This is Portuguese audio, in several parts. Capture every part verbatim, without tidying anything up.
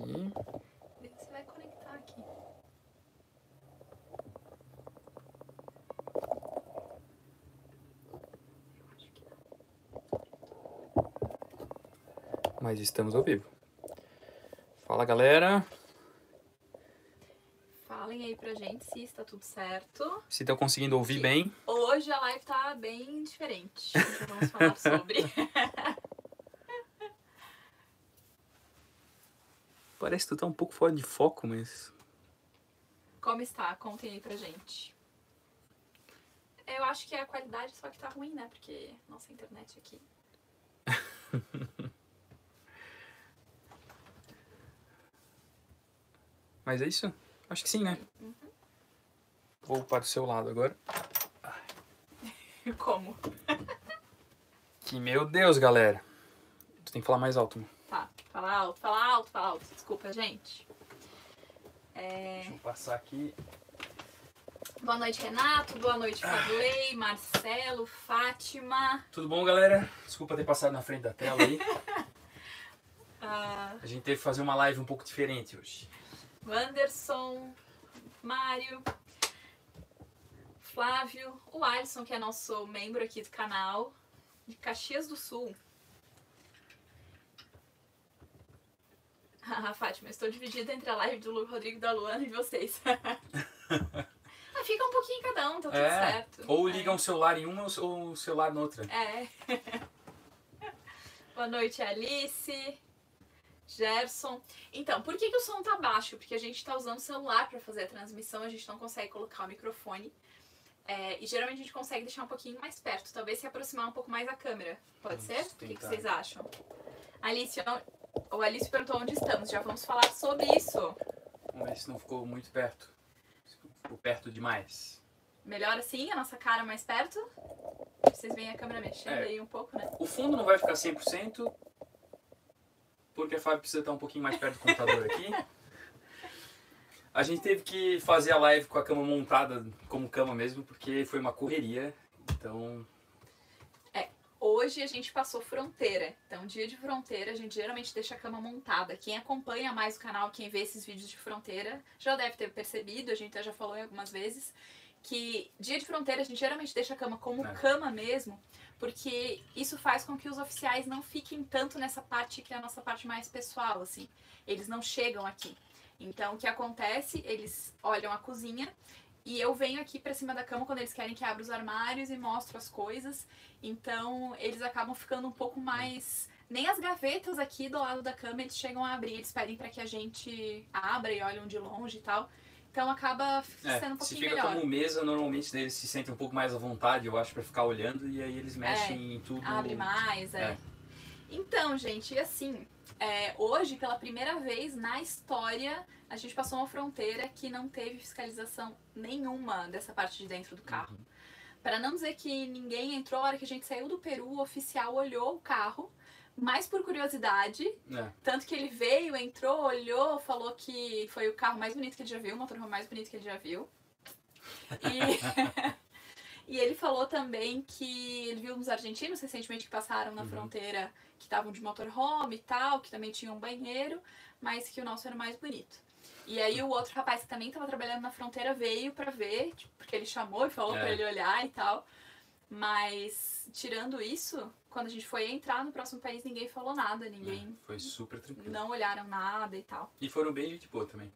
Você vai conectar aqui. Mas estamos ao vivo. Fala, galera. Falem aí pra gente se está tudo certo. Se estão conseguindo ouvir Que bem. Hoje a live tá bem diferente. Já vamos falar sobre. Parece que tu tá um pouco fora de foco, mas... Como está? Contem aí pra gente. Eu acho que é a qualidade só que tá ruim, né? Porque nossa internet aqui. Mas é isso? Acho que sim, né? Uhum. Vou para o seu lado agora. Como? Que meu Deus, galera. Tu tem que falar mais alto, né? Tá, fala alto, fala alto, fala alto. Desculpa, gente. É... Deixa eu passar aqui. Boa noite, Renato. Boa noite, Fadley, Marcelo, Fátima. Tudo bom, galera? Desculpa ter passado na frente da tela aí. Ah, A gente teve que fazer uma live um pouco diferente hoje. Wanderson, Mário, Flávio, o Alisson, que é nosso membro aqui do canal, de Caxias do Sul. Ah, Fátima, eu estou dividida entre a live do Rodrigo, da Luana e de vocês. Ah, fica um pouquinho cada um, tá tudo É, certo. ou liga É. um celular em uma ou um celular na outra. É. Boa noite, Alice. Gerson. Então, por que, que o som tá baixo? Porque a gente tá usando o celular pra fazer a transmissão, a gente não consegue colocar o microfone. É, e geralmente a gente consegue deixar um pouquinho mais perto, talvez se aproximar um pouco mais da câmera. Pode Vamos ser? O que, que tentar. vocês acham? Alice, o Alice perguntou onde estamos, já vamos falar sobre isso. Vamos ver se não ficou muito perto. Se ficou perto demais. Melhor assim, a nossa cara mais perto? Vocês veem a câmera mexendo É. aí um pouco, né? O fundo não vai ficar cem por cento, porque a Fábio precisa estar um pouquinho mais perto do computador aqui. A gente teve que fazer a live com a cama montada como cama mesmo, porque foi uma correria. Então, Hoje a gente passou fronteira, então dia de fronteira a gente geralmente deixa a cama montada. Quem acompanha mais o canal, quem vê esses vídeos de fronteira, já deve ter percebido, a gente já falou algumas vezes, que dia de fronteira a gente geralmente deixa a cama como É. cama mesmo, porque isso faz com que os oficiais não fiquem tanto nessa parte que é a nossa parte mais pessoal, assim. Eles não chegam aqui. Então o que acontece, eles olham a cozinha e eu venho aqui pra cima da cama quando eles querem que abra os armários e mostro as coisas. Então, eles acabam ficando um pouco mais... Nem as gavetas aqui do lado da cama eles chegam a abrir. Eles pedem pra que a gente abra e olhem de longe e tal. Então, acaba é, sendo um se pouquinho fica melhor. como mesa, normalmente eles se sentem um pouco mais à vontade, eu acho, pra ficar olhando, e aí eles mexem em tudo. Abre mais, é. É. Então, gente, e assim... É, hoje, pela primeira vez na história, a gente passou uma fronteira que não teve fiscalização nenhuma dessa parte de dentro do carro. Uhum. Para não dizer que ninguém entrou, a hora que a gente saiu do Peru, o oficial olhou o carro, mas por curiosidade, É. tanto que ele veio, entrou, olhou, falou que foi o carro mais bonito que ele já viu, o motorhome mais bonito que ele já viu. E, e ele falou também que ele viu uns argentinos recentemente que passaram na Uhum. fronteira, que estavam de motorhome e tal, que também tinham um banheiro, mas que o nosso era o mais bonito. E aí o outro rapaz que também estava trabalhando na fronteira veio pra ver, tipo, porque ele chamou e falou É. pra ele olhar e tal. Mas, tirando isso, quando a gente foi entrar no próximo país, ninguém falou nada, ninguém... Foi super tranquilo. Não olharam nada e tal. E foram bem gente boa também.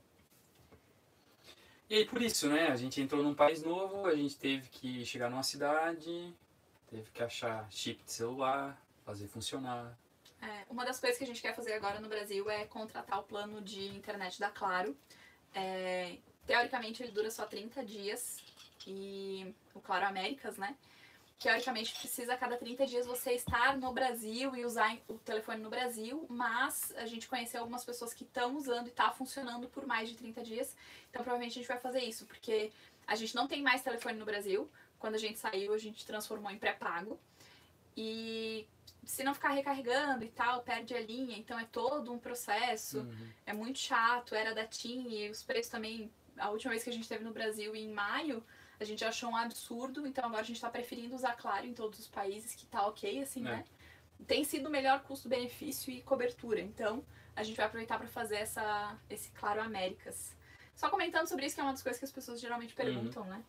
E aí, por isso, né? A gente entrou num país novo, a gente teve que chegar numa cidade, teve que achar chip de celular, fazer funcionar. É, uma das coisas que a gente quer fazer agora no Brasil é contratar o plano de internet da Claro. É, teoricamente ele dura só trinta dias, e o Claro Américas, né? Teoricamente precisa a cada trinta dias você estar no Brasil e usar o telefone no Brasil, mas a gente conheceu algumas pessoas que estão usando e está funcionando por mais de trinta dias, então provavelmente a gente vai fazer isso, porque a gente não tem mais telefone no Brasil. Quando a gente saiu, a gente transformou em pré-pago, e se não ficar recarregando e tal, perde a linha, então é todo um processo, Uhum. é muito chato, era da TIM e os preços também, a última vez que a gente esteve no Brasil em maio, a gente achou um absurdo, então agora a gente tá preferindo usar Claro em todos os países, que tá ok, assim, É. né? Tem sido o melhor custo-benefício e cobertura, então a gente vai aproveitar para fazer essa, esse Claro Américas. Só comentando sobre isso, que é uma das coisas que as pessoas geralmente perguntam, uhum. né?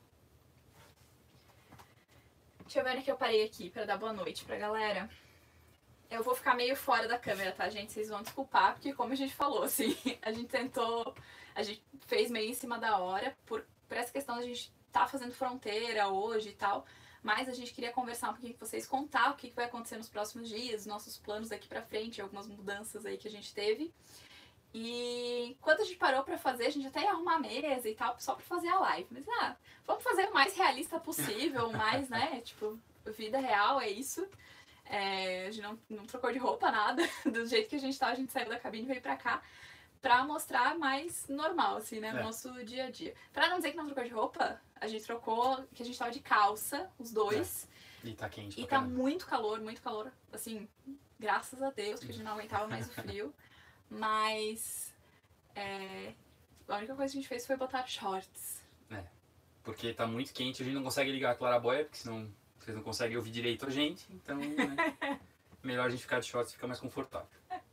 Deixa eu ver onde que eu parei aqui para dar boa noite pra galera. Eu vou ficar meio fora da câmera, tá, gente? Vocês vão desculpar, porque como a gente falou, assim, a gente tentou, a gente fez meio em cima da hora, por, por essa questão de a gente tá fazendo fronteira hoje e tal, mas a gente queria conversar um pouquinho com vocês, contar o que vai acontecer nos próximos dias, nossos planos daqui pra frente, algumas mudanças aí que a gente teve. E quando a gente parou pra fazer, a gente até ia arrumar a mesa e tal, só pra fazer a live. Mas, ah, vamos fazer o mais realista possível, o mais, né, tipo, vida real, é isso. É, a gente não, não trocou de roupa, nada. Do jeito que a gente tá, a gente saiu da cabine e veio pra cá pra mostrar mais normal, assim, né, no é. nosso dia a dia. Pra não dizer que não trocou de roupa, a gente trocou, que a gente tava de calça, os dois. É. E tá quente pra E tá caramba. Muito calor, muito calor, assim, graças a Deus, que a gente não aguentava mais o frio. Mas é, a única coisa que a gente fez foi botar shorts. É, porque tá muito quente, a gente não consegue ligar a claraboia, porque senão vocês não conseguem ouvir direito a gente. Então, né, melhor a gente ficar de shorts e ficar mais confortável.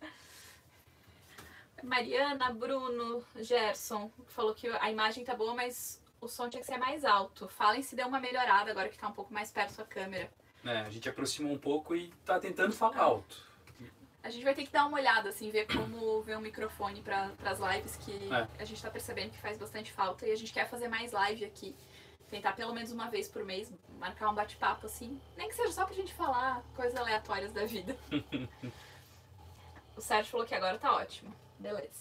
Mariana, Bruno, Gerson, falou que a imagem tá boa, mas o som tinha que ser mais alto. Falem se deu uma melhorada agora que tá um pouco mais perto da câmera. É, a gente aproximou um pouco e tá tentando falar alto. A gente vai ter que dar uma olhada, assim, ver como ver um microfone para as lives, que é. a gente tá percebendo que faz bastante falta e a gente quer fazer mais live aqui. Tentar pelo menos uma vez por mês, marcar um bate-papo, assim. Nem que seja só pra gente falar coisas aleatórias da vida. O Sérgio falou que agora tá ótimo. Beleza.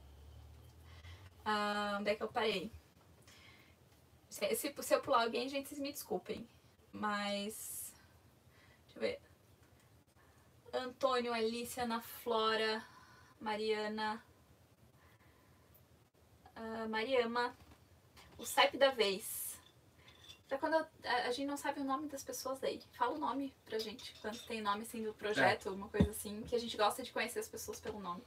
Ah, onde é que eu parei? Se, se, se eu pular alguém, gente, vocês me desculpem. Mas... Deixa eu ver... Antônio, Alicia, Ana Flora, Mariana, uh, Mariama, o Skype da vez. Pra quando eu, a, a gente não sabe o nome das pessoas daí, fala o nome pra gente, quando tem nome assim do projeto, é. uma coisa assim, que a gente gosta de conhecer as pessoas pelo nome.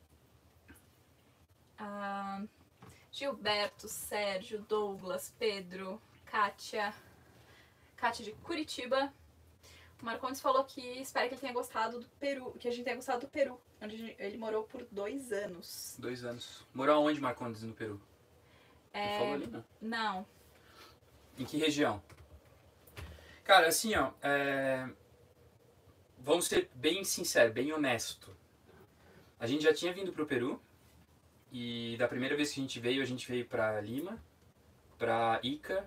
Uh, Gilberto, Sérgio, Douglas, Pedro, Kátia, Kátia de Curitiba. O Marcondes falou que espera que ele tenha gostado do Peru, que a gente tenha gostado do Peru, onde ele morou por dois anos. Dois anos. Morou aonde, Marcondes, no Peru? É... Ele falou ali, não? Não. Em que região? Cara, assim, ó, é... vamos ser bem sinceros, bem honesto. A gente já tinha vindo pro Peru, e da primeira vez que a gente veio, a gente veio pra Lima, pra Ica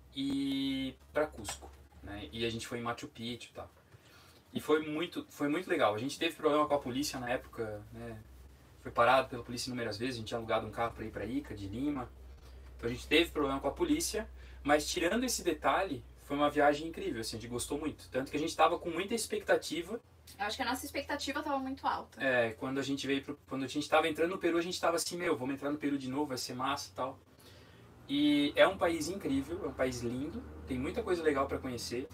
e pra Cusco. Né? E a gente foi em Machu Picchu e tal. E foi muito, foi muito legal. A gente teve problema com a polícia na época, né? Foi parado pela polícia inúmeras vezes. A gente tinha alugado um carro para ir para Ica, de Lima. Então a gente teve problema com a polícia. Mas tirando esse detalhe, foi uma viagem incrível. Assim, a gente gostou muito. Tanto que a gente estava com muita expectativa. Eu acho que a nossa expectativa estava muito alta. É, quando a gente veio pro, quando a gente estava entrando no Peru, a gente estava assim, meu, vamos entrar no Peru de novo, vai ser massa e tal. E é um país incrível, é um país lindo, tem muita coisa legal para conhecer.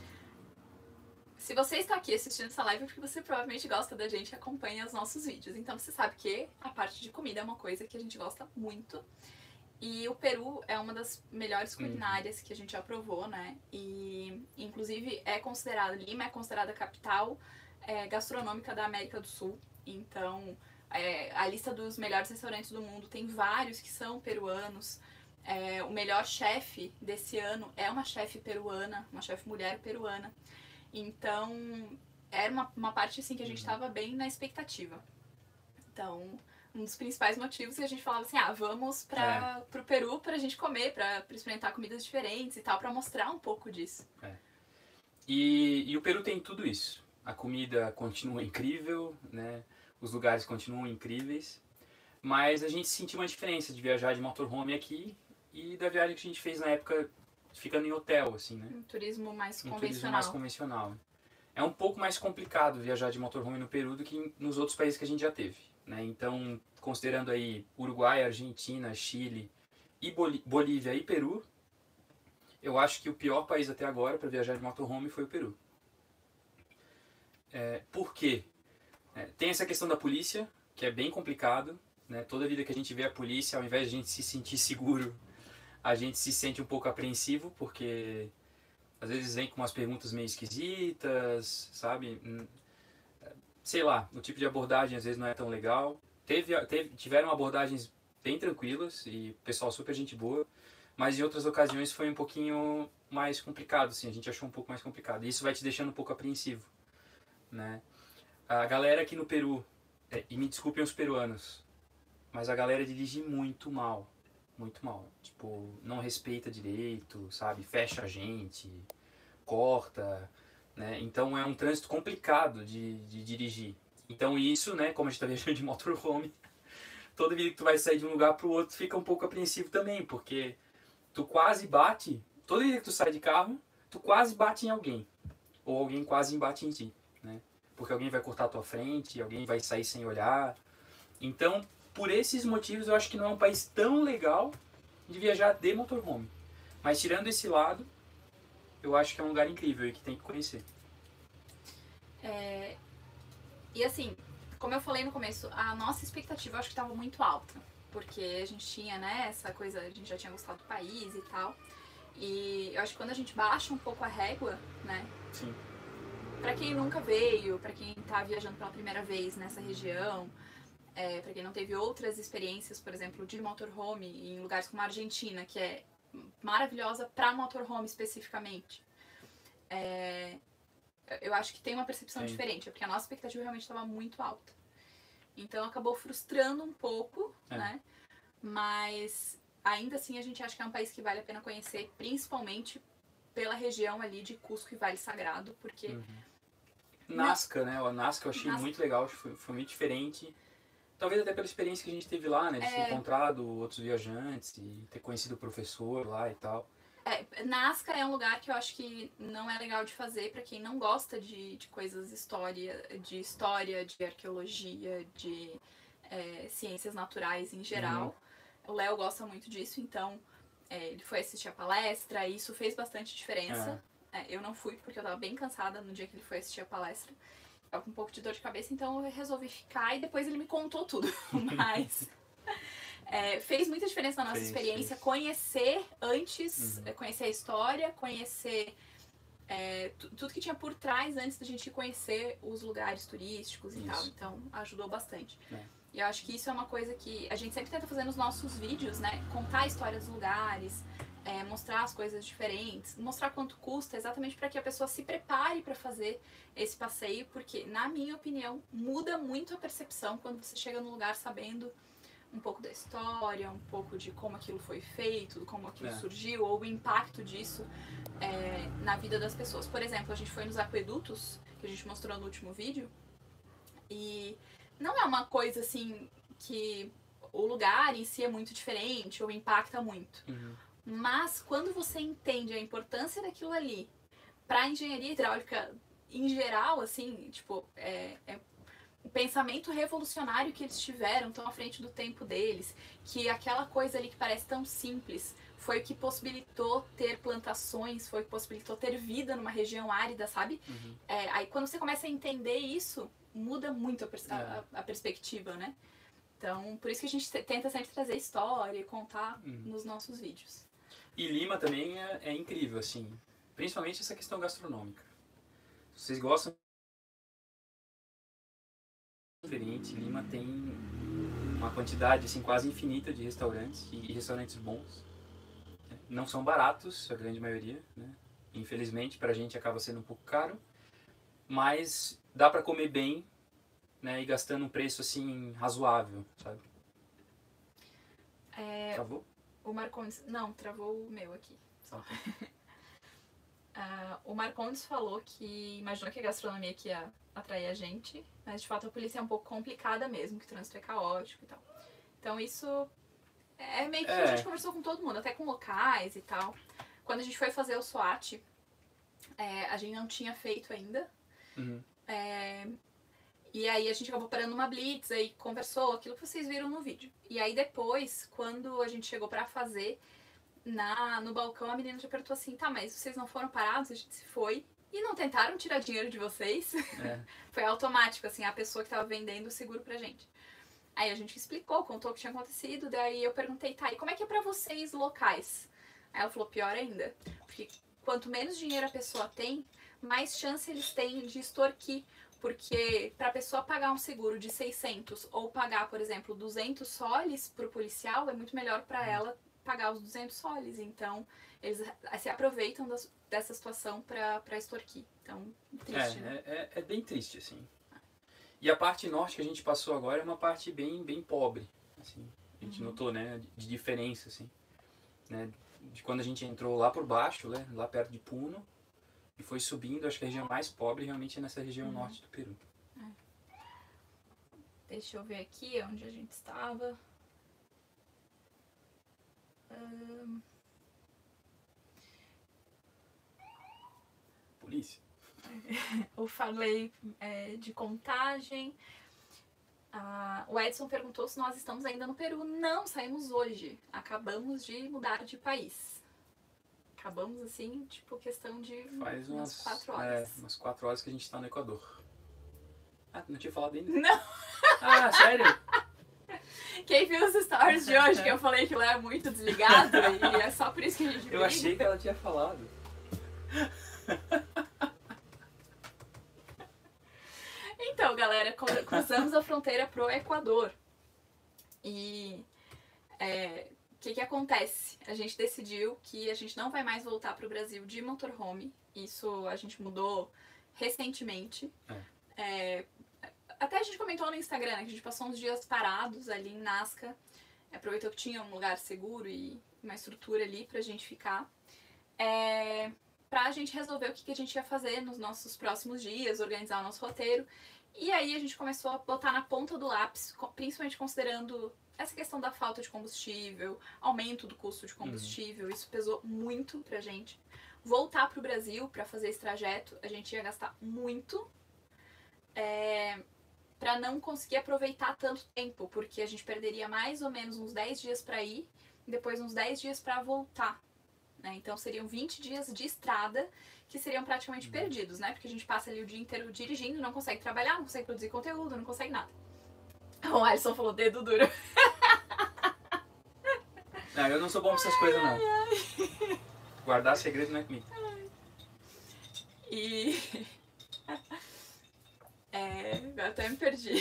Se você está aqui assistindo essa live é porque você provavelmente gosta da gente e acompanha os nossos vídeos. Então você sabe que a parte de comida é uma coisa que a gente gosta muito. E o Peru é uma das melhores culinárias que a gente já provou, né? E inclusive é considerado, Lima é considerada a capital é, gastronômica da América do Sul. Então é, a lista dos melhores restaurantes do mundo tem vários que são peruanos. É, o melhor chefe desse ano é uma chefe peruana, uma chefe mulher peruana. Então, era uma, uma parte assim que a gente estava bem na expectativa. Então, um dos principais motivos que a gente falava assim, ah, vamos para é. pro Peru pra gente comer, pra, pra experimentar comidas diferentes e tal, pra mostrar um pouco disso. É. E, e o Peru tem tudo isso. A comida continua incrível, né? Os lugares continuam incríveis. Mas a gente sentiu uma diferença de viajar de motorhome aqui e da viagem que a gente fez na época ficando em hotel, assim, né? Um turismo mais um convencional. turismo mais convencional. É um pouco mais complicado viajar de motorhome no Peru do que nos outros países que a gente já teve, né? Então, considerando aí Uruguai, Argentina, Chile, e Boli- Bolívia e Peru, eu acho que o pior país até agora para viajar de motorhome foi o Peru. É, por quê? É, tem essa questão da polícia, que é bem complicado, né? Toda vida que a gente vê a polícia, ao invés de a gente se sentir seguro, a gente se sente um pouco apreensivo, porque às vezes vem com umas perguntas meio esquisitas, sabe? Sei lá, o tipo de abordagem às vezes não é tão legal. teve, teve, tiveram abordagens bem tranquilas e pessoal super gente boa, mas em outras ocasiões foi um pouquinho mais complicado, assim, a gente achou um pouco mais complicado. E isso vai te deixando um pouco apreensivo, né? A galera aqui no Peru, é, e me desculpem os peruanos, mas a galera dirige muito mal, muito mal. Tipo, não respeita direito, sabe? Fecha a gente, corta, né? Então é um trânsito complicado de, de dirigir. Então isso, né, como a gente está viajando de motorhome, toda vida que tu vai sair de um lugar para o outro fica um pouco apreensivo também, porque tu quase bate, toda vida que tu sai de carro, tu quase bate em alguém, ou alguém quase bate em ti, né? Porque alguém vai cortar a tua frente, alguém vai sair sem olhar. Então, por esses motivos, eu acho que não é um país tão legal de viajar de motorhome. Mas tirando esse lado, eu acho que é um lugar incrível e que tem que conhecer. É, e assim, como eu falei no começo, a nossa expectativa eu acho que estava muito alta. Porque a gente tinha, né, essa coisa, a gente já tinha gostado do país e tal. E eu acho que quando a gente baixa um pouco a régua, né? Sim. Pra quem nunca veio, pra quem tá viajando pela primeira vez nessa região, é, pra quem não teve outras experiências, por exemplo, de motorhome em lugares como a Argentina, que é maravilhosa pra motorhome especificamente. É, eu acho que tem uma percepção Sim. diferente, porque a nossa expectativa realmente estava muito alta. Então acabou frustrando um pouco, É. né? Mas ainda assim a gente acha que é um país que vale a pena conhecer, principalmente pela região ali de Cusco e Vale Sagrado, porque... Uhum. Nazca, né? O Nazca eu achei Nazca. muito legal, foi, foi muito diferente. Talvez até pela experiência que a gente teve lá, né? De ter É. encontrado outros viajantes e ter conhecido o professor lá e tal. É, Nazca é um lugar que eu acho que não é legal de fazer pra quem não gosta de, de coisas história, de história, de arqueologia, de é, ciências naturais em geral. Uhum. O Léo gosta muito disso, então é, ele foi assistir a palestra e isso fez bastante diferença. É. É, eu não fui porque eu tava bem cansada no dia que ele foi assistir a palestra. Tava com um pouco de dor de cabeça, então eu resolvi ficar e depois ele me contou tudo. Mas... É, fez muita diferença na nossa fez, experiência, fez. Conhecer antes, uhum. Conhecer a história, conhecer é, tudo que tinha por trás antes da gente conhecer os lugares turísticos e isso. Tal. Então, ajudou bastante. É. E eu acho que isso é uma coisa que a gente sempre tenta fazer nos nossos vídeos, né? Contar a história dos lugares, é, mostrar as coisas diferentes, mostrar quanto custa, exatamente para que a pessoa se prepare para fazer esse passeio, porque, na minha opinião, muda muito a percepção quando você chega num lugar sabendo um pouco da história, um pouco de como aquilo foi feito, como aquilo é. surgiu, ou o impacto disso é, na vida das pessoas. Por exemplo, a gente foi nos aquedutos, que a gente mostrou no último vídeo, e não é uma coisa assim que o lugar em si é muito diferente ou impacta muito. Uhum. Mas quando você entende a importância daquilo ali para a engenharia hidráulica em geral, assim, tipo, é, é o pensamento revolucionário que eles tiveram tão à frente do tempo deles, que aquela coisa ali que parece tão simples foi o que possibilitou ter plantações, foi o que possibilitou ter vida numa região árida, sabe? Uhum. É, aí quando você começa a entender isso, muda muito a, pers é. a, a perspectiva, né? Então, por isso que a gente tenta sempre trazer história e contar uhum. nos nossos vídeos. E Lima também é, é incrível, assim, principalmente essa questão gastronômica. Vocês gostam diferente, Lima tem uma quantidade assim quase infinita de restaurantes e restaurantes bons. Não são baratos, a grande maioria, né? Infelizmente pra gente acaba sendo um pouco caro, mas dá pra comer bem, né? E gastando um preço assim razoável, sabe? É, travou? O Marcondes, não, travou o meu aqui. Só. Uh, o Marcondes falou que imaginou que a gastronomia aqui ia atrair a gente, mas de fato a polícia é um pouco complicada mesmo, que o trânsito é caótico e tal. Então isso é meio que é. a gente conversou com todo mundo, até com locais e tal. Quando a gente foi fazer o SWAT, é, a gente não tinha feito ainda. Uhum. É, e aí a gente acabou parando numa blitz, aí conversou, aquilo que vocês viram no vídeo. E aí depois, quando a gente chegou pra fazer, Na, no balcão a menina já perguntou assim, tá, mas vocês não foram parados? A gente se foi e não tentaram tirar dinheiro de vocês? É. Foi automático, assim, a pessoa que tava vendendo o seguro pra gente. Aí a gente explicou, contou o que tinha acontecido, daí eu perguntei, tá, e como é que é pra vocês locais? Aí ela falou, pior ainda, porque quanto menos dinheiro a pessoa tem, mais chance eles têm de extorquir, Porque para a pessoa pagar um seguro de seiscentos ou pagar, por exemplo, duzentos soles para o policial, é muito melhor para ela pagar os duzentos soles. Então, eles se aproveitam das, dessa situação para extorquir. Então, triste, é, né? é, é bem triste, assim. E a parte norte que a gente passou agora é uma parte bem, bem pobre, assim. A gente uhum. notou, né, de diferença, assim, né, de quando a gente entrou lá por baixo, né, lá perto de Puno, e foi subindo. Acho que a região mais pobre realmente é nessa região uhum. norte do Peru. É. Deixa eu ver aqui onde a gente estava. Um... Polícia. Eu falei é, de contagem. Ah, o Edson perguntou se nós estamos ainda no Peru. Não, saímos hoje. Acabamos de mudar de país. Acabamos assim, tipo, questão de Faz umas umas quatro horas. É, umas quatro horas que a gente tá no Equador. Ah, não tinha falado ainda? Não! Ah, sério? Quem viu os stories de hoje, que eu falei que lá é muito desligado, e é só por isso que a gente Eu briga. achei que ela tinha falado. Então, galera, cruzamos a fronteira pro Equador. E é, o que que acontece? A gente decidiu que a gente não vai mais voltar pro Brasil de motorhome. Isso a gente mudou recentemente. É. É, até a gente comentou no Instagram, né, que a gente passou uns dias parados ali em Nazca. Aproveitou que tinha um lugar seguro e uma estrutura ali pra gente ficar. É, pra gente resolver o que, que a gente ia fazer nos nossos próximos dias, organizar o nosso roteiro. E aí a gente começou a botar na ponta do lápis, principalmente considerando essa questão da falta de combustível, aumento do custo de combustível. Uhum. Isso pesou muito pra gente. Voltar pro Brasil pra fazer esse trajeto, a gente ia gastar muito. É, pra não conseguir aproveitar tanto tempo, porque a gente perderia mais ou menos uns dez dias pra ir e depois uns dez dias pra voltar. Né? Então seriam vinte dias de estrada que seriam praticamente perdidos, né? Porque a gente passa ali o dia inteiro dirigindo, não consegue trabalhar, não consegue produzir conteúdo, não consegue nada. O Alisson falou dedo duro. Não, eu não sou bom com essas coisas, não. Ai, ai. Guardar segredo não é comigo. E... É, agora até me perdi.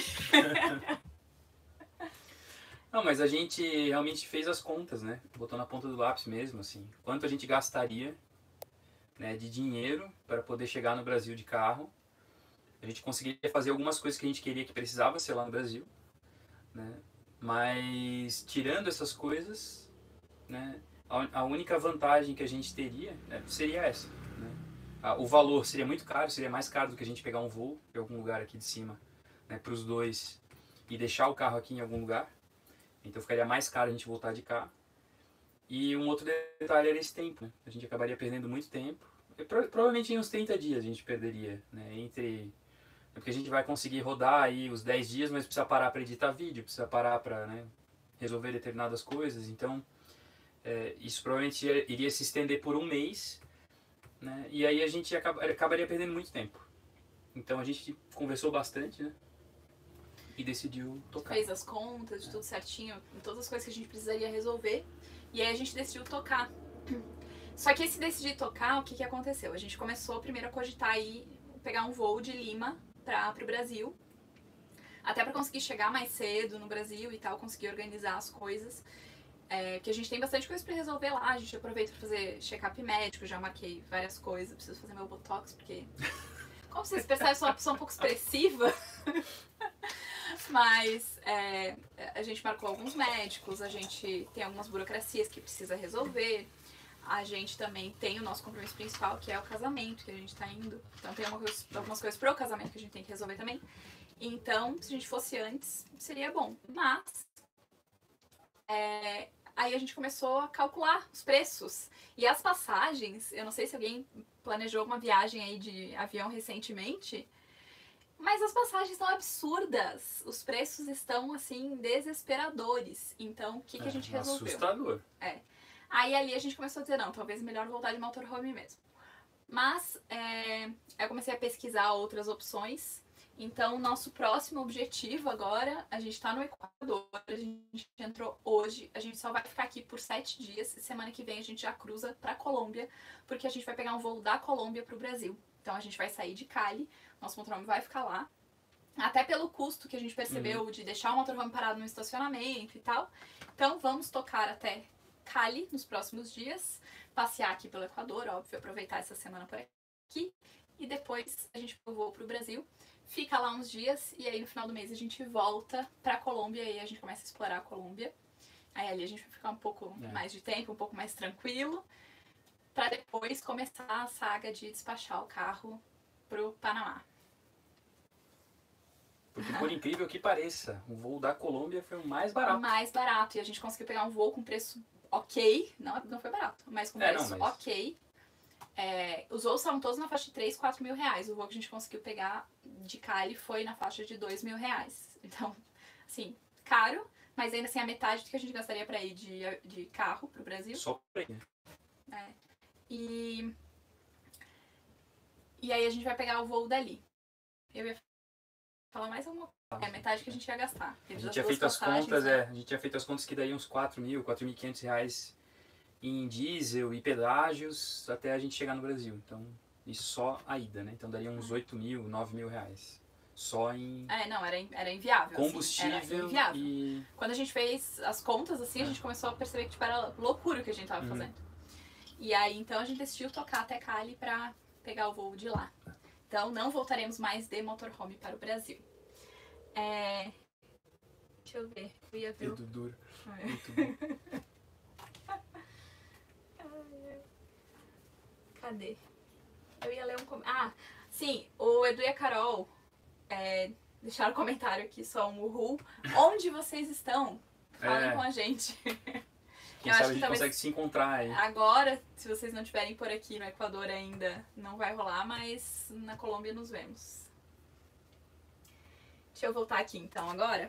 Não, mas a gente realmente fez as contas, né? Botou na ponta do lápis mesmo, assim. Quanto a gente gastaria, né, de dinheiro para poder chegar no Brasil de carro. A gente conseguiria fazer algumas coisas que a gente queria que precisava ser lá no Brasil, né? Mas tirando essas coisas, né, a, a única vantagem que a gente teria, né, seria essa, né? A, o valor seria muito caro, seria mais caro do que a gente pegar um voo em algum lugar aqui de cima, né, para os dois e deixar o carro aqui em algum lugar. Então ficaria mais caro a gente voltar de cá. E um outro detalhe era esse tempo, né? A gente acabaria perdendo muito tempo. E, pro, provavelmente em uns trinta dias a gente perderia, né? Entre... Porque a gente vai conseguir rodar aí os dez dias, mas precisa parar para editar vídeo, precisa parar para, né, resolver determinadas coisas. Então, é, isso provavelmente iria, iria se estender por um mês, né? E aí a gente acaba, acabaria perdendo muito tempo. Então a gente conversou bastante, né? E decidiu tocar. Fez as contas, de tudo certinho, todas as coisas que a gente precisaria resolver. E aí a gente decidiu tocar. Só que esse decidir tocar, o que, que aconteceu? A gente começou primeiro a cogitar aí, pegar um voo de Lima para o Brasil. Até para conseguir chegar mais cedo no Brasil e tal, conseguir organizar as coisas. É, que a gente tem bastante coisa para resolver lá. A gente aproveita para fazer check-up médico, já marquei várias coisas. Preciso fazer meu botox, porque... Como vocês percebem, eu sou uma pessoa um pouco expressiva. Mas é, a gente marcou alguns médicos, a gente tem algumas burocracias que precisa resolver. A gente também tem o nosso compromisso principal, que é o casamento, que a gente tá indo. Então tem algumas, algumas coisas pro casamento que a gente tem que resolver também. Então, se a gente fosse antes, seria bom. Mas, é, aí a gente começou a calcular os preços. E as passagens, eu não sei se alguém planejou alguma viagem aí de avião recentemente... Mas as passagens são absurdas. Os preços estão, assim, desesperadores. Então, o que, que a gente é, resolveu? Assustador. É. Aí, ali, a gente começou a dizer, não, talvez é melhor voltar de motorhome mesmo. Mas, é, eu comecei a pesquisar outras opções. Então, nosso próximo objetivo agora, a gente tá no Equador, a gente entrou hoje. A gente só vai ficar aqui por sete dias. Semana que vem a gente já cruza pra Colômbia, porque a gente vai pegar um voo da Colômbia pro Brasil. Então, a gente vai sair de Cali. Nosso motorhome vai ficar lá. Até pelo custo que a gente percebeu uhum. de deixar o motorhome parado no estacionamento e tal. Então vamos tocar até Cali nos próximos dias, passear aqui pelo Equador, óbvio, aproveitar essa semana por aqui. E depois a gente voa pro Brasil, fica lá uns dias e aí no final do mês a gente volta pra Colômbia e aí a gente começa a explorar a Colômbia. Aí ali a gente vai ficar um pouco é. mais de tempo, um pouco mais tranquilo, pra depois começar a saga de despachar o carro pro Panamá. Porque por incrível que pareça, o voo da Colômbia foi o mais barato. Mais barato, e a gente conseguiu pegar um voo com preço ok, não, não foi barato, mas com preço é, não, mas... ok. É, os voos estavam todos na faixa de três, quatro mil reais. O voo que a gente conseguiu pegar de Cali foi na faixa de dois mil reais. Então, assim, caro, mas ainda assim a metade do que a gente gastaria pra ir de, de carro pro Brasil. Só pra ir. É. E, e aí a gente vai pegar o voo dali. Eu ia falar mais alguma coisa. É a metade que a gente ia gastar. A gente tinha feito as contas, né? é, a gente tinha feito as contas que daí uns quatro mil, quatro mil e quinhentos reais em diesel e pedágios até a gente chegar no Brasil. Então, isso só a ida, né? Então daria uns oito mil, nove mil reais. Só em... É, não, era, era inviável. Combustível assim, era inviável. E... Quando a gente fez as contas, assim, a gente começou a perceber que tipo, era loucura o que a gente tava uhum. fazendo. E aí, então, a gente decidiu tocar até Cali pra pegar o voo de lá. Então, não voltaremos mais de motorhome para o Brasil. É... Deixa eu ver. Eu ia ver. Dedo duro. É. Muito bom. Cadê? Eu ia ler um comentário. Ah, sim, o Edu e a Carol é, deixaram um comentário aqui, só um uhul. Onde vocês estão? Falem é. com a gente. Quem eu sabe acho a gente consegue se encontrar aí. Agora, se vocês não estiverem por aqui no Equador ainda, não vai rolar, mas na Colômbia nos vemos. Deixa eu voltar aqui então agora.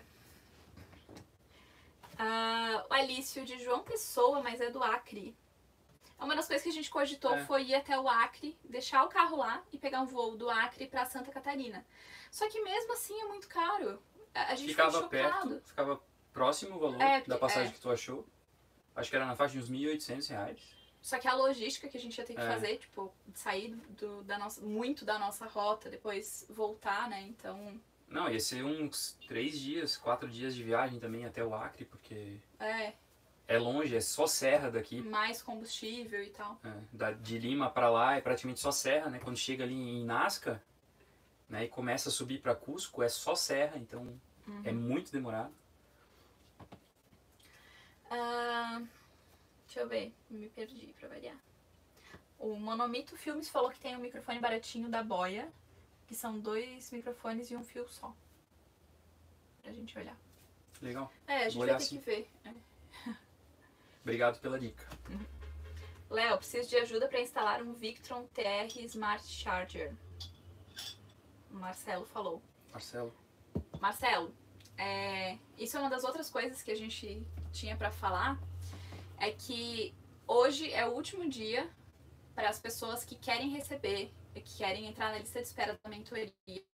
Ah, o Alício de João Pessoa, mas é do Acre. Uma das coisas que a gente cogitou é. foi ir até o Acre, deixar o carro lá e pegar um voo do Acre pra Santa Catarina. Só que mesmo assim é muito caro. A gente ficava ficou chocado. Perto, ficava próximo o valor é, da passagem é. que tu achou. Acho que era na faixa de uns mil e oitocentos reais. Só que a logística que a gente ia ter que é. fazer, tipo, sair do, da nossa, muito da nossa rota, depois voltar, né? Então... Não, ia ser uns três dias, quatro dias de viagem também até o Acre, porque... É. É longe, é só serra daqui. Mais combustível e tal. É, da, de Lima pra lá é praticamente só serra, né? Quando chega ali em Nazca, né, e começa a subir pra Cusco, é só serra, então uhum. é muito demorado. Uh, deixa eu ver, me perdi pra variar. O Monomito Filmes falou que tem um microfone baratinho da Boya, que são dois microfones e um fio só. Pra gente olhar. Legal. É, a gente Vou vai ter assim. que ver. É. Obrigado pela dica. Uhum. Léo, preciso de ajuda para instalar um Victron T R Smart Charger. O Marcelo falou. Marcelo. Marcelo, é, isso é uma das outras coisas que a gente tinha para falar. É que hoje é o último dia para as pessoas que querem receber, que querem entrar na lista de espera da mentoria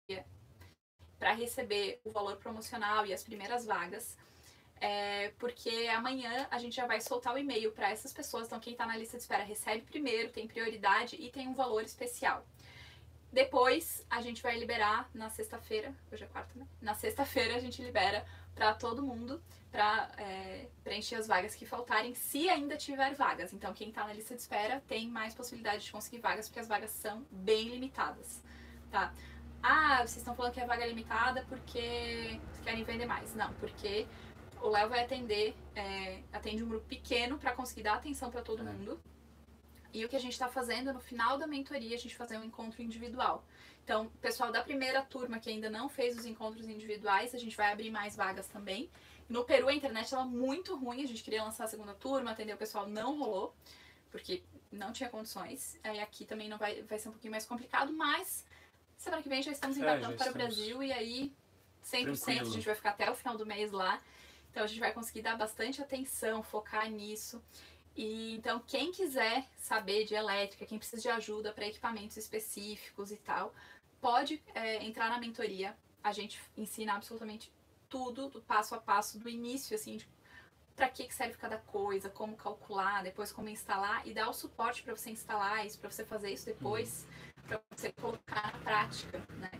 para receber o valor promocional e as primeiras vagas. É, porque amanhã a gente já vai soltar o e-mail para essas pessoas. Então quem está na lista de espera recebe primeiro, tem prioridade e tem um valor especial. Depois a gente vai liberar na sexta-feira, hoje é quarta, né? Na sexta-feira a gente libera para todo mundo para é, preencher as vagas que faltarem, se ainda tiver vagas. Então quem está na lista de espera tem mais possibilidade de conseguir vagas, porque as vagas são bem limitadas, tá? Ah, vocês estão falando que é vaga limitada porque querem vender mais. Não, porque o Léo vai atender, é, atende um grupo pequeno para conseguir dar atenção para todo mundo. E o que a gente está fazendo no final da mentoria, a gente fazer um encontro individual. Então, o pessoal da primeira turma que ainda não fez os encontros individuais, a gente vai abrir mais vagas também. No Peru a internet estava muito ruim, a gente queria lançar a segunda turma, atender o pessoal, não rolou, porque não tinha condições. Aí aqui também não vai, vai ser um pouquinho mais complicado, mas semana que vem já estamos embarcando é, para estamos... o Brasil e aí cem por cento Tranquilo. A gente vai ficar até o final do mês lá. Então a gente vai conseguir dar bastante atenção, focar nisso. E então quem quiser saber de elétrica, quem precisa de ajuda para equipamentos específicos e tal, pode é, entrar na mentoria. A gente ensina absolutamente tudo, do passo a passo, do início, assim, de para que que serve cada coisa, como calcular, depois como instalar e dar o suporte para você instalar isso, para você fazer isso depois, uhum. para você colocar na prática, né?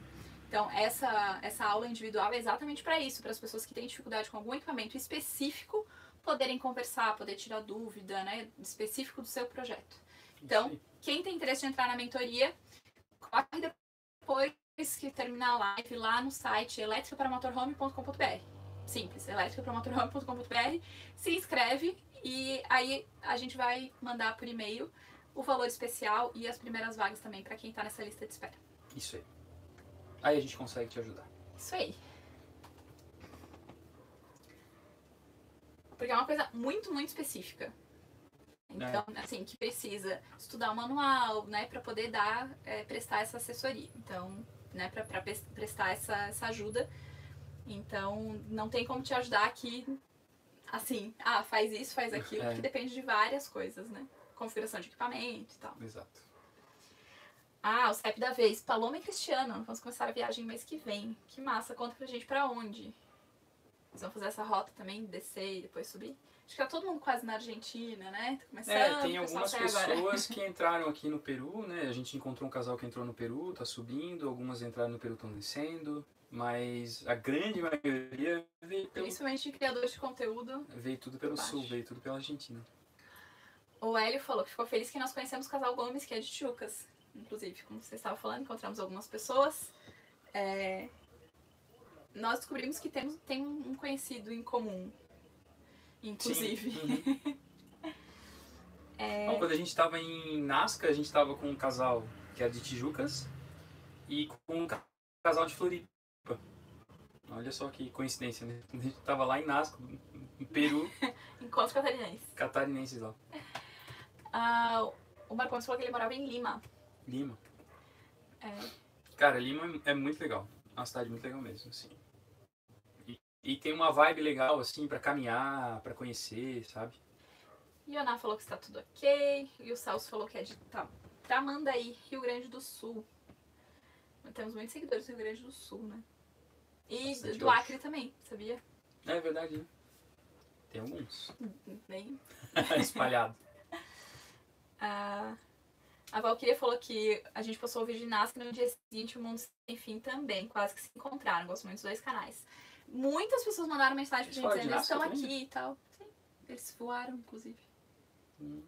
Então, essa, essa aula individual é exatamente para isso, para as pessoas que têm dificuldade com algum equipamento específico poderem conversar, poder tirar dúvida, né, específico do seu projeto. Então, quem tem interesse em entrar na mentoria, corre depois que terminar a live lá no site elétrica para motorhome ponto com ponto br. Simples, elétrica para motorhome ponto com ponto br. Se inscreve e aí a gente vai mandar por e-mail o valor especial e as primeiras vagas também para quem está nessa lista de espera. Isso aí. Aí a gente consegue te ajudar. Isso aí. Porque é uma coisa muito, muito específica. Então, é. assim, que precisa estudar o manual, né, para poder dar, é, prestar essa assessoria. Então, né, para prestar essa, essa ajuda. Então, não tem como te ajudar aqui, assim, ah, faz isso, faz aquilo, é. porque depende de várias coisas, né? Configuração de equipamento e tal. Exato. Ah, o C E P da vez, Paloma e Cristiano, vamos começar a viagem mês que vem. Que massa, conta pra gente pra onde? Eles vão fazer essa rota também, descer e depois subir? Acho que tá todo mundo quase na Argentina, né? Tá começando, é, tem algumas pessoas que entraram aqui no Peru, né? A gente encontrou um casal que entrou no Peru, tá subindo, algumas entraram no Peru, estão descendo, mas a grande maioria veio pelo... Principalmente de criadores de conteúdo. Veio tudo pelo sul, veio tudo pela Argentina. O Hélio falou que ficou feliz que nós conhecemos o casal Gomes, que é de Tijucas. Inclusive, como você estava falando, encontramos algumas pessoas. É... Nós descobrimos que temos, tem um conhecido em comum, inclusive. Uhum. é... Bom, quando a gente estava em Nazca, a gente estava com um casal que era de Tijucas e com um casal de Floripa. Olha só que coincidência, né? A gente estava lá em Nazca, no Peru. Encontros catarinenses. Catarinenses lá. Ah, o Marcondes falou que ele morava em Lima. Lima. É. Cara, Lima é muito legal. É uma cidade muito legal mesmo, assim. E, e tem uma vibe legal, assim, pra caminhar, pra conhecer, sabe? Ioná falou que está tudo ok. E o Celso falou que é de Tramandaí, Rio Grande do Sul. Temos muitos seguidores do Rio Grande do Sul, né? E Bastante do Acre hoje. Também, sabia? É verdade, né? Tem alguns. Bem... Espalhado. Ah... A Valkyria falou que a gente postou o vídeo de Nazca e no dia seguinte o Mundo Sem Fim também, quase que se encontraram. Gosto muito dos dois canais. Muitas pessoas mandaram mensagem pra gente dizendo eles estão aqui e tal. Sim, eles voaram, inclusive. Hum.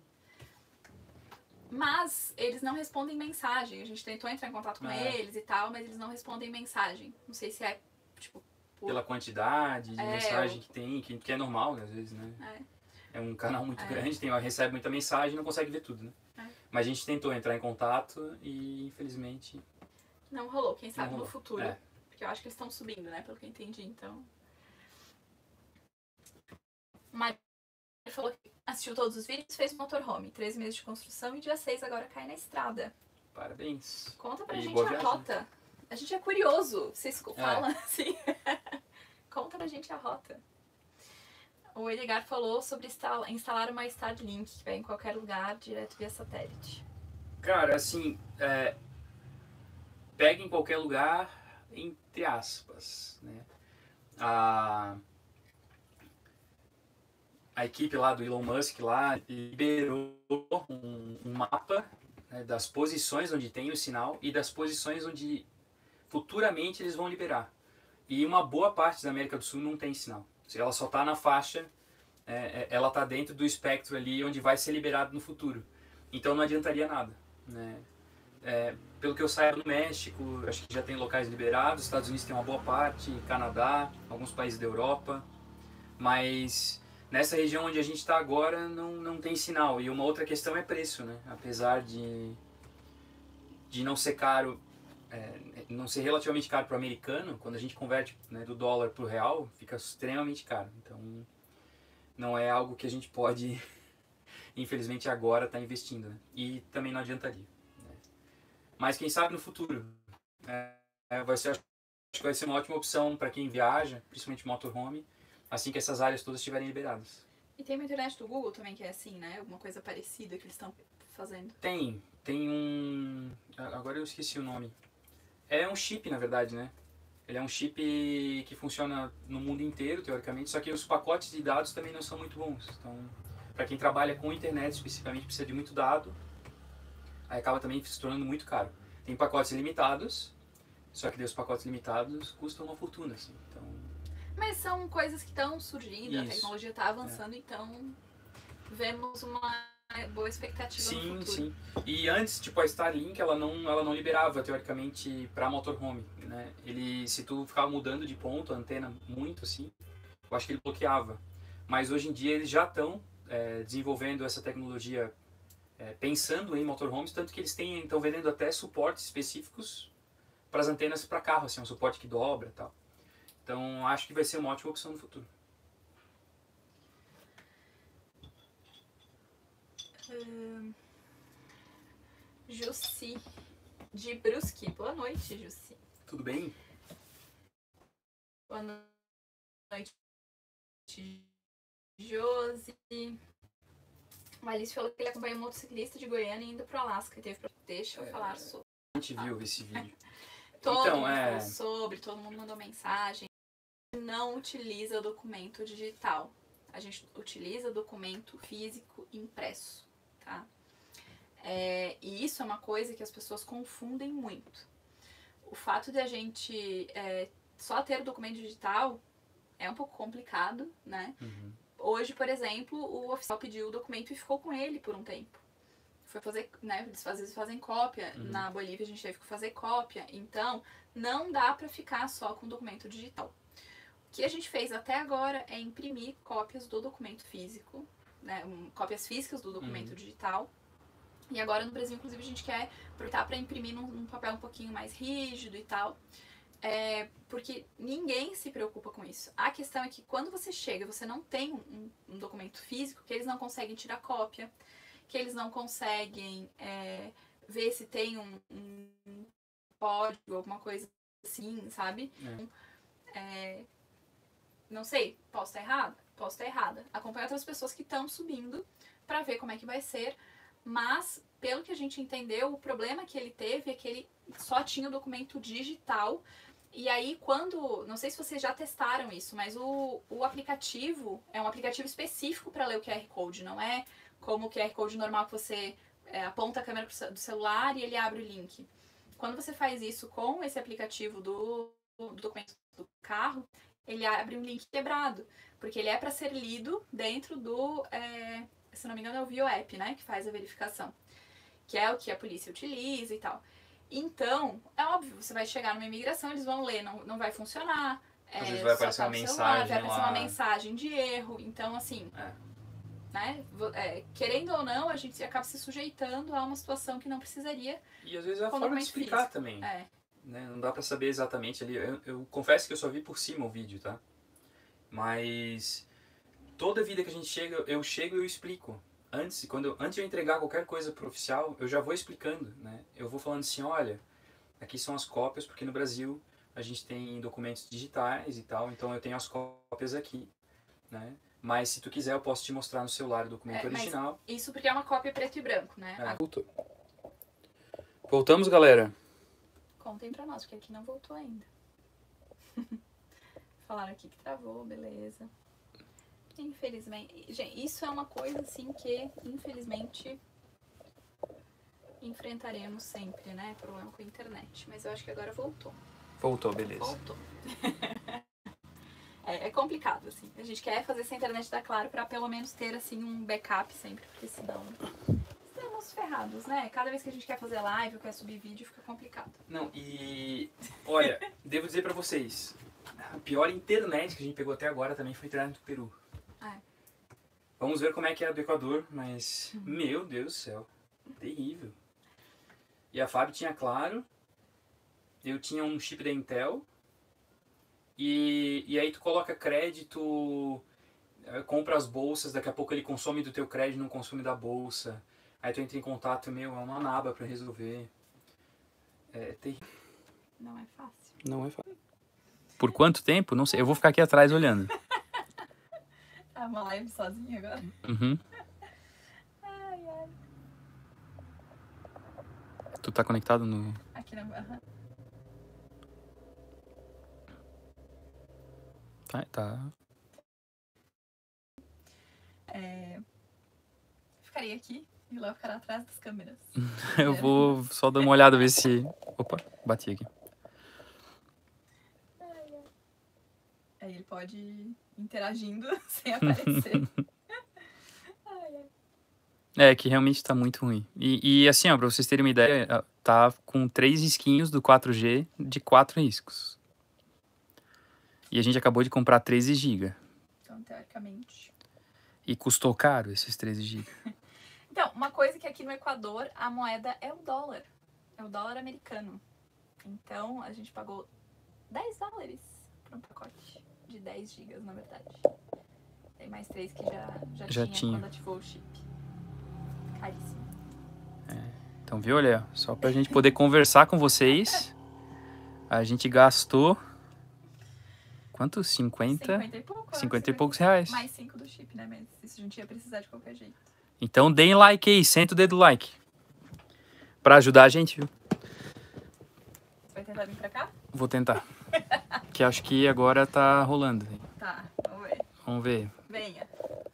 Mas eles não respondem mensagem. A gente tentou entrar em contato com é. eles e tal, mas eles não respondem mensagem. Não sei se é, tipo... Por... Pela quantidade de é, mensagem ou... que tem, que, que é normal, né, às vezes, né? É, é um canal muito é. grande, tem, recebe muita mensagem e não consegue ver tudo, né? É. Mas a gente tentou entrar em contato e, infelizmente... Não rolou. Quem sabe rolou. no futuro. É. Porque eu acho que eles estão subindo, né? Pelo que eu entendi, então... Maria falou que assistiu todos os vídeos, fez o motorhome. treze meses de construção e dia seis agora cai na estrada. Parabéns. Conta pra e gente a viagem. rota. A gente é curioso. Vocês falam é. assim. Conta pra gente a rota. O Edgar falou sobre instalar uma Starlink, que vai em qualquer lugar, direto via satélite. Cara, assim, é, pega em qualquer lugar, entre aspas, né? A, a equipe lá do Elon Musk lá liberou um, um mapa, né, das posições onde tem o sinal e das posições onde futuramente eles vão liberar. E uma boa parte da América do Sul não tem sinal. Ela só está na faixa, é, ela está dentro do espectro ali onde vai ser liberado no futuro. Então não adiantaria nada, né? É, pelo que eu saiba, no México, acho que já tem locais liberados, Estados Unidos tem uma boa parte, Canadá, alguns países da Europa, mas nessa região onde a gente está agora não, não tem sinal. E uma outra questão é preço, né? Apesar de, de não ser caro, é, não ser relativamente caro para o americano, quando a gente converte, né, do dólar para o real, fica extremamente caro. Então não é algo que a gente pode, infelizmente agora, estar tá investindo, né? E também não adiantaria. Né? Mas quem sabe no futuro, é, é, vai ser, acho que vai ser uma ótima opção para quem viaja, principalmente motorhome, assim que essas áreas todas estiverem liberadas. E tem uma internet do Google também que é assim, né? Alguma coisa parecida que eles estão fazendo. Tem, tem um... agora eu esqueci o nome. É um chip, na verdade, né? Ele é um chip que funciona no mundo inteiro, teoricamente, só que os pacotes de dados também não são muito bons. Então, para quem trabalha com internet especificamente, precisa de muito dado, aí acaba também se tornando muito caro. Tem pacotes limitados, Só que daí os pacotes limitados custam uma fortuna, assim. Então, Mas são coisas que estão surgindo, a Isso. tecnologia está avançando, então vemos uma boa expectativa no sim, futuro. sim. E antes, tipo, a Starlink, ela não, ela não liberava, teoricamente, para motorhome, né? Ele, se tu ficava mudando de ponto, a antena muito, assim, eu acho que ele bloqueava. Mas hoje em dia eles já estão é, desenvolvendo essa tecnologia é, pensando em motorhomes, tanto que eles estão vendendo até suportes específicos para as antenas para carro, assim, um suporte que dobra e tal. Então, acho que vai ser uma ótima opção no futuro. Hum, Jussi, de Brusque. Boa noite, Jussi. Tudo bem? Boa noite, Josi. O Alice falou que ele acompanha um motociclista de Goiânia indo pro Alasca. E teve pra... Deixa eu É, falar sobre. A gente viu esse vídeo. Todo Então, mundo é... falou sobre, todo mundo mandou mensagem. Não utiliza documento digital. A gente utiliza documento físico impresso, tá? É, e isso é uma coisa que as pessoas confundem muito. O fato de a gente é, só ter o documento digital é um pouco complicado, né? Uhum. Hoje, por exemplo, o oficial pediu o documento e ficou com ele por um tempo. Foi fazer, né? Eles às vezes fazem cópia. Uhum. Na Bolívia a gente teve que fazer cópia. Então, não dá pra ficar só com o documento digital. O que a gente fez até agora é imprimir cópias do documento físico, né? Um, cópias físicas do documento Uhum. digital. E agora no Brasil, inclusive, a gente quer aproveitar para imprimir num, num papel um pouquinho mais rígido e tal. É, porque ninguém se preocupa com isso. A questão é que quando você chega, você não tem um, um documento físico, que eles não conseguem tirar cópia, que eles não conseguem é, ver se tem um, um código, alguma coisa assim, sabe? É. É, não sei, posso estar errada? Posso estar errada. Acompanhe outras pessoas que estão subindo para ver como é que vai ser. Mas, pelo que a gente entendeu, o problema que ele teve é que ele só tinha o documento digital. E aí, quando... Não sei se vocês já testaram isso, mas o, o aplicativo é um aplicativo específico para ler o Q R Code. Não é como o Q R Code normal que você é, aponta a câmera do celular e ele abre o link. Quando você faz isso com esse aplicativo do, do documento do carro, ele abre um link quebrado. Porque ele é para ser lido dentro do... É, se não me engano é o VioApp, né, que faz a verificação, que é o que a polícia utiliza e tal. Então, é óbvio, você vai chegar numa imigração, eles vão ler, não, não vai funcionar. Às é, vezes vai só aparecer tá uma no mensagem celular, vai aparecer lá. uma mensagem de erro. Então, assim, É. né, é, querendo ou não, a gente acaba se sujeitando a uma situação que não precisaria. E às vezes é a com forma de documento explicar físico. também. É. Né? Não dá pra saber exatamente ali. Eu, eu confesso que eu só vi por cima o vídeo, tá? Mas toda vida que a gente chega, eu chego e eu explico. Antes, quando eu, antes de eu entregar qualquer coisa pro oficial, eu já vou explicando, né? Eu vou falando assim, olha, aqui são as cópias, porque no Brasil a gente tem documentos digitais e tal, então eu tenho as cópias aqui, né? Mas se tu quiser, eu posso te mostrar no celular o documento É, mas original. isso porque é uma cópia preto e branco, né? É. A- Voltou. Voltamos, galera. Contem pra nós, porque aqui não voltou ainda. Falaram aqui que travou, beleza. Infelizmente, gente, isso é uma coisa assim que, infelizmente, enfrentaremos sempre, né? Problema com a internet. Mas eu acho que agora voltou. Voltou, beleza. Voltou. é, é complicado, assim. A gente quer fazer essa internet dar claro pra pelo menos ter, assim, um backup sempre, porque senão estamos ferrados, né? Cada vez que a gente quer fazer live ou quer subir vídeo, fica complicado. Não, e olha, devo dizer pra vocês, a pior internet que a gente pegou até agora também foi a internet do Peru. Ah, é. Vamos ver como é que é a do Equador, mas, meu Deus do céu, terrível. E a Fábio tinha Claro, eu tinha um chip da Intel, e, e aí tu coloca crédito, compra as bolsas, daqui a pouco ele consome do teu crédito, não consome da bolsa. Aí tu entra em contato, meu, é uma naba pra resolver. É terrível. Não é fácil. Não é fácil. Por quanto tempo? Não sei, eu vou ficar aqui atrás olhando. É uma live sozinha agora? Uhum. Ai, ai. Tu tá conectado no... Aqui na... Uhum. Tá, tá. É... Ficaria aqui e o Léo ficará atrás das câmeras. Eu vou só dar uma olhada, ver se... Opa, bati aqui. Aí ele pode ir interagindo sem aparecer. Ai, ai. É, que realmente tá muito ruim. E, e assim, ó, pra vocês terem uma ideia, tá com três risquinhos do quatro G de quatro riscos. E a gente acabou de comprar treze gigas. Então, teoricamente. E custou caro esses treze gigas. Então, uma coisa que aqui no Equador a moeda é o dólar. É o dólar americano. Então, a gente pagou dez dólares por um pacote de dez gigas, na verdade. Tem mais três que já, já, Já tinha, tinha. quando ativou o chip. Caríssimo. Então, viu, olha, só pra gente poder conversar com vocês, a gente gastou... Quanto? cinquenta? cinquenta e pouco. cinquenta e poucos reais. Mais cinco do chip, né? Mas isso a gente ia precisar de qualquer jeito. Então, deem like aí, senta o dedo like. Pra ajudar a gente, viu? Você vai tentar vir pra cá? Vou tentar. Que acho que agora tá rolando. Tá, vamos ver. Vamos ver. Venha.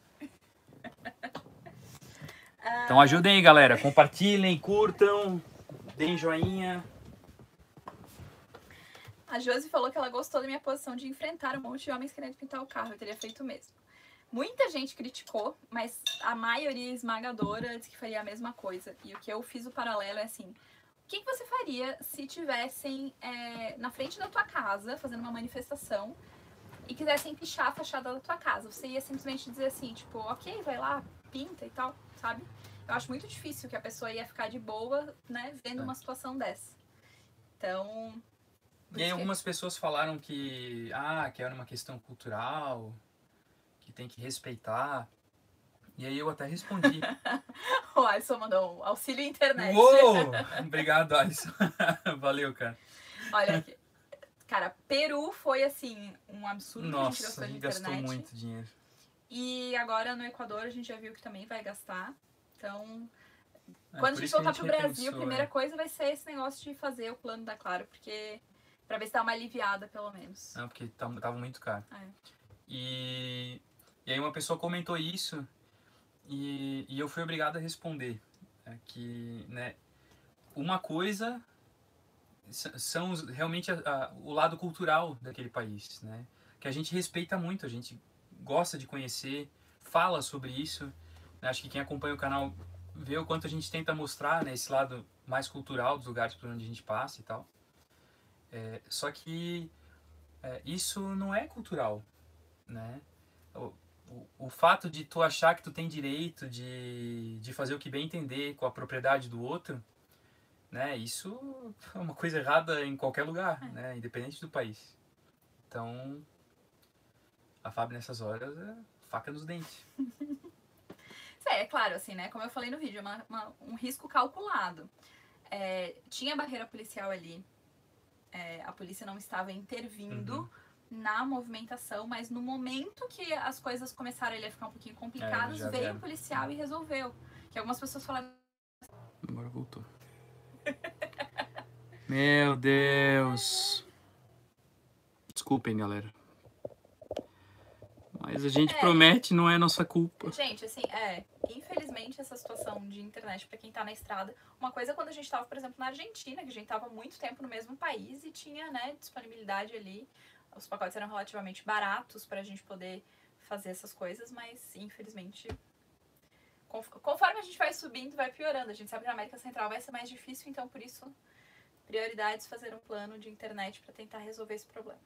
Então ajudem aí, galera. Compartilhem, curtam, deem joinha. A Josi falou que ela gostou da minha posição de enfrentar um monte de homens querendo pintar o carro. Eu teria feito o mesmo. Muita gente criticou, mas a maioria esmagadora disse que faria a mesma coisa. E o que eu fiz o paralelo é assim... O que, que você faria se tivessem é, na frente da tua casa, fazendo uma manifestação, e quisessem pichar a fachada da tua casa? Você ia simplesmente dizer assim, tipo, ok, vai lá, pinta e tal, sabe? Eu acho muito difícil que a pessoa ia ficar de boa, né, vendo É. uma situação dessa. Então... E aí algumas pessoas falaram que, ah, que era uma questão cultural, que tem que respeitar. E aí eu até respondi. O Alisson mandou um auxílio internet. Uou! Obrigado, Alisson. Valeu, cara. Olha aqui. Cara, Peru foi assim, um absurdo que a gente Nossa, gastou a de gente gastou internet. muito dinheiro. E agora no Equador a gente já viu que também vai gastar. Então, É, quando a por gente isso que voltar pro gente Brasil, a repensou, primeira é. coisa vai ser esse negócio de fazer o plano da Claro, porque pra ver se dá uma aliviada, pelo menos. Não, porque tava tava muito caro. É. E, e aí uma pessoa comentou isso e, e eu fui obrigado a responder. É, que, né, uma coisa s- são os- realmente a- a- o lado cultural daquele país, né? Que a gente respeita muito, a gente gosta de conhecer, fala sobre isso. Né? Acho que quem acompanha o canal vê o quanto a gente tenta mostrar, né, esse lado mais cultural dos lugares por onde a gente passa e tal. É, só que é, isso não é cultural, né? O, o, o fato de tu achar que tu tem direito de, de fazer o que bem entender com a propriedade do outro, né? Isso é uma coisa errada em qualquer lugar, né? Independente do país. Então, a Fábio nessas horas é faca nos dentes. Isso é, é claro, assim, né? Como eu falei no vídeo, é uma- uma- um risco calculado. É, tinha barreira policial ali. É, a polícia não estava intervindo Uhum. na movimentação, mas no momento que as coisas começaram ali a ficar um pouquinho complicadas, É, já veio vieram. o policial e resolveu. Que algumas pessoas falaram, Agora voltou. Meu Deus. Desculpem, galera. Mas a gente É. promete, não é nossa culpa. gente, assim, é, infelizmente essa situação de internet pra quem tá na estrada, uma coisa é quando a gente tava, por exemplo, na Argentina, que a gente tava muito tempo no mesmo país e tinha, né, disponibilidade ali, os pacotes eram relativamente baratos pra gente poder fazer essas coisas, mas infelizmente conf- conforme a gente vai subindo, vai piorando. A gente sabe que na América Central vai ser mais difícil, então por isso prioridades fazer um plano de internet pra tentar resolver esse problema.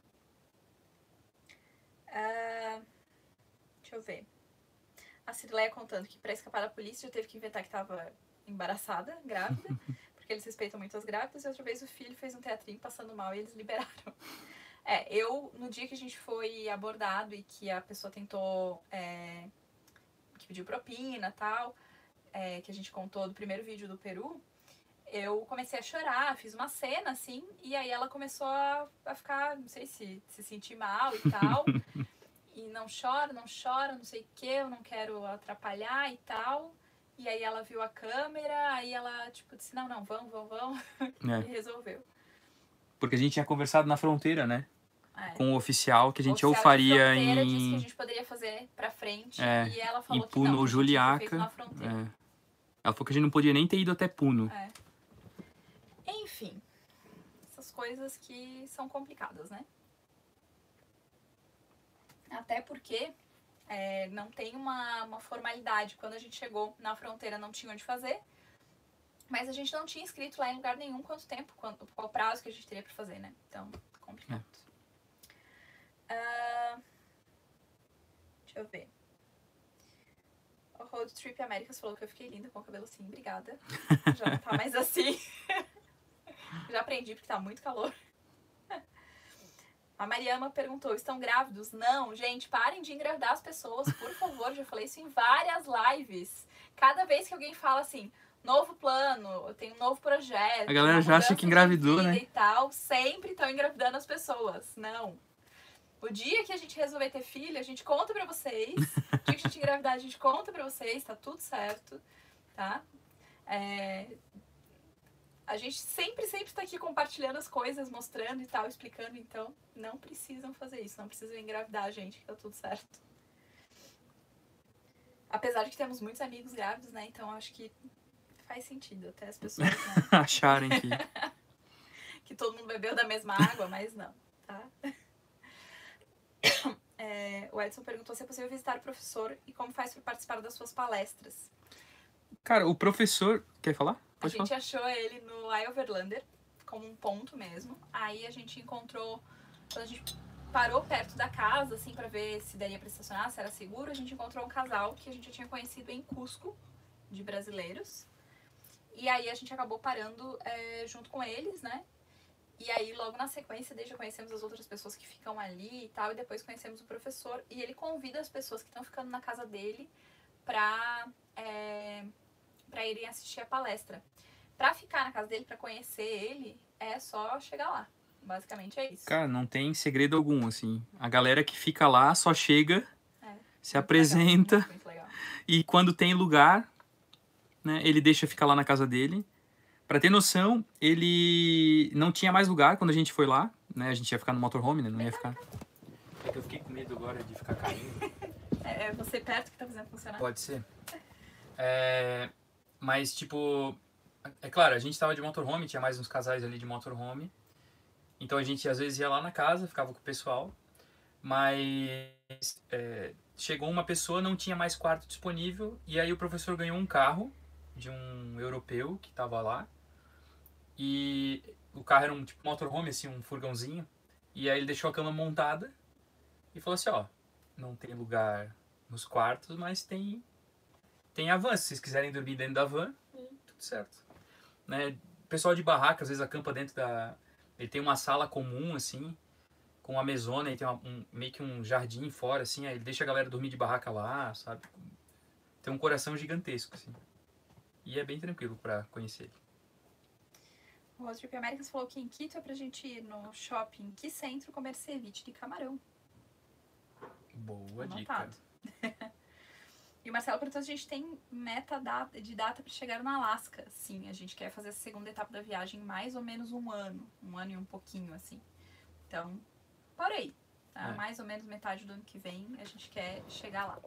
Ah, deixa eu ver. A Cirileia contando que pra escapar da polícia já teve que inventar que tava embaraçada, grávida, porque eles respeitam muito as grávidas, e outra vez o filho fez um teatrinho passando mal e eles liberaram. É, eu, no dia que a gente foi abordado e que a pessoa tentou, é, que pediu propina e tal, é, que a gente contou do primeiro vídeo do Peru, eu comecei a chorar, fiz uma cena, assim, e aí ela começou a, a ficar, não sei se se sentir mal e tal, e não chora, não chora, não sei o que, eu não quero atrapalhar e tal, e aí ela viu a câmera, aí ela, tipo, disse, não, não, vamos, vamos, vamos, É. e resolveu. Porque a gente tinha conversado na fronteira, né? É. Com o oficial, que a gente O ou oficial de faria fronteira disse que a em, gente poderia fazer pra frente, É, e ela em falou que Puno não, ou que a gente tinha feito Juliaca. na fronteira. É. Ela falou que a gente não podia nem ter ido até Puno. É. Enfim, essas coisas que são complicadas, né? Até porque é, não tem uma, uma formalidade. Quando a gente chegou na fronteira não tinha onde fazer, mas a gente não tinha escrito lá em lugar nenhum quanto tempo, quanto, qual prazo que a gente teria pra fazer, né? Então, complicado. É. Uh, deixa eu ver. O Road Trip Américas falou que eu fiquei linda com o cabelo assim, obrigada. Já não tá mais assim. Já aprendi porque tá muito calor. A Mariama perguntou, estão grávidos? Não, gente, parem de engravidar as pessoas, por favor. Já falei isso em várias lives. Cada vez que alguém fala assim, novo plano, eu tenho um novo projeto, a galera já acha que engravidou, né? E tal, sempre estão engravidando as pessoas. Não. O dia que a gente resolver ter filho, a gente conta pra vocês. O dia que a gente engravidar, a gente conta pra vocês, tá tudo certo, tá? É... A gente sempre, sempre tá aqui compartilhando as coisas, mostrando e tal, explicando, então não precisam fazer isso, não precisam engravidar, gente, que tá tudo certo. Apesar de que temos muitos amigos grávidos, né, então acho que faz sentido até as pessoas, né? acharem que... que todo mundo bebeu da mesma água, mas não, tá? É, o Edson perguntou se é possível visitar o professor e como faz para participar das suas palestras. Cara, o professor... Quer falar? Pode a gente falar. achou ele no iOverlander, como um ponto mesmo. Aí a gente encontrou... Quando a gente parou perto da casa, assim, pra ver se daria pra estacionar, se era seguro, a gente encontrou um casal que a gente já tinha conhecido em Cusco, de brasileiros. E aí a gente acabou parando é, junto com eles, né? E aí, logo na sequência, desde já conhecemos as outras pessoas que ficam ali e tal, e depois conhecemos o professor. E ele convida as pessoas que estão ficando na casa dele pra, é, pra irem assistir a palestra. Pra ficar na casa dele, pra conhecer ele, é só chegar lá. Basicamente é isso. Cara, não tem segredo algum, assim. A galera que fica lá só chega, é, se apresenta, legal, muito, muito legal. E quando tem lugar, né, ele deixa ficar lá na casa dele. Pra ter noção, ele não tinha mais lugar quando a gente foi lá, né? A gente ia ficar no motorhome, né? Não ia ficar... É que eu fiquei com medo agora de ficar caindo. É você perto que tá fazendo funcionar? Pode ser. É... Mas, tipo... É claro, a gente tava de motorhome, tinha mais uns casais ali de motorhome. Então a gente às vezes ia lá na casa, ficava com o pessoal. Mas... É... Chegou uma pessoa, não tinha mais quarto disponível. E aí o professor ganhou um carro de um europeu que tava lá. E o carro era um tipo motorhome, assim, um furgãozinho. E aí ele deixou a cama montada e falou assim, ó, não tem lugar nos quartos, mas tem, tem a van. Se vocês quiserem dormir dentro da van, tudo certo. Né? O pessoal de barraca, às vezes acampa dentro da... Ele tem uma sala comum, assim, com uma mesona e tem uma, um, meio que um jardim fora, assim. Aí ele deixa a galera dormir de barraca lá, sabe? Tem um coração gigantesco, assim. E é bem tranquilo pra conhecer ele. O Road Trip Américas falou que em Quito é pra gente ir no shopping Que Centro comer ceviche de camarão. Boa Anotado. dica. E o Marcelo perguntou se a gente tem meta data, de data para chegar no Alasca. Sim, a gente quer fazer a segunda etapa da viagem em mais ou menos um ano. Um ano e um pouquinho, assim. Então, por aí. Tá? É. Mais ou menos metade do ano que vem a gente quer chegar lá.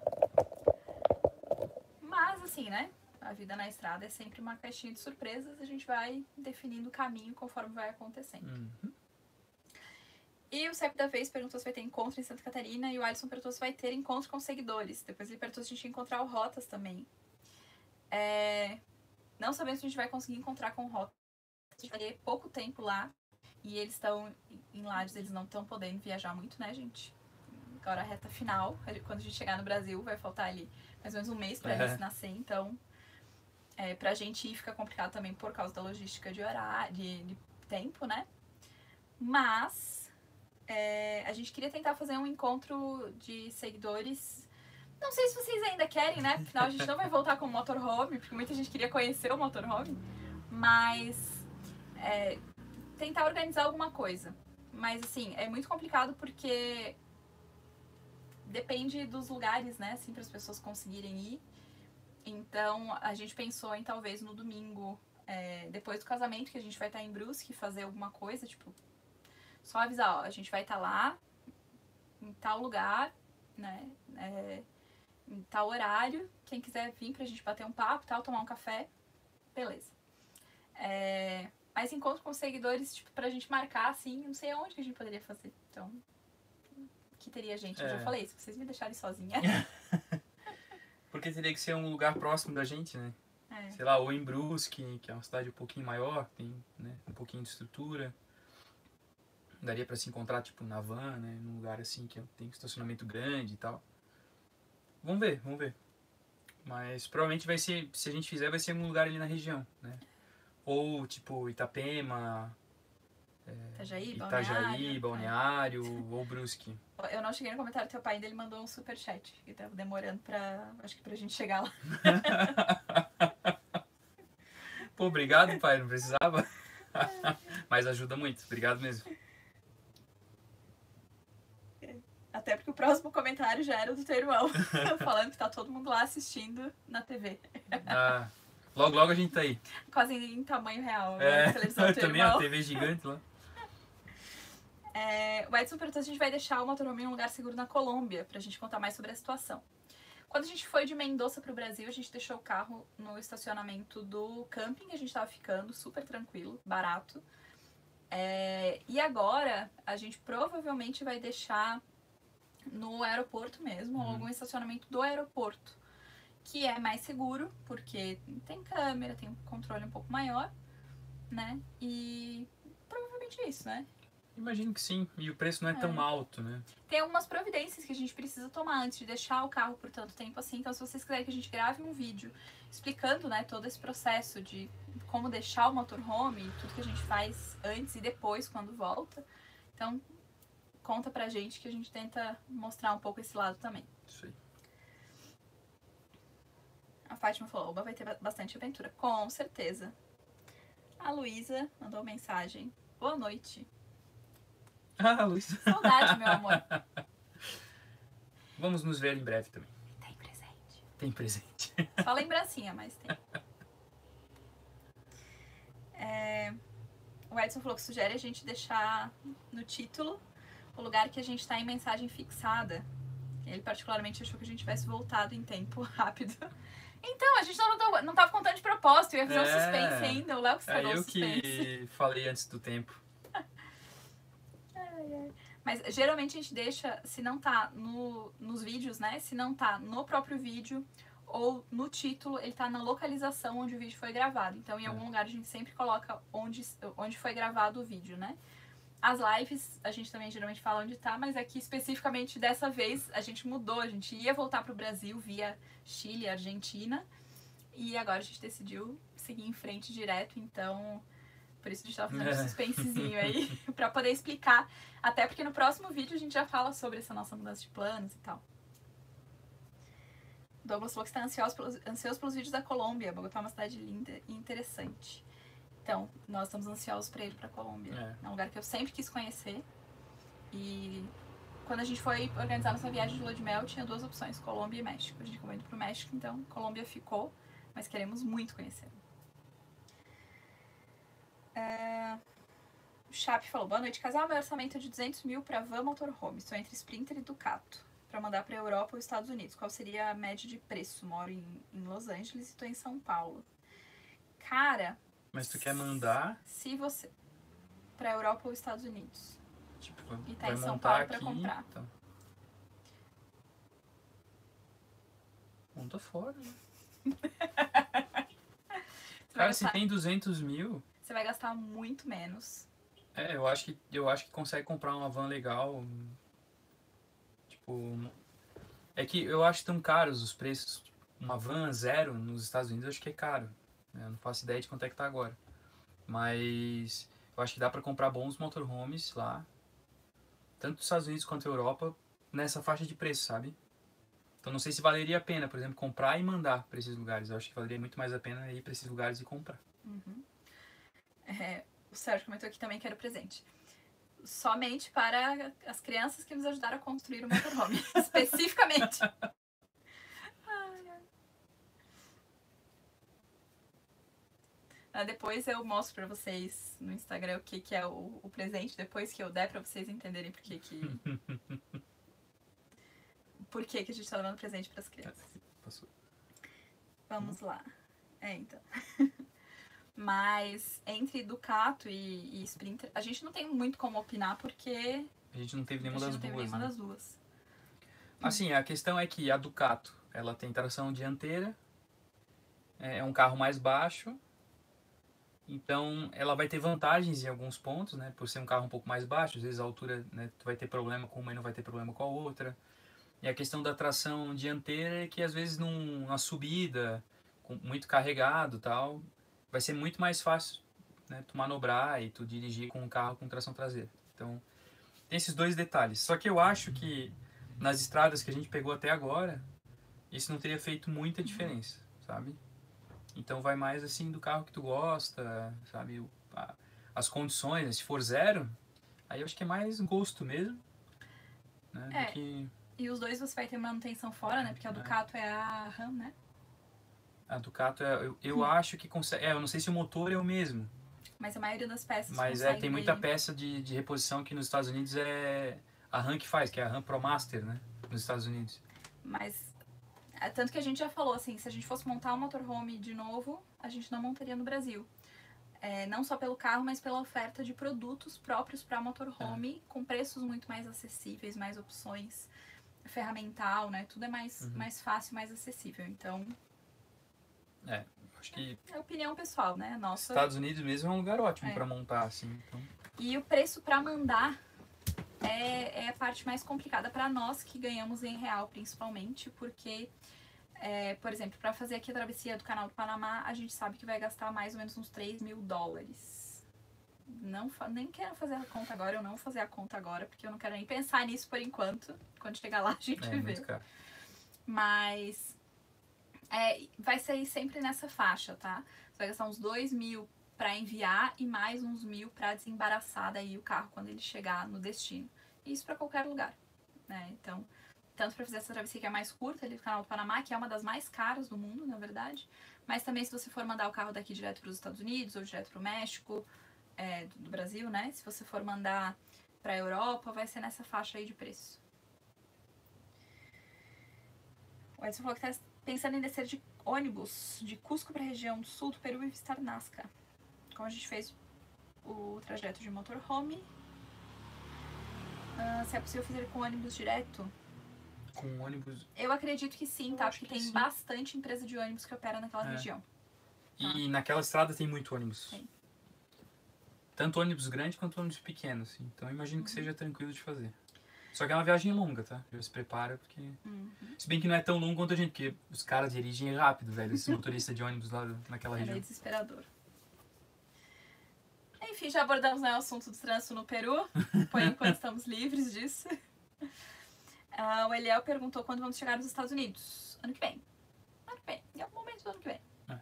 Mas, assim, né? A vida na estrada é sempre uma caixinha de surpresas. A gente vai definindo o caminho conforme vai acontecendo. Uhum. E o Cep da Vez perguntou se vai ter encontro em Santa Catarina. E o Alisson perguntou se vai ter encontro com seguidores. Depois ele perguntou se a gente ia encontrar o Rotas também. É... Não sabemos se a gente vai conseguir encontrar com o Rotas. A gente vai ter pouco tempo lá. E eles estão em Lages, eles não estão podendo viajar muito, né, gente? Agora a reta final, quando a gente chegar no Brasil, vai faltar ali mais ou menos um mês pra É. eles nascer. Então, é, pra gente ir fica complicado também por causa da logística de horário, de, de tempo, né? Mas... É, a gente queria tentar fazer um encontro de seguidores. Não sei se vocês ainda querem, né? Afinal, a gente não vai voltar com o motorhome, porque muita gente queria conhecer o motorhome. Mas é, tentar organizar alguma coisa. Mas, assim, é muito complicado porque depende dos lugares, né? Assim, para as pessoas conseguirem ir. Então, a gente pensou em talvez no domingo, é, depois do casamento, que a gente vai estar em Brusque, fazer alguma coisa, tipo... Só avisar, ó, a gente vai estar lá, em tal lugar, né, é, em tal horário. Quem quiser vir pra gente bater um papo, tal, tomar um café, beleza. É, mas encontro com seguidores, tipo, pra gente marcar, assim, não sei aonde que a gente poderia fazer. Então, que teria gente. Eu É. já falei, se vocês me deixarem sozinha. Porque teria que ser um lugar próximo da gente, né? É. Sei lá, ou em Brusque, que é uma cidade um pouquinho maior, tem, né, um pouquinho de estrutura. Daria pra se encontrar, tipo, na van, né? Num lugar assim que tem estacionamento grande e tal. Vamos ver, vamos ver. Mas provavelmente vai ser, se a gente fizer, vai ser em um lugar ali na região, né? Ou tipo Itapema, Itajaí, Itajaí, Balneário. Balneário, ou Brusque. É. Eu não cheguei no comentário do teu pai, ainda ele mandou um superchat. Que tava demorando pra. Acho que pra gente chegar lá. Pô, obrigado, pai, não precisava. Mas ajuda muito, obrigado mesmo. Até porque o próximo comentário já era do teu irmão. Falando que tá todo mundo lá assistindo na T V. Ah, logo, logo a gente tá aí. Quase em tamanho real. É, A televisão do teu também irmão. a T V gigante lá. É, o Edson perguntou se a gente vai deixar o motorhome em um lugar seguro na Colômbia, pra gente contar mais sobre a situação. Quando a gente foi de Mendoza pro Brasil, a gente deixou o carro no estacionamento do camping que a gente tava ficando, super tranquilo, barato. É, e agora, a gente provavelmente vai deixar no aeroporto mesmo, ou Uhum. algum estacionamento do aeroporto, que é mais seguro, porque tem câmera, tem um controle um pouco maior, né? E provavelmente é isso, né? Imagino que sim, e o preço não é tão É. alto, né? Tem algumas providências que a gente precisa tomar antes de deixar o carro por tanto tempo assim. Então, se vocês quiserem que a gente grave um vídeo explicando, né, todo esse processo de como deixar o motorhome, tudo que a gente faz antes e depois quando volta. Então, conta pra gente que a gente tenta mostrar um pouco esse lado também. Isso aí. A Fátima falou, oba, vai ter ba- bastante aventura. Com certeza. A Luísa mandou mensagem. Boa noite. Ah, Luiz. Saudade, meu amor. Vamos nos ver em breve também. Tem presente. Tem presente. Só lembrancinha, mas tem. É, o Edson falou que sugere a gente deixar no título o lugar que a gente tá em mensagem fixada. Ele particularmente achou que a gente tivesse voltado em tempo rápido. Então, a gente não, não, não tava contando de propósito, eu ia fazer um É. suspense ainda. O Léo que É estragou o eu suspense. que falei antes do tempo. Mas geralmente a gente deixa, se não tá no, nos vídeos, né? Se não tá no próprio vídeo ou no título, ele tá na localização onde o vídeo foi gravado. Então, em É. algum lugar a gente sempre coloca onde, onde foi gravado o vídeo, né? As lives, a gente também geralmente fala onde tá, mas aqui especificamente dessa vez a gente mudou. A gente ia voltar pro Brasil via Chile, Argentina. E agora a gente decidiu seguir em frente direto, então... Por isso a gente tava fazendo um suspensezinho aí, pra poder explicar. Até porque no próximo vídeo a gente já fala sobre essa nossa mudança de planos e tal. Douglas falou que está ansioso pelos, ansioso pelos vídeos da Colômbia. Bogotá é uma cidade linda e interessante. Então, nós estamos ansiosos pra ir pra Colômbia. É. É um lugar que eu sempre quis conhecer. E quando a gente foi organizar nossa viagem de lua de mel, tinha duas opções, Colômbia e México. A gente acabou indo pro México, então Colômbia ficou, mas queremos muito conhecer. É... O Chape falou, boa noite, casal, meu orçamento é de duzentos mil pra van motorhome. Estou entre Sprinter e Ducato. Pra mandar pra Europa ou Estados Unidos. Qual seria a média de preço? Moro em, em Los Angeles e estou em São Paulo. Cara... Mas tu quer mandar, Se você... Pra Europa ou Estados Unidos. tipo, E tá vai em São montar Paulo aqui, pra comprar. Então. Monta fora, né? Você vai Cara, se gastar- tem duzentos mil, Você vai gastar muito menos. é, eu acho que eu acho que consegue comprar uma van legal. Tipo, é que eu acho tão caros os preços. Uma van zero nos Estados Unidos eu acho que é caro, né? Eu não faço ideia de quanto é que tá agora. Mas eu acho que dá pra comprar bons motorhomes lá, tanto nos Estados Unidos quanto na Europa, nessa faixa de preço, sabe? Então não sei se valeria a pena, por exemplo, comprar e mandar pra esses lugares. Eu acho que valeria muito mais a pena ir pra esses lugares e comprar. Uhum. É, o Sérgio comentou aqui também que era o presente. Somente para as crianças que nos ajudaram a construir o motorhome. Especificamente. Ai, ai. Ah, depois eu mostro pra vocês no Instagram o que, que é o, o presente. Depois que eu der pra vocês entenderem por que que... por que que a gente tá dando presente pras crianças. Passou. Vamos lá. É, então. Mas entre Ducato e, e Sprinter, a gente não tem muito como opinar porque A gente não teve A nenhuma gente das não teve duas, nenhuma né? das duas. Assim, a questão é que a Ducato, ela tem tração dianteira, é um carro mais baixo, então ela vai ter vantagens em alguns pontos, né? Por ser um carro um pouco mais baixo, às vezes a altura, né, tu vai ter problema com uma e não vai ter problema com a outra. E a questão da tração dianteira é que às vezes num, numa subida, com muito carregado e tal, vai ser muito mais fácil, né, tu manobrar e tu dirigir com um carro com tração traseira. Então, tem esses dois detalhes. Só que eu acho que nas estradas que a gente pegou até agora, isso não teria feito muita diferença, sabe? Então vai mais assim do carro que tu gosta, sabe? O- a- as condições, né? Se for zero, aí eu acho que é mais gosto mesmo, né? Do É. que E os dois você vai ter manutenção fora, né? Porque a Ducato é a RAM, né? a Ducato. É, eu, eu acho que consegue. É, eu não sei se o motor é o mesmo, Mas a maioria das peças mas é, consegue tem muita daí. peça de, de reposição que nos Estados Unidos é a RAM que faz, que é a RAM ProMaster, né? Nos Estados Unidos. Mas é, tanto que a gente já falou assim, se a gente fosse montar um motorhome de novo, a gente não montaria no Brasil. É, não só pelo carro, mas pela oferta de produtos próprios para motorhome, com preços muito mais acessíveis, mais opções, ferramental, né? Tudo é mais, Uhum. mais fácil, mais acessível. Então, É, acho que é opinião pessoal, né? Nossa. Estados Unidos mesmo é um lugar ótimo É. para montar, assim. Então, E o preço para mandar é, é a parte mais complicada para nós que ganhamos em real, principalmente, porque, é, por exemplo, para fazer aqui a travessia do Canal do Panamá, a gente sabe que vai gastar mais ou menos uns três mil dólares. Não, fa- nem quero fazer a conta agora, eu não vou fazer a conta agora, porque eu não quero nem pensar nisso por enquanto. Quando chegar lá, a gente é vê. muito caro. Mas é, vai sair sempre nessa faixa, tá? Você vai gastar uns dois mil para enviar e mais uns mil para desembaraçar daí o carro quando ele chegar no destino. Isso para qualquer lugar, né? Então, tanto para fazer essa travessia que é mais curta ali do Canal do Panamá, que é uma das mais caras do mundo, na verdade, mas também se você for mandar o carro daqui direto para os Estados Unidos ou direto para o México, é, do Brasil, né? Se você for mandar para a Europa, vai ser nessa faixa aí de preço. O Edson falou que tá pensando em descer de ônibus de Cusco para a região do sul do Peru e visitar Nazca. Como a gente fez o trajeto de motorhome. Ah, se é possível fazer com ônibus direto? Com ônibus. Eu acredito que sim, Eu tá? acho Porque que tem sim. bastante empresa de ônibus que opera naquela É. região. E naquela estrada tem muito ônibus. Tem. Tanto ônibus grande quanto ônibus pequeno, assim. Então eu imagino que Uhum. seja tranquilo de fazer. Só que é uma viagem longa, tá? Já se prepara, porque... Uhum. Se bem que não é tão longo quanto a gente, porque os caras dirigem rápido, velho. Esse motorista de ônibus lá naquela É região. meio desesperador. Enfim, já abordamos, né, o assunto do trânsito no Peru. Por enquanto estamos livres disso. Ah, o Eliel perguntou quando vamos chegar nos Estados Unidos. Ano que vem. Ano que vem. Em algum momento do ano que vem. É.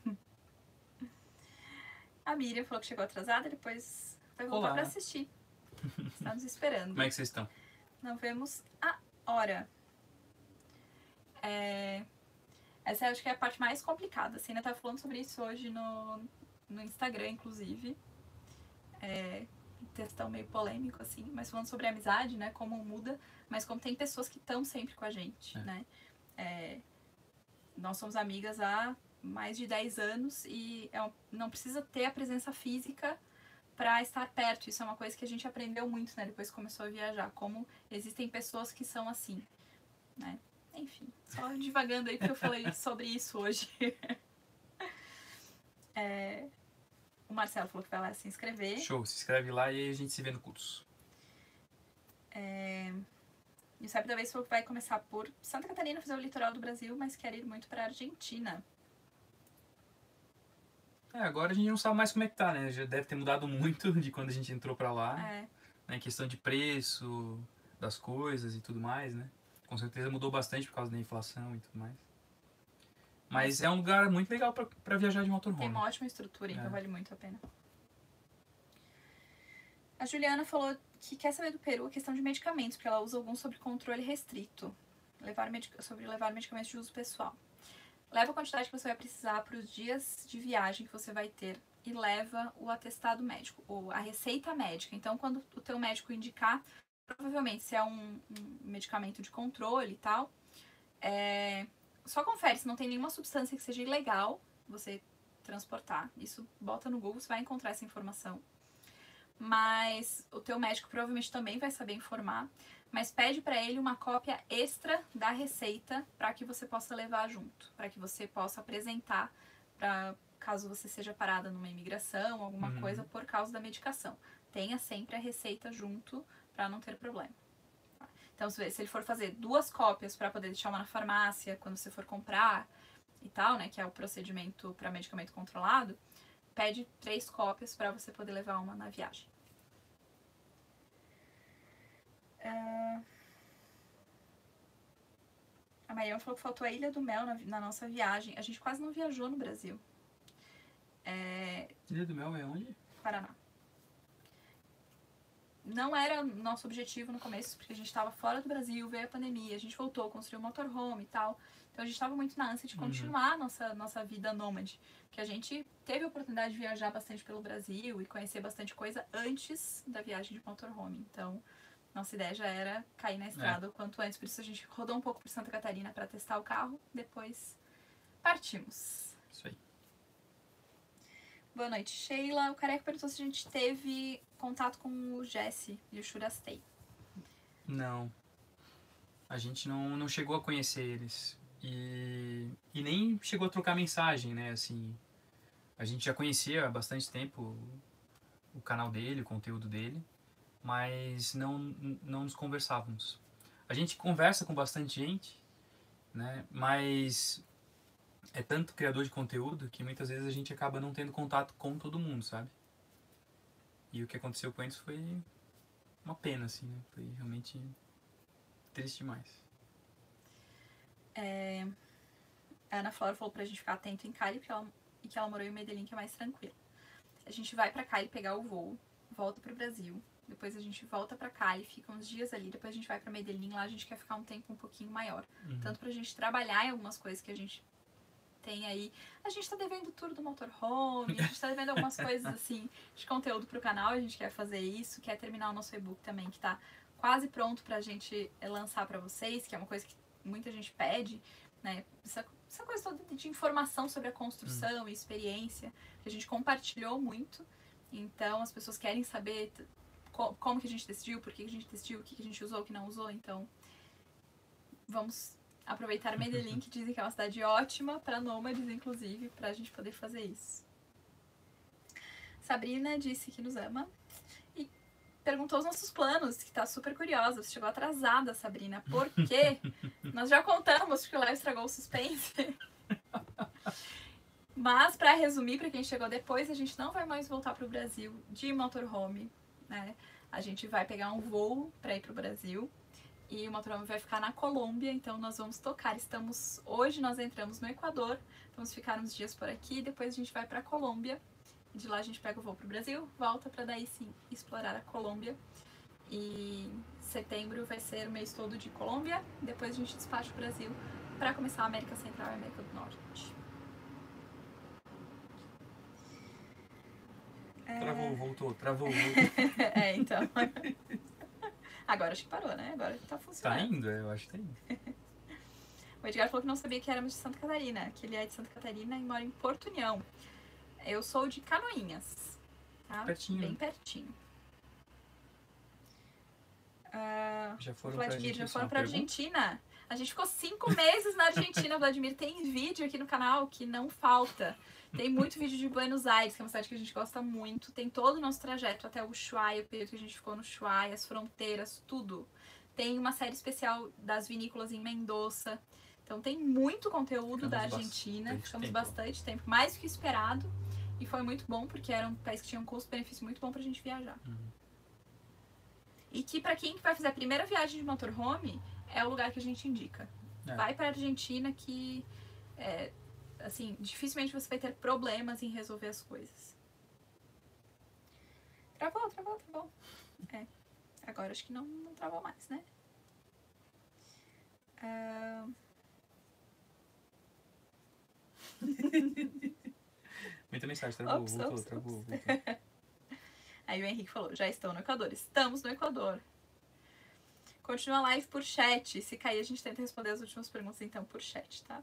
A Miriam falou que chegou atrasada, depois vai voltar Olá. pra assistir. Está nos esperando. Como é que vocês estão? Não vemos a hora. É... Essa eu acho que é a parte mais complicada. A Cina tava falando sobre isso hoje no, no Instagram, inclusive. É... Textão meio polêmico, assim, mas falando sobre a amizade, né? Como muda, mas como tem pessoas que estão sempre com a gente, É. né? É... Nós somos amigas há mais de dez anos e é um... não precisa ter a presença física para estar perto. Isso é uma coisa que a gente aprendeu muito, né? Depois que começou a viajar. Como existem pessoas que são assim, né? Enfim, só divagando aí porque eu falei sobre isso hoje. É, o Marcelo falou que vai lá se inscrever. Show, se inscreve lá e a gente se vê no curso. É, e o Sabe da Vez falou que vai começar por Santa Catarina, fazer o litoral do Brasil, mas quer ir muito para Argentina. É, agora a gente não sabe mais como é que tá, né? Já deve ter mudado muito de quando a gente entrou pra lá. É, Né? Em questão de preço, das coisas e tudo mais, né? Com certeza mudou bastante por causa da inflação e tudo mais. Mas é um lugar muito legal pra, pra viajar de tem motorhome. uma ótima estrutura, então É. vale muito a pena. A Juliana falou que quer saber do Peru a questão de medicamentos, porque ela usa alguns sobre controle restrito. Levar medic- sobre levar medicamentos de uso pessoal. Leva a quantidade que você vai precisar para os dias de viagem que você vai ter e leva o atestado médico, ou a receita médica. Então, quando o teu médico indicar, provavelmente se é um, um medicamento de controle e tal, é, só confere se não tem nenhuma substância que seja ilegal você transportar. Isso bota no Google, você vai encontrar essa informação. mas o teu médico provavelmente também vai saber informar. Mas pede para ele uma cópia extra da receita para que você possa levar junto, para que você possa apresentar, para caso você seja parada numa imigração, alguma Uhum. coisa por causa da medicação. Tenha sempre a receita junto para não ter problema. Tá? Então, se ele for fazer duas cópias para poder deixar uma na farmácia quando você for comprar e tal, né, que é o procedimento para medicamento controlado, pede três cópias para você poder levar uma na viagem. Uh... A Mariana falou que faltou a Ilha do Mel na, na nossa viagem. A gente quase não viajou no Brasil. É... Ilha do Mel é onde? Paraná. Não era nosso objetivo no começo, porque a gente estava fora do Brasil, veio a pandemia, a gente voltou, construiu um motorhome e tal. Então a gente estava muito na ânsia de continuar a uhum. nossa, nossa vida nômade. Porque a gente teve a oportunidade de viajar bastante pelo Brasil e conhecer bastante coisa antes da viagem de motorhome. Então... Nossa ideia já era cair na estrada é. o quanto antes, por isso a gente rodou um pouco por Santa Catarina para testar o carro, depois partimos. Isso aí. Boa noite, Sheila. O Careca perguntou se a gente teve contato com o Jesse e o Shurastei. Não. A gente não, não chegou a conhecer eles. E, e nem chegou a trocar mensagem, né? Assim, a gente já conhecia há bastante tempo o, o canal dele, o conteúdo dele. Mas não, não nos conversávamos. A gente conversa com bastante gente, né? Mas é tanto criador de conteúdo que muitas vezes a gente acaba não tendo contato com todo mundo, sabe? E o que aconteceu com eles foi uma pena, assim, né? Foi realmente triste demais. É... A Ana Flora falou pra gente ficar atento em Cali porque ela... e que ela morou em Medellín, que é mais tranquilo. A gente vai pra Cali pegar o voo, volta pro Brasil. Depois a gente volta pra Cali, fica uns dias ali, depois a gente vai pra Medellín, lá a gente quer ficar um tempo um pouquinho maior. Uhum. Tanto pra gente trabalhar em algumas coisas que a gente tem aí. A gente tá devendo tudo do motorhome, a gente tá devendo algumas coisas assim de conteúdo pro canal, a gente quer fazer isso, quer terminar o nosso e-book também, que tá quase pronto pra gente lançar pra vocês, que é uma coisa que muita gente pede, né? Essa, essa coisa toda de informação sobre a construção uhum. e experiência, que a gente compartilhou muito. Então as pessoas querem saber como que a gente decidiu, por que a gente decidiu, o que a gente usou, o que não usou. Então, vamos aproveitar Medellín, que dizem que é uma cidade ótima para nômades, inclusive, para a gente poder fazer isso. Sabrina disse que nos ama e perguntou os nossos planos, que tá super curiosa. Você chegou atrasada, Sabrina. Por quê? Nós já contamos, porque o Léo estragou o suspense. Mas, para resumir, para quem chegou depois, a gente não vai mais voltar para o Brasil de motorhome, né? A gente vai pegar um voo para ir para o Brasil e o motorhome vai ficar na Colômbia, então nós vamos tocar. Estamos hoje nós entramos no Equador, vamos ficar uns dias por aqui, depois a gente vai para a Colômbia e de lá a gente pega o voo para o Brasil, volta para daí sim explorar a Colômbia. E setembro vai ser o mês todo de Colômbia, depois a gente despacha o Brasil para começar a América Central e a América do Norte. Travou, voltou, travou, voltou. É, então. Agora acho que parou, né? Agora tá funcionando. Tá indo, eu acho que tá indo. O Edgar falou que não sabia que éramos de Santa Catarina, que ele é de Santa Catarina e mora em Porto União. Eu sou de Canoinhas, tá? Pertinho. Bem pertinho. Uh, já foram Vladimir, pra Argentina? Já foram pra Argentina. A gente ficou cinco meses na Argentina, Vladimir. Tem vídeo aqui no canal que não falta. Tem muito vídeo de Buenos Aires, que é uma cidade que a gente gosta muito. Tem todo o nosso trajeto até o Ushuaia, o período que a gente ficou no Ushuaia, as fronteiras, tudo. Tem uma série especial das vinícolas em Mendoza. Então tem muito conteúdo Ficamos da Argentina. bastante Ficamos tempo. bastante tempo, mais do que esperado. E foi muito bom, porque era um país que tinha um custo-benefício muito bom pra gente viajar. Uhum. E que pra quem vai fazer a primeira viagem de motorhome, é o lugar que a gente indica. É. Vai pra Argentina que... É, assim, dificilmente você vai ter problemas em resolver as coisas. Travou, travou, travou. É. Agora acho que não, não travou mais, né? Uh... Muita mensagem, travou, Ops, voltou, ops, travou, ops. voltou. Aí o Henrique falou, já estou no Equador. Estamos no Equador. Continua a live por chat. Se cair, a gente tenta responder as últimas perguntas, então, por chat, tá?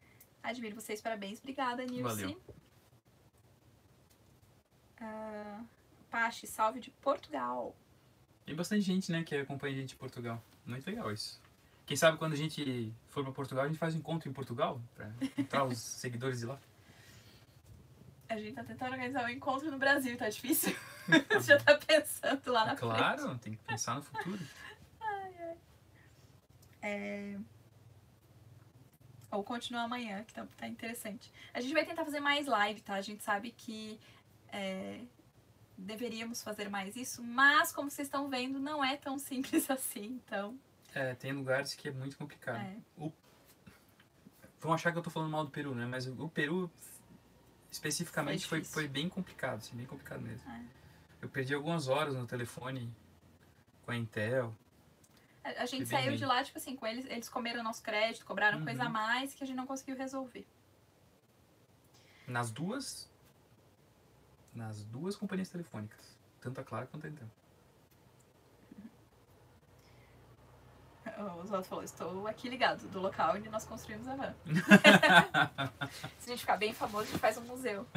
Admiro vocês, parabéns. Obrigada, Nilce. Valeu. Uh... Pache, salve de Portugal. Tem bastante gente, né, que acompanha a gente em Portugal. Muito legal isso. Quem sabe quando a gente for pra Portugal, a gente faz um encontro em Portugal, pra encontrar os seguidores de lá. A gente tá tentando organizar um encontro no Brasil, tá difícil? Você já tá pensando lá na Claro, frente. tem que pensar no futuro. É... Ou continua amanhã, que tá, tá interessante. A gente vai tentar fazer mais live, tá? A gente sabe que é, deveríamos fazer mais isso, mas como vocês estão vendo, não é tão simples assim, então... É, tem lugares que é muito complicado. É. O... Vão achar que eu tô falando mal do Peru, né? Mas o Peru, especificamente, Foi foi, difícil. foi bem complicado, assim, bem complicado mesmo. É. Eu perdi algumas horas no telefone com a Intel. A, a gente Foi bem saiu ruim. de lá, tipo assim, com eles, eles comeram nosso crédito, cobraram Uhum. coisa a mais que a gente não conseguiu resolver. Nas duas... Nas duas companhias telefônicas. Tanto a Claro quanto a Intel. O Oswaldo falou, estou aqui ligado, do local onde nós construímos a van. Se a gente ficar bem famoso, a gente faz um museu.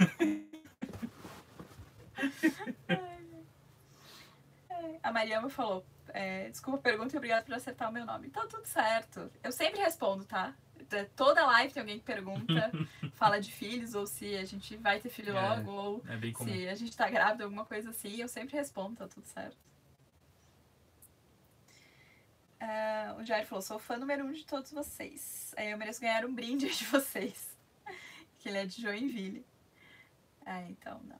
A Mariama falou, é, desculpa a pergunta e obrigada por acertar o meu nome. Tá tudo certo. Eu sempre respondo, tá? Toda live tem alguém que pergunta, fala de filhos, ou se a gente vai ter filho É, logo, ou é bem comum. se a gente tá grávida, alguma coisa assim. Eu sempre respondo, tá tudo certo. Uh, o Jair falou, sou fã número um de todos vocês. Aí eu mereço ganhar um brinde de vocês. Que ele é de Joinville. Ah, então não.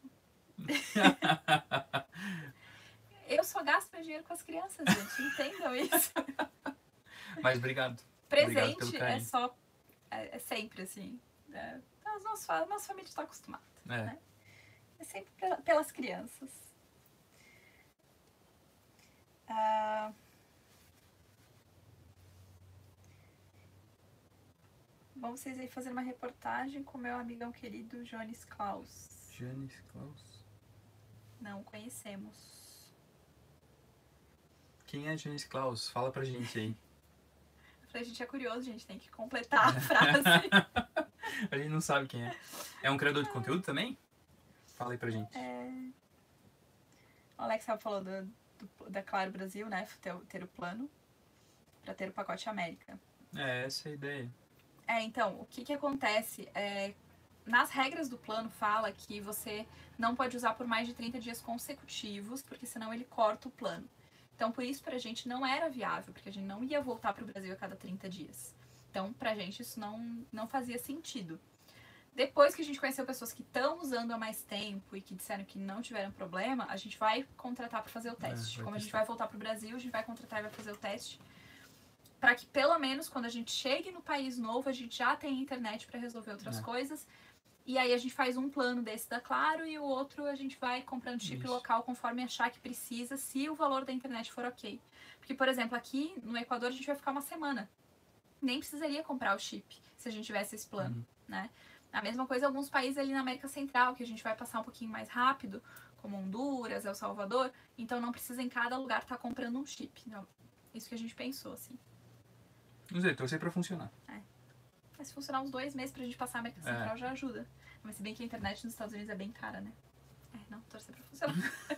Eu só gasto meu dinheiro com as crianças, gente. Entendam isso. Mas obrigado. Presente pelo é carinho. só... É, é sempre assim. É, a nossa, a nossa família está acostumada. É. Né? É sempre pela- pelas crianças. Ah... Vão vocês aí fazer uma reportagem com meu amigão querido Jones Klaus. Janis Klaus. Não conhecemos. Quem é Janis Klaus? Fala pra gente aí. Eu falei, a gente é curioso, gente, tem que completar a frase. A gente não sabe quem é. É um criador de conteúdo também? Fala aí pra gente. É... O Alex falou do, do, da Claro Brasil, né? Ter, ter o plano para ter o pacote América. É, essa é a ideia. É, então, o que que acontece? É, nas regras do plano fala que você não pode usar por mais de trinta dias consecutivos, porque senão ele corta o plano. Então, por isso, pra gente não era viável, porque a gente não ia voltar pro Brasil a cada trinta dias. Então, pra gente, isso não, não fazia sentido. Depois que a gente conheceu pessoas que estão usando há mais tempo e que disseram que não tiveram problema, a gente vai contratar para fazer o teste. vai Como a gente testar. vai voltar pro Brasil, a gente vai contratar e vai fazer o teste. Para que, pelo menos, quando a gente chegue no país novo, a gente já tenha internet para resolver outras É. coisas. E aí a gente faz um plano desse da Claro e o outro a gente vai comprando chip Isso. local conforme achar que precisa, se o valor da internet for ok. Porque, por exemplo, aqui no Equador a gente vai ficar uma semana. Nem precisaria comprar o chip se a gente tivesse esse plano, Uhum. né? A mesma coisa em alguns países ali na América Central, que a gente vai passar um pouquinho mais rápido, como Honduras, El Salvador, então não precisa em cada lugar estar comprando um chip. Então, isso que a gente pensou, assim. Não sei, torcer pra funcionar. Mas se funcionar uns dois meses pra gente passar a América Central já ajuda. Mas se bem que a internet nos Estados Unidos é bem cara, né? É, não, torcer pra funcionar.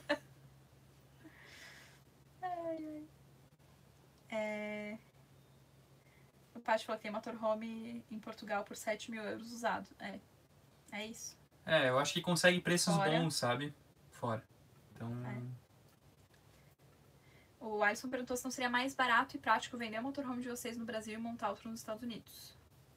Ai, ai. É... O Paty falou que tem motorhome em Portugal por sete mil euros usado. É, é isso. É, eu acho que consegue preços Fora. bons, sabe? Fora. Então, O Alisson perguntou se não seria mais barato e prático vender o motorhome de vocês no Brasil e montar outro nos Estados Unidos.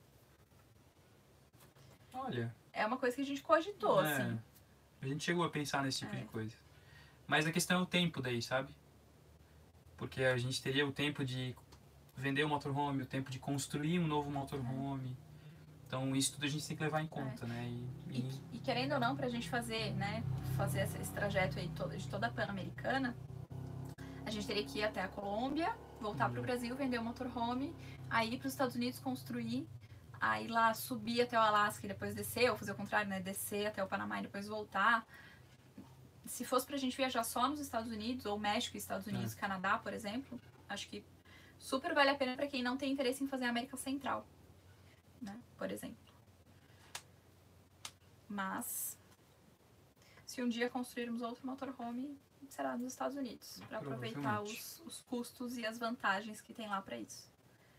olha, É uma coisa que a gente cogitou, é, assim. a gente chegou a pensar nesse tipo É. de coisa. Mas a questão é o tempo daí, sabe? Porque a gente teria o tempo de vender o motorhome, o tempo de construir um novo motorhome. Então isso tudo a gente tem que levar em conta, né? E, E, e- e querendo ou não, pra gente fazer, né, fazer esse, esse trajeto aí todo, de toda a Pan-Americana, a gente teria que ir até a Colômbia, voltar Uhum. pro Brasil, vender o motorhome, aí ir pros Estados Unidos construir, aí lá subir até o Alasca e depois descer, ou fazer o contrário, né, descer até o Panamá e depois voltar. Se fosse pra gente viajar só nos Estados Unidos, ou México, Estados Unidos, Canadá, por exemplo, acho que super vale a pena pra quem não tem interesse em fazer a América Central, né, por exemplo. Mas, se se um dia construirmos outro motorhome, será nos Estados Unidos, para aproveitar os, os custos e as vantagens que tem lá para isso.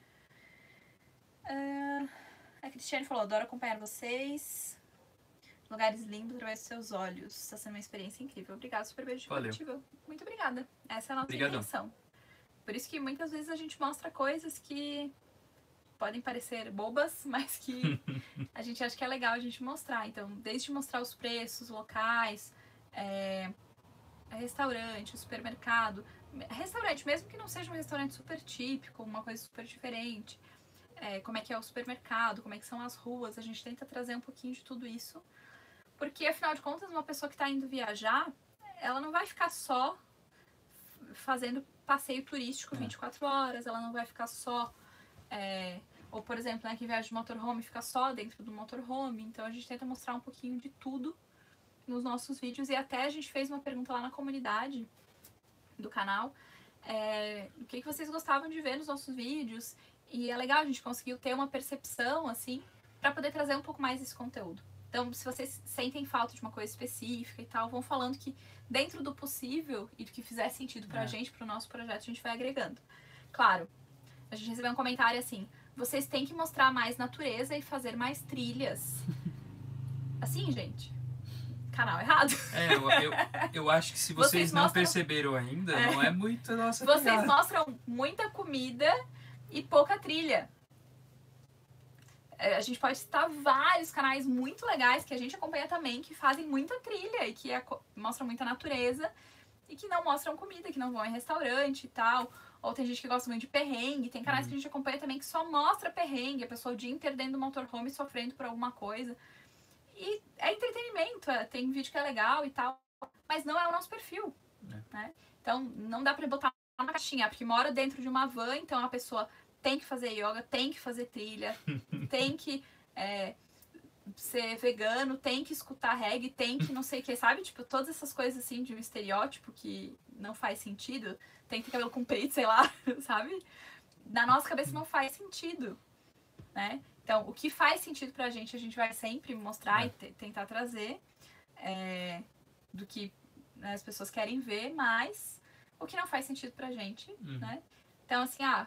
Uh, a Cristiane falou, adoro acompanhar vocês. Lugares lindos através dos seus olhos. Está sendo uma experiência incrível. Obrigada, Super Beijo de Combustível. Muito obrigada. Essa é a nossa Obrigadão. intenção. Por isso que muitas vezes a gente mostra coisas que podem parecer bobas, mas que a gente acha que é legal a gente mostrar. Então, desde mostrar os preços locais, é, restaurante, supermercado. Restaurante, mesmo que não seja um restaurante super típico, uma coisa super diferente. É, como é que é o supermercado, como é que são as ruas. A gente tenta trazer um pouquinho de tudo isso. Porque, afinal de contas, uma pessoa que está indo viajar, ela não vai ficar só fazendo passeio turístico vinte e quatro horas, ela não vai ficar só... É, ou, por exemplo, né, que viaja de motorhome fica só dentro do motorhome. Então, a gente tenta mostrar um pouquinho de tudo nos nossos vídeos. E até a gente fez uma pergunta lá na comunidade do canal. É, o que, que vocês gostavam de ver nos nossos vídeos. E é legal, a gente conseguiu ter uma percepção, assim, para poder trazer um pouco mais esse conteúdo. Então, se vocês sentem falta de uma coisa específica e tal, vão falando que dentro do possível e do que fizer sentido pra é. gente, pro nosso projeto, a gente vai agregando. Claro, a gente recebeu um comentário assim, vocês têm que mostrar mais natureza e fazer mais trilhas. Assim, gente, canal errado. É, eu, eu, eu acho que se vocês, vocês não mostram... perceberam ainda, é. não é muito a nossa Vocês pegada. mostram muita comida e pouca trilha. A gente pode citar vários canais muito legais que a gente acompanha também, que fazem muita trilha e que é, mostram muita natureza e que não mostram comida, que não vão em restaurante e tal. Ou tem gente que gosta muito de perrengue. Tem canais uhum. que a gente acompanha também que só mostra perrengue, a pessoa o dia inteiro dentro do motorhome sofrendo por alguma coisa. E é entretenimento, é, tem vídeo que é legal e tal, mas não é o nosso perfil. É. Né? Então não dá pra botar uma caixinha, porque mora dentro de uma van, então a pessoa... tem que fazer yoga, tem que fazer trilha, tem que é, ser vegano, tem que escutar reggae, tem que não sei o que, sabe? Tipo, todas essas coisas assim de um estereótipo que não faz sentido. Tem que ter cabelo comprido, sei lá, sabe? Na nossa cabeça não faz sentido, né? Então, o que faz sentido pra gente, a gente vai sempre mostrar é. e te- tentar trazer é, do que né, as pessoas querem ver, mas o que não faz sentido pra gente, uhum. né? Então, assim, ah...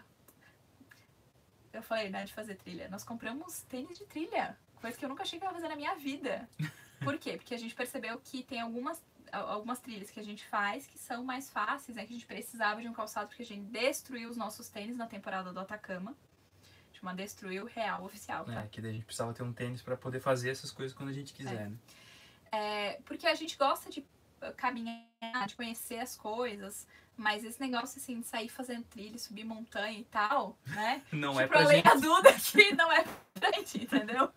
eu falei, né, de fazer trilha. Nós compramos tênis de trilha, coisa que eu nunca achei que eu ia fazer na minha vida. Por quê? Porque a gente percebeu que tem algumas, algumas trilhas que a gente faz que são mais fáceis, né, que a gente precisava de um calçado porque a gente destruiu os nossos tênis na temporada do Atacama. Tipo, uma destruiu real, oficial, tá? É, que daí a gente precisava ter um tênis pra poder fazer essas coisas quando a gente quiser, é. né? É, porque a gente gosta de caminhar, de conhecer as coisas... Mas esse negócio, assim, de sair fazendo trilha, subir montanha e tal, né? Não tipo, é pra gente. A Duda que não é pra gente, entendeu?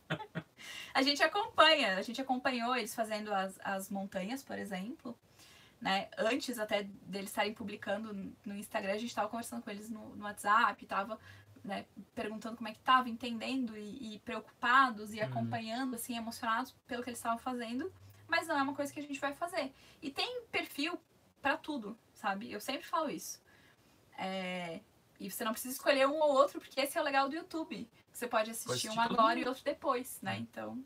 A gente acompanha, a gente acompanhou eles fazendo as, as montanhas, por exemplo, né? Antes até deles estarem publicando no Instagram, a gente tava conversando com eles no, no WhatsApp, tava né, perguntando como é que tava, entendendo e, e preocupados e uhum. acompanhando, assim, emocionados pelo que eles estavam fazendo. Mas não é uma coisa que a gente vai fazer. E tem perfil pra tudo, sabe? Eu sempre falo isso. É... E você não precisa escolher um ou outro, porque esse é o legal do YouTube. Você pode assistir, pode assistir um agora e outro depois, né? Então,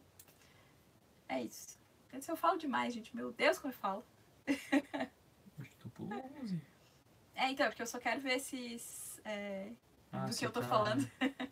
é isso. Se eu falo demais, gente, meu Deus, como eu falo. É, então, porque eu só quero ver esses... É... Ah, do que eu tô tá... falando.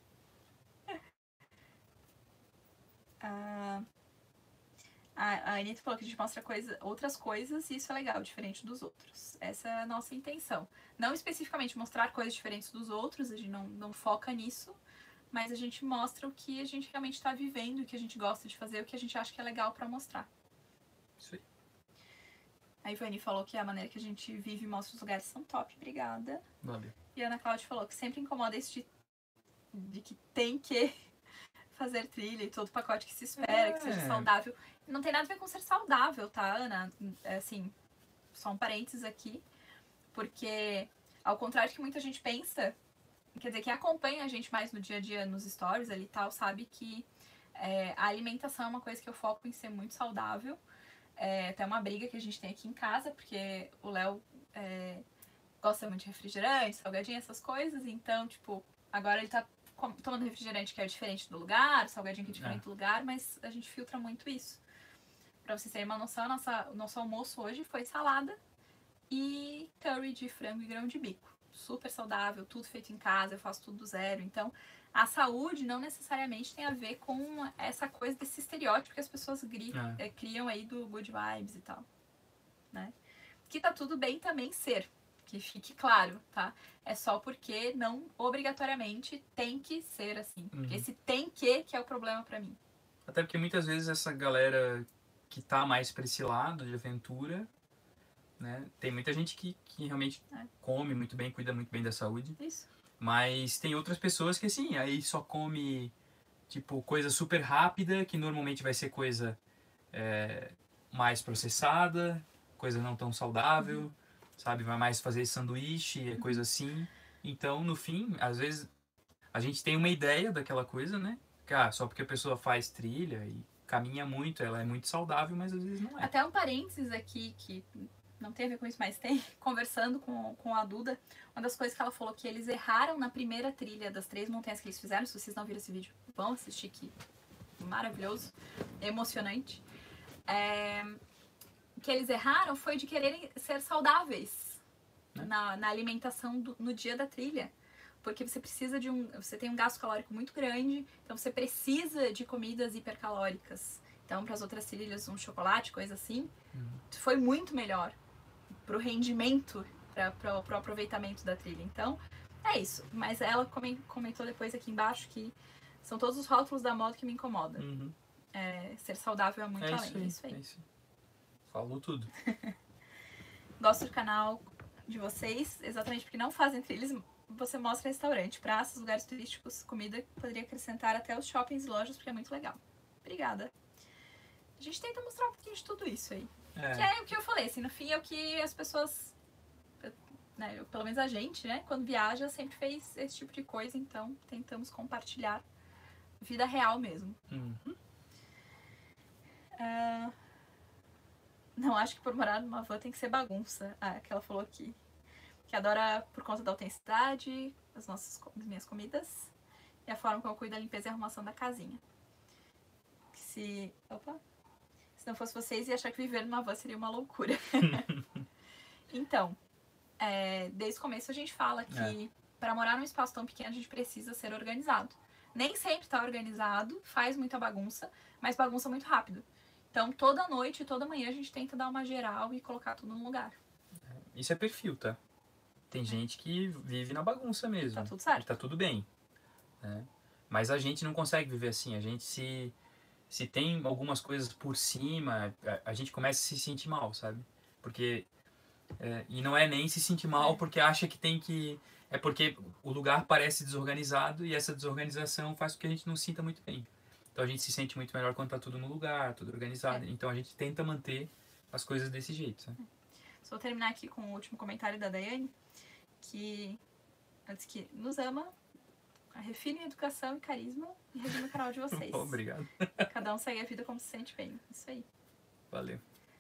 ah... A Anitta falou que a gente mostra coisa, outras coisas e isso é legal, diferente dos outros. Essa é a nossa intenção. Não especificamente mostrar coisas diferentes dos outros, a gente não, não foca nisso, mas a gente mostra o que a gente realmente está vivendo, o que a gente gosta de fazer, o que a gente acha que é legal para mostrar. Isso aí. A Ivani falou que a maneira que a gente vive e mostra os lugares são top, obrigada. Valeu. E a Ana Cláudia falou que sempre incomoda isso de, de que tem que... fazer trilha e todo o pacote que se espera, é. que seja saudável. Não tem nada a ver com ser saudável, tá, Ana? É, assim, só um parênteses aqui. Porque, ao contrário do que muita gente pensa, quer dizer, quem acompanha a gente mais no dia a dia, nos stories ali e tal, sabe que é, a alimentação é uma coisa que eu foco em ser muito saudável. É até uma briga que a gente tem aqui em casa, porque o Léo é, gosta muito de refrigerante, salgadinho, essas coisas. Então, tipo, agora ele tá tomando refrigerante que é diferente do lugar, salgadinho que é diferente é. do lugar, mas a gente filtra muito isso. Pra vocês terem uma noção, nossa, o nosso almoço hoje foi salada e curry de frango e grão de bico. Super saudável, tudo feito em casa, eu faço tudo do zero. Então, a saúde não necessariamente tem a ver com essa coisa desse estereótipo que as pessoas gri- É. eh, criam aí do good vibes e tal, né? Que tá tudo bem também ser, que fique claro, tá? É só porque não obrigatoriamente tem que ser assim. Porque Uhum. esse tem que que é o problema pra mim. Até porque muitas vezes essa galera que tá mais pra esse lado de aventura, né? Tem muita gente que, que realmente É. come muito bem, cuida muito bem da saúde. Isso. Mas tem outras pessoas que, assim, aí só come, tipo, coisa super rápida, que normalmente vai ser coisa é, mais processada, coisa não tão saudável, Uhum. sabe? Vai mais fazer sanduíche, é coisa assim. Então, no fim, às vezes, a gente tem uma ideia daquela coisa, né? Que, ah, só porque a pessoa faz trilha e caminha muito, ela é muito saudável, mas às vezes não é. Até um parênteses aqui, que não tem a ver com isso, mas tem, conversando com, com a Duda, uma das coisas que ela falou que eles erraram na primeira trilha das três montanhas que eles fizeram, se vocês não viram esse vídeo, vão assistir, que maravilhoso, emocionante. É, o que eles erraram foi de quererem ser saudáveis Né? na, na alimentação do- no dia da trilha. Porque você precisa de um. Você tem um gasto calórico muito grande, então você precisa de comidas hipercalóricas. Então, para as outras trilhas, um chocolate, coisa assim, foi muito melhor pro rendimento, para pro aproveitamento da trilha. Então, é isso. Mas ela comen- comentou depois aqui embaixo que são todos os rótulos da moda que me incomodam. Uhum. É, ser saudável é muito É além. isso aí, É isso aí. é isso aí. Falou tudo. Gosto do canal de vocês, exatamente porque não fazem trilhas. Você mostra restaurante, praças, lugares turísticos, comida. Poderia acrescentar até os shoppings e lojas, porque é muito legal. Obrigada. A gente tenta mostrar um pouquinho de tudo isso aí. É. Que é o que eu falei, assim, no fim é o que as pessoas, né, eu- pelo menos a gente, né, quando viaja, sempre fez esse tipo de coisa, então tentamos compartilhar vida real mesmo. Uhum. Ah, não acho que por morar numa van tem que ser bagunça. Ah, que ela falou aqui. Que adora por conta da autenticidade, as nossas, co- as minhas comidas e a forma como eu cuido da limpeza e arrumação da casinha. Que se. Opa! Se não fosse vocês, ia achar que viver numa van seria uma loucura. Então, é, desde o começo a gente fala que para morar num espaço tão pequeno a gente precisa ser organizado. Nem sempre tá organizado, faz muita bagunça, mas bagunça muito rápido. Então, toda noite, toda manhã a gente tenta dar uma geral e colocar tudo no lugar. Isso é perfil, tá? Tem gente que vive na bagunça mesmo. Tá tudo certo. E tá tudo bem. Né? Mas a gente não consegue viver assim. A gente se... Se tem algumas coisas por cima, a, a gente começa a se sentir mal, sabe? Porque... é, e não é nem se sentir mal É. porque acha que tem que... É porque o lugar parece desorganizado e essa desorganização faz com que a gente não se sinta muito bem. Então a gente se sente muito melhor quando tá tudo no lugar, tudo organizado. É. Então a gente tenta manter as coisas desse jeito, sabe? Só vou terminar aqui com o último comentário da Daiane, que ela disse que nos ama, refinem educação e carisma e regime o canal de vocês. Obrigado. Cada um segue a vida como se sente bem. Isso aí. Valeu.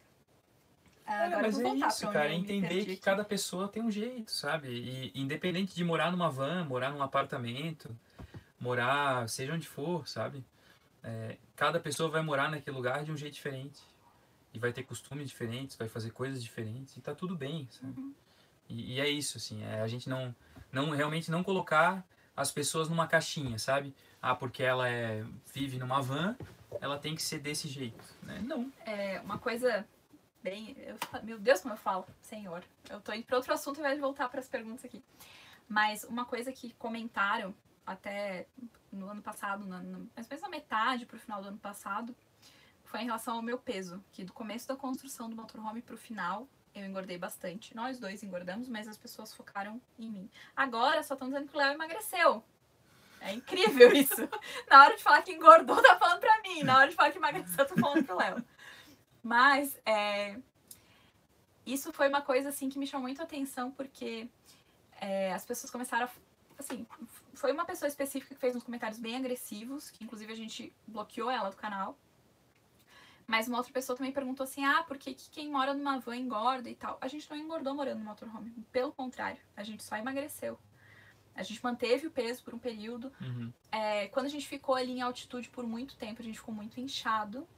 Ah, É, agora mas eu é vou voltar isso, pra onde cara. eu É me entender perdi que aqui. cada pessoa tem um jeito, sabe? E independente de morar numa van, morar num apartamento, morar seja onde for, sabe? É, cada pessoa vai morar naquele lugar de um jeito diferente. E vai ter costumes diferentes, vai fazer coisas diferentes. E tá tudo bem, sabe? Uhum. E, e é isso, assim. É a gente não, não... Realmente não colocar as pessoas numa caixinha, sabe? Ah, porque ela é, vive numa van, ela tem que ser desse jeito. Né? Não. É, uma coisa bem... eu fa- meu Deus, como eu falo, senhor. Eu tô indo pra outro assunto ao invés de voltar pras perguntas aqui. Mas uma coisa que comentaram até no ano passado, na, na, mais ou menos na metade pro final do ano passado, foi em relação ao meu peso. Que do começo da construção do motorhome pro final, eu engordei bastante. Nós dois engordamos, mas as pessoas focaram em mim. Agora só estão dizendo que o Léo emagreceu. É incrível isso. Na hora de falar que engordou, tá falando pra mim. Na hora de falar que emagreceu, tô falando pro Léo. Mas, é, isso foi uma coisa, assim, que me chamou muito a atenção, porque é, as pessoas começaram a... Assim, foi uma pessoa específica que fez uns comentários bem agressivos, que inclusive a gente bloqueou ela do canal. Mas uma outra pessoa também perguntou assim, ah, por que que quem mora numa van engorda e tal? A gente não engordou morando no motorhome. Pelo contrário, a gente só emagreceu. A gente manteve o peso por um período. Uhum. É, quando a gente ficou ali em altitude por muito tempo, a gente ficou muito inchado.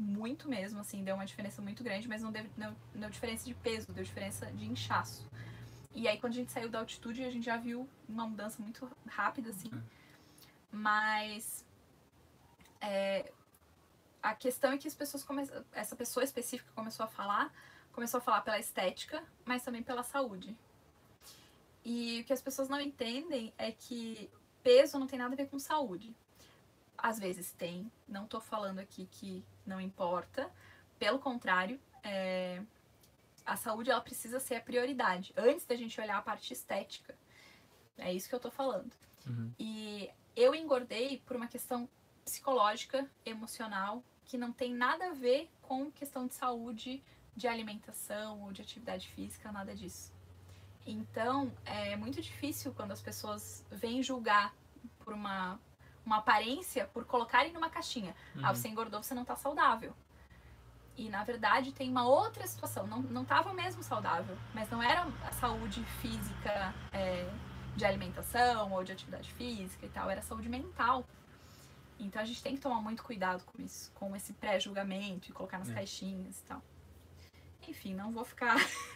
muito mesmo, assim, deu uma diferença muito grande, mas não deu, não deu diferença de peso, deu diferença de inchaço. E aí, quando a gente saiu da altitude, a gente já viu uma mudança muito rápida, assim. Mas é, a questão é que as pessoas começam, essa pessoa específica começou a falar, começou a falar pela estética, mas também pela saúde. E o que as pessoas não entendem é que peso não tem nada a ver com saúde. Às vezes tem, não tô falando aqui que não importa, pelo contrário, é, a saúde ela precisa ser a prioridade, antes da gente olhar a parte estética. É isso que eu tô falando. Uhum. E eu engordei por uma questão psicológica, emocional, que não tem nada a ver com questão de saúde, de alimentação ou de atividade física, nada disso. Então, é muito difícil quando as pessoas vêm julgar por uma, uma aparência, por colocarem numa caixinha. Uhum. Ah, você engordou, você não tá saudável. E, na verdade, tem uma outra situação. Não, não tava mesmo saudável, mas não era a saúde física é, de alimentação ou de atividade física e tal, era saúde mental. Então, a gente tem que tomar muito cuidado com isso, com esse pré-julgamento e colocar nas É. caixinhas e tal. Enfim, não vou ficar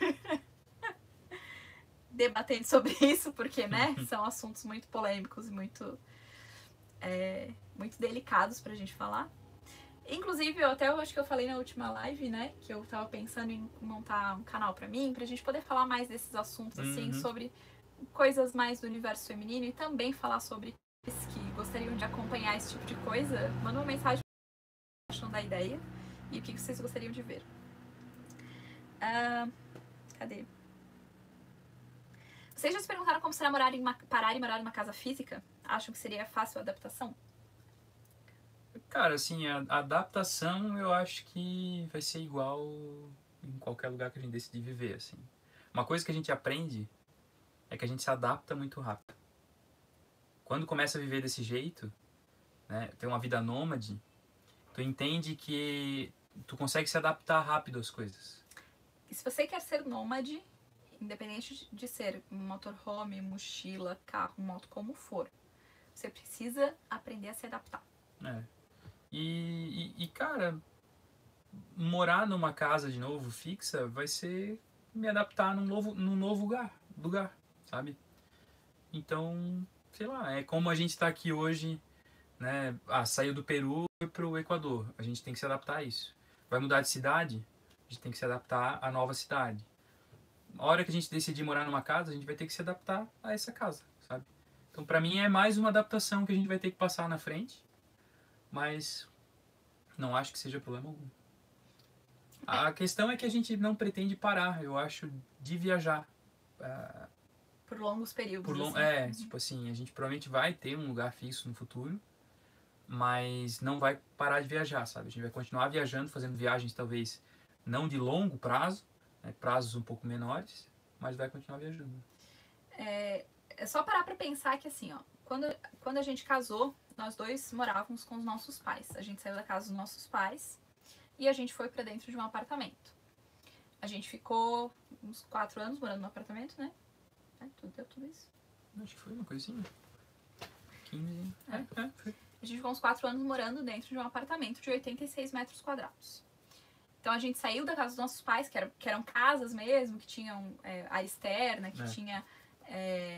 debatendo sobre isso, porque, né, são assuntos muito polêmicos e muito, é, muito delicados pra gente falar. Inclusive, eu até eu acho que eu falei na última live, né, que eu tava pensando em montar um canal pra mim, pra gente poder falar mais desses assuntos, assim, Uhum. sobre coisas mais do universo feminino e também falar sobre esses que gostariam de acompanhar esse tipo de coisa. Manda uma mensagem pra acham da ideia e o que vocês gostariam de ver. Ah, cadê? Vocês já se perguntaram como será morar em uma, parar e morar em uma casa física? Acham que seria fácil a adaptação? Cara, assim, a a adaptação eu acho que vai ser igual em qualquer lugar que a gente decidir viver, assim. Uma coisa que a gente aprende é que a gente se adapta muito rápido. Quando começa a viver desse jeito, né, ter uma vida nômade, tu entende que tu consegue se adaptar rápido às coisas. E se você quer ser nômade, independente de ser motorhome, mochila, carro, moto, como for, você precisa aprender a se adaptar. É. E, e, e, cara, morar numa casa de novo fixa vai ser me adaptar num novo, num novo lugar, lugar, sabe? Então, sei lá, é como a gente tá aqui hoje, né? Ah, saiu do Peru e foi pro Equador. A gente tem que se adaptar a isso. Vai mudar de cidade? A gente tem que se adaptar à nova cidade. A hora que a gente decidir morar numa casa, a gente vai ter que se adaptar a essa casa, sabe? Então, pra mim, é mais uma adaptação que a gente vai ter que passar na frente, mas não acho que seja problema algum. A questão é que a gente não pretende parar, eu acho, de viajar. Uh, Por longos períodos. por long... assim. É, tipo assim, a gente provavelmente vai ter um lugar fixo no futuro, mas não vai parar de viajar, sabe? A gente vai continuar viajando, fazendo viagens talvez não de longo prazo, né? Prazos um pouco menores, mas vai continuar viajando. É, é só parar pra pensar que assim, ó, quando, quando a gente casou, nós dois morávamos com os nossos pais. A gente saiu da casa dos nossos pais e a gente foi pra dentro de um apartamento. A gente ficou uns quatro anos morando no apartamento, né? É, tudo, deu tudo isso. Acho que foi uma coisinha. quinze. É, é, foi. A gente ficou uns quatro anos morando dentro de um apartamento de oitenta e seis metros quadrados. Então a gente saiu da casa dos nossos pais, que eram, que eram casas mesmo, que tinham é, área externa, que É. tinha é,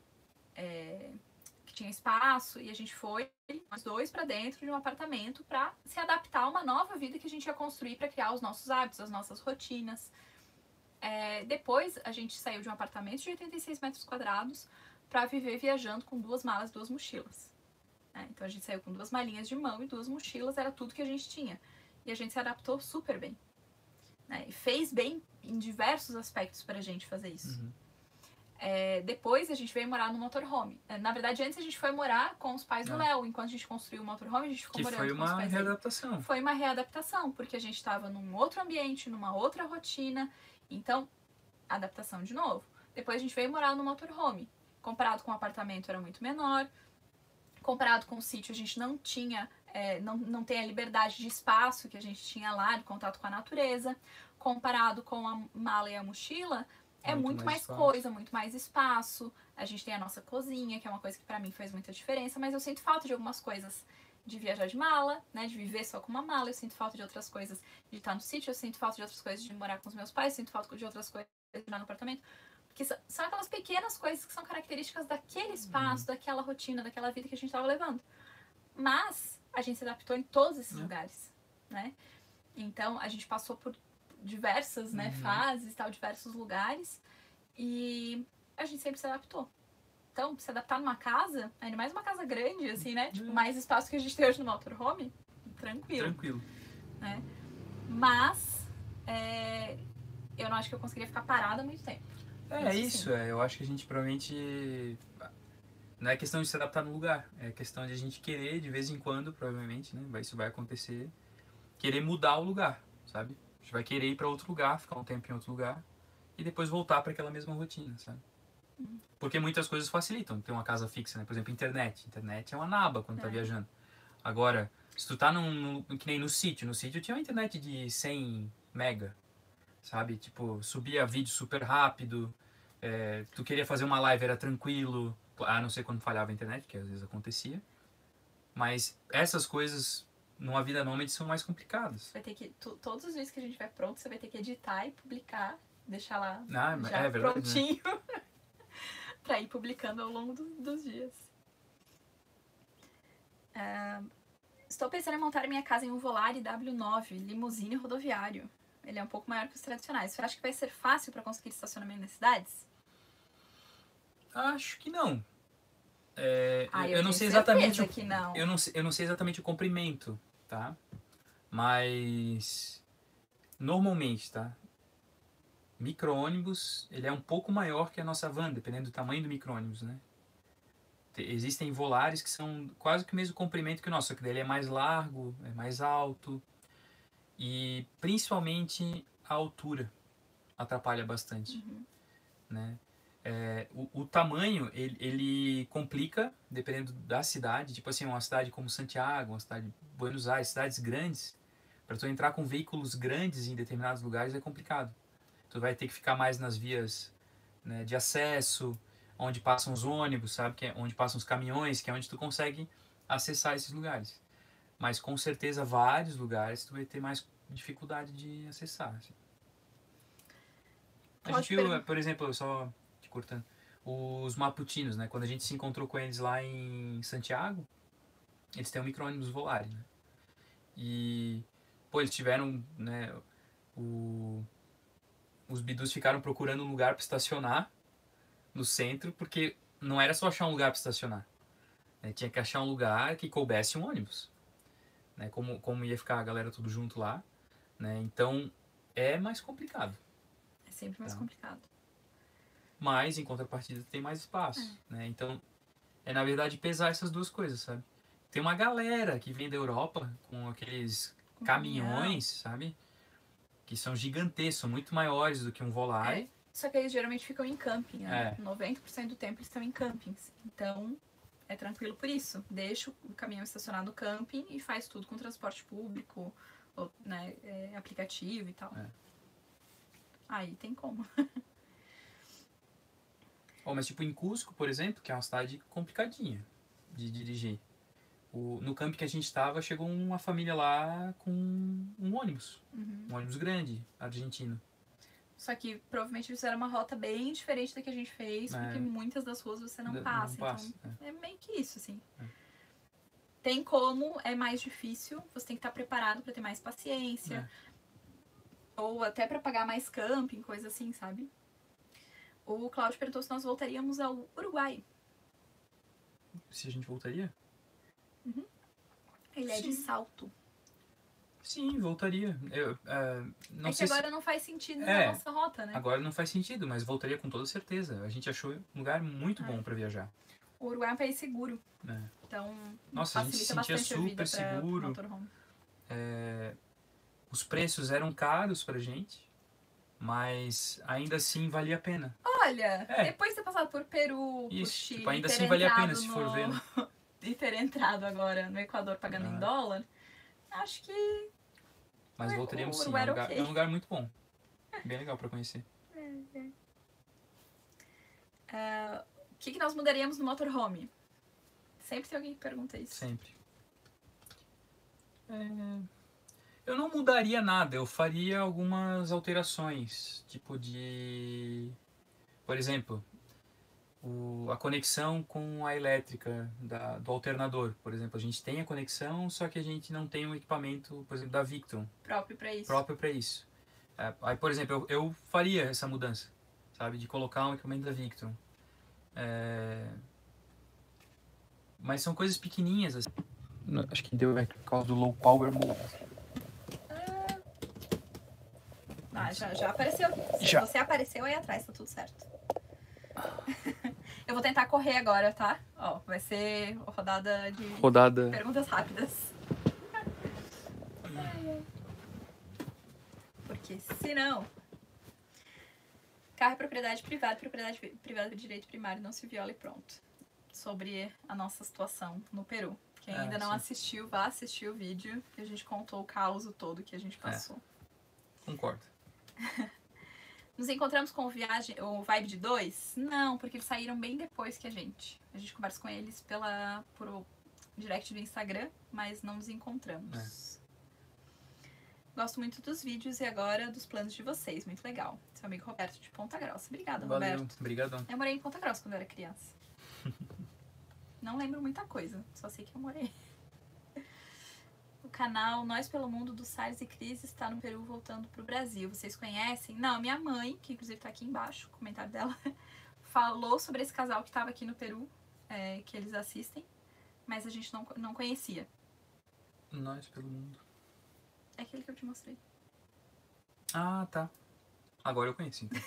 é, que tinha espaço, e a gente foi, nós dois, pra dentro de um apartamento pra se adaptar a uma nova vida que a gente ia construir pra criar os nossos hábitos, as nossas rotinas. É, depois a gente saiu de um apartamento de oitenta e seis metros quadrados pra viver viajando com duas malas, duas mochilas. É, então a gente saiu com duas malinhas de mão e duas mochilas, era tudo que a gente tinha. E a gente se adaptou super bem. Né? E fez bem em diversos aspectos pra gente fazer isso. Uhum. É, depois a gente veio morar no motorhome. É, na verdade, antes a gente foi morar com os pais do É. Léo. Enquanto a gente construiu o motorhome, a gente ficou Que morando foi com os uma pais dele. readaptação. Foi uma readaptação, porque a gente estava num outro ambiente, numa outra rotina. Então, adaptação de novo. Depois a gente veio morar no motorhome. Comparado com o apartamento, era muito menor. Comparado com o sítio, a gente não tinha, é, não, não tem a liberdade de espaço que a gente tinha lá, de contato com a natureza. Comparado com a mala e a mochila, é Muito muito mais mais, espaço. coisa, muito mais espaço. A gente tem a nossa cozinha, que é uma coisa que pra mim faz muita diferença, mas eu sinto falta de algumas coisas de viajar de mala, né? De viver só com uma mala. Eu sinto falta de outras coisas de estar no sítio. Eu sinto falta de outras coisas de morar com os meus pais. Eu sinto falta de outras coisas de morar no apartamento. Porque são aquelas pequenas coisas que são características daquele espaço, daquela rotina, daquela vida que a gente estava levando. Mas a gente se adaptou em todos esses É. lugares, né? Então a gente passou por diversas, né, Uhum. fases, tal, diversos lugares. E a gente sempre se adaptou. Então, se adaptar numa casa, ainda mais uma casa grande, assim, né? Tipo, É. mais espaço que a gente tem hoje no motorhome, tranquilo. Tranquilo. Né? Mas, é, eu não acho que eu conseguiria ficar parada muito tempo. É Isso isso, é. Eu acho que a gente provavelmente. Não é questão de se adaptar no lugar, é questão de a gente querer, de vez em quando, provavelmente, né? vai- Isso vai acontecer. Querer mudar o lugar, sabe? A gente vai querer ir para outro lugar, ficar um tempo em outro lugar e depois voltar para aquela mesma rotina, sabe? Porque muitas coisas facilitam. Ter uma casa fixa, né? Por exemplo, internet. Internet é uma naba quando tá É. viajando. Agora, se tu tá num, num- que nem no sítio. No sítio tinha uma internet de cem mega, sabe? Tipo, subia vídeo super rápido. É, tu queria fazer uma live, era tranquilo. A não ser quando falhava a internet, que às vezes acontecia. Mas essas coisas, numa vida nômade, são mais complicadas. Vai ter que, tu- todos os vídeos que a gente tiver pronto, você vai ter que editar e publicar, deixar lá Ah, mas já é verdade, né? prontinho pra ir publicando ao longo do- dos dias. Ah, estou pensando em montar minha casa em um Volare W nove, limusine rodoviário. Ele é um pouco maior que os tradicionais. Você acha que vai ser fácil para conseguir estacionamento nas cidades? Acho que não. É, Ah, eu, eu não tenho sei exatamente certeza o, que não. Eu não, sei- eu não sei exatamente o comprimento, tá? Mas normalmente, tá? Micro-ônibus, ele é um pouco maior que a nossa van, dependendo do tamanho do micro-ônibus, né? Te- Existem Volares que são quase que o mesmo comprimento que o nosso, só que dele é mais largo, é mais alto e principalmente a altura atrapalha bastante, Uhum. né? É, o, o tamanho, ele, ele complica, dependendo da cidade. Tipo assim, uma cidade como Santiago, uma cidade de Buenos Aires, cidades grandes, para tu entrar com veículos grandes em determinados lugares é complicado. Tu vai ter que ficar mais nas vias, né, de acesso, onde passam os ônibus, sabe? Que é onde passam os caminhões, que é onde tu consegue acessar esses lugares. Mas com certeza vários lugares tu vai ter mais dificuldade de acessar. Assim. A Pode gente viu, pergun- por exemplo, só te cortando, os maputinos, né? Quando a gente se encontrou com eles lá em Santiago, eles têm um micro-ônibus Volare, né? E, pô, eles tiveram, né, o... os bidus ficaram procurando um lugar para estacionar no centro, porque não era só achar um lugar para estacionar. Né? Tinha que achar um lugar que coubesse um ônibus. Né? Como, como ia ficar a galera tudo junto lá. Né? Então, é mais complicado. É sempre mais Tá. complicado. Mas, em contrapartida, tem mais espaço. Né? Então, é na verdade pesar essas duas coisas, sabe? Tem uma galera que vem da Europa com aqueles Com caminhões, sabe? Que são gigantescos, são muito maiores do que um Volare. Só que eles geralmente ficam em camping, né? É. noventa por cento do tempo eles estão em campings. Então, é tranquilo por isso. Deixa o caminhão estacionado no camping e faz tudo com transporte público, ou, né, é, aplicativo e tal. É. Aí tem como. Oh, mas tipo em Cusco, por exemplo, que é uma cidade complicadinha de dirigir. O, no campo que a gente estava, chegou uma família lá com um ônibus. Uhum. Um ônibus grande, argentino. Só que provavelmente eles fizeram uma rota bem diferente da que a gente fez, É. porque muitas das ruas você não Não passa. passa, Então, é meio que isso, assim. É. Tem como, é mais difícil, você tem que estar preparado para ter mais paciência. É. Ou até para pagar mais camping, coisa assim, sabe? O Cláudio perguntou se nós voltaríamos ao Uruguai. Se a gente voltaria? Ele é de Sim. Salto. Sim, voltaria. Eu, é, não é que sei agora se... não faz sentido É. na nossa rota, né? Agora não faz sentido, mas voltaria com toda certeza. A gente achou um lugar muito É. bom para viajar. O Uruguai é um país seguro. É. Então, Nossa, a gente se facilita sentia bastante a vida super pra- pro seguro. motorhome. É, os preços eram caros pra gente, mas ainda assim valia a pena. Olha, É. depois de ter passado por Peru, por Isso, Chile, tipo, ainda ter assim valia a pena entrado se for no- ver. Né? e ter entrado agora no Equador pagando em Ah. dólar, acho que Mas Ué, voltaríamos o sim, é Uruguai um, era lugar, ok. é um lugar muito bom. Bem legal pra conhecer. o que, que nós mudaríamos no motorhome? Sempre tem alguém que pergunta isso. Sempre. É, eu não mudaria nada, eu faria algumas alterações, tipo de... Por exemplo, o, a conexão com a elétrica da, do alternador. Por exemplo, a gente tem a conexão, só que a gente não tem um equipamento, por exemplo, da Victron. Próprio para isso. Próprio para isso. É, aí, por exemplo, eu, eu faria essa mudança, sabe? De colocar um equipamento da Victron. É... Mas são coisas pequenininhas, assim. Acho que deu é, por causa do low power mode. Ah, já, já apareceu. Se Já. você apareceu aí atrás, tá tudo certo. Eu vou tentar correr agora, tá? Ó, vai ser rodada de Rodada. perguntas rápidas. Ai, ai. Porque senão... Carro é propriedade privada, propriedade privada de direito primário, não se viola e pronto. Sobre a nossa situação no Peru. Quem É, ainda não sim. assistiu, vá assistir o vídeo que a gente contou o caos todo que a gente passou. Concordo. Nos encontramos com o, viagem, o Vibe de dois? Não, porque eles saíram bem depois que a gente. A gente conversa com eles pela, por o direct do Instagram, mas não nos encontramos. É. Gosto muito dos vídeos e agora dos planos de vocês. Muito legal. Seu amigo Roberto de Ponta Grossa. Obrigada, Valeu, Roberto. obrigadão. Eu morei em Ponta Grossa quando eu era criança. Não lembro muita coisa, só sei que eu morei. O canal Nós pelo Mundo do Salles e Cris está no Peru voltando pro Brasil. Vocês conhecem? Não, minha mãe, que inclusive tá aqui embaixo, o comentário dela, falou sobre esse casal que tava aqui no Peru, é, que eles assistem, mas a gente não, não conhecia. Nós pelo Mundo. É aquele que eu te mostrei. Ah, tá. Agora eu conheço, então.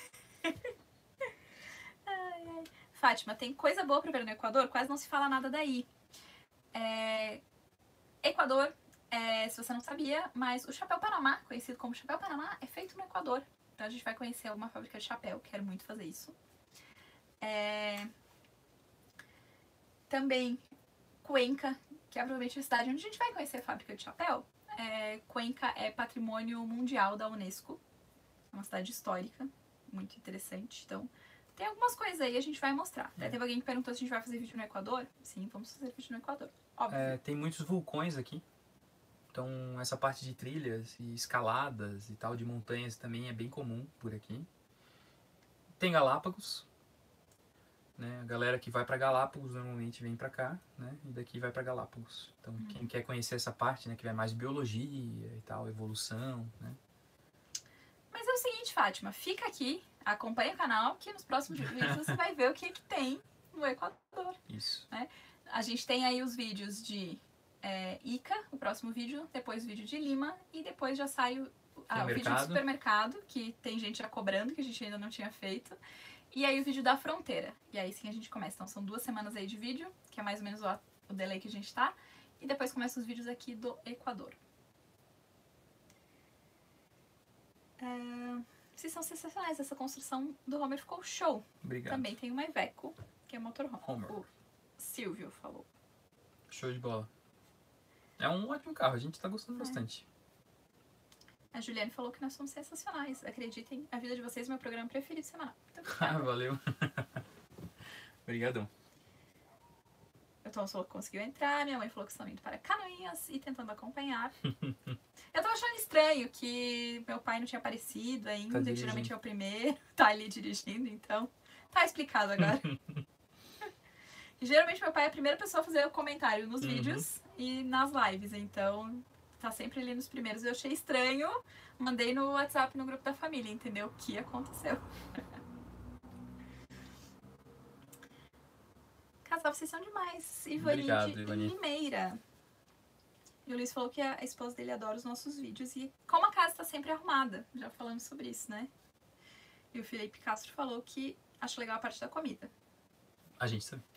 Ai, ai. Fátima, tem coisa boa pra ver no Equador? Quase não se fala nada daí. É... Equador, é, se você não sabia, mas o chapéu Panamá, conhecido como chapéu Panamá, é feito no Equador. Então a gente vai conhecer uma fábrica de chapéu, quero muito fazer isso. É... Também Cuenca, que é provavelmente a cidade onde a gente vai conhecer a fábrica de chapéu. É... Cuenca é patrimônio mundial da Unesco. É uma cidade histórica, muito interessante. Então, tem algumas coisas aí, a gente vai mostrar. Até teve alguém que perguntou se a gente vai fazer vídeo no Equador. Sim, vamos fazer vídeo no Equador. Óbvio. É, tem muitos vulcões aqui. Então, essa parte de trilhas e escaladas e tal, de montanhas também é bem comum por aqui. Tem Galápagos. Né? A galera que vai para Galápagos normalmente vem para cá, né? E daqui vai para Galápagos. Então, hum. quem quer conhecer essa parte, né? Que vai mais biologia e tal, evolução, né? Mas é o seguinte, Fátima, fica aqui, acompanha o canal, que nos próximos vídeos você vai ver o que, que tem no Equador. Isso. Né? A gente tem aí os vídeos de é, Ica, o próximo vídeo, depois o vídeo de Lima e depois já sai o, ah, o vídeo do supermercado, que tem gente já cobrando, que a gente ainda não tinha feito. E aí o vídeo da fronteira. E aí sim a gente começa. Então são duas semanas aí de vídeo, que é mais ou menos o, o delay que a gente tá. E depois começam os vídeos aqui do Equador. É, vocês são sensacionais. Essa construção do Homer ficou show. Obrigado. Também tem uma Iveco, que é motorhome. Homer. O Silvio falou. Show de bola. É um ótimo carro, a gente tá gostando é. bastante. A Juliane falou que nós somos sensacionais. Acreditem, a vida de vocês é meu programa preferido semanal. Ah, valeu. Obrigadão. O Tom falou que conseguiu entrar, minha mãe falou que estão indo para Canoinhas e tentando acompanhar. Eu tava achando estranho que meu pai não tinha aparecido ainda, tá que geralmente é o primeiro, tá ali dirigindo, então tá explicado agora. Geralmente meu pai é a primeira pessoa a fazer o comentário nos uhum. vídeos e nas lives, então tá sempre ali nos primeiros. Eu achei estranho, mandei no WhatsApp no grupo da família, entendeu? O que aconteceu. Casal, vocês são demais. Ivani de Limeira. E o Luiz falou que a esposa dele adora os nossos vídeos e como a casa tá sempre arrumada. Já falamos sobre isso, né? E o Felipe Castro falou que acha legal a parte da comida. A gente também.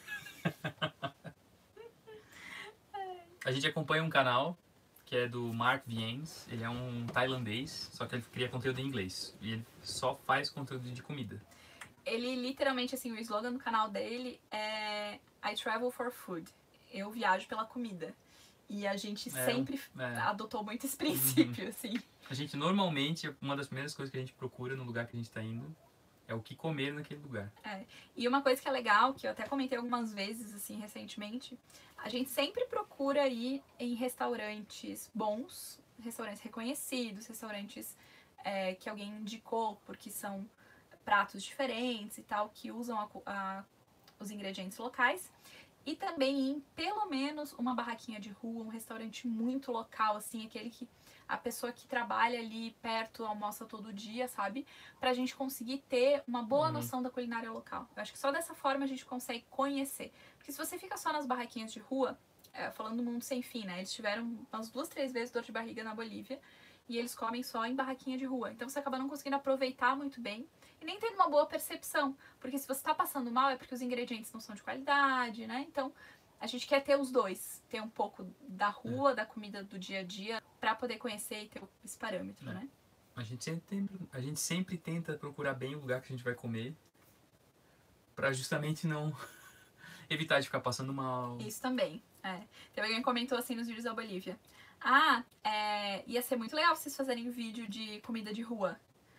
A gente acompanha um canal que é do Mark Viens. Ele é um tailandês, só que ele cria conteúdo em inglês. E ele só faz conteúdo de comida. Ele literalmente, assim, o slogan do canal dele é I travel for food. Eu viajo pela comida. E a gente é, sempre é. adotou muito esse princípio, uhum. assim. A gente normalmente, uma das primeiras coisas que a gente procura no lugar que a gente tá indo É o que comer naquele lugar. É. E uma coisa que é legal, que eu até comentei algumas vezes, assim, recentemente, a gente sempre procura ir em restaurantes bons, restaurantes reconhecidos, restaurantes é, que alguém indicou, porque são pratos diferentes e tal, que usam a, a, os ingredientes locais. E também em, pelo menos, uma barraquinha de rua, um restaurante muito local, assim, aquele que a pessoa que trabalha ali perto almoça todo dia, sabe? Pra gente conseguir ter uma boa Uhum. noção da culinária local. Eu acho que só dessa forma a gente consegue conhecer. Porque se você fica só nas barraquinhas de rua, é, falando do mundo sem fim, né? Eles tiveram umas duas, três vezes dor de barriga na Bolívia e eles comem só em barraquinha de rua. Então você acaba não conseguindo aproveitar muito bem e nem tendo uma boa percepção. Porque se você tá passando mal é porque os ingredientes não são de qualidade, né? Então a gente quer ter os dois. Ter um pouco da rua, é. da comida do dia a dia, pra poder conhecer e ter esse parâmetro, é. né? A gente, sempre tem, a gente sempre tenta procurar bem o lugar que a gente vai comer pra justamente não evitar de ficar passando mal. Isso também, é. Tem alguém que comentou assim nos vídeos da Bolívia. Ah, é, ia ser muito legal vocês fazerem vídeo de comida de rua.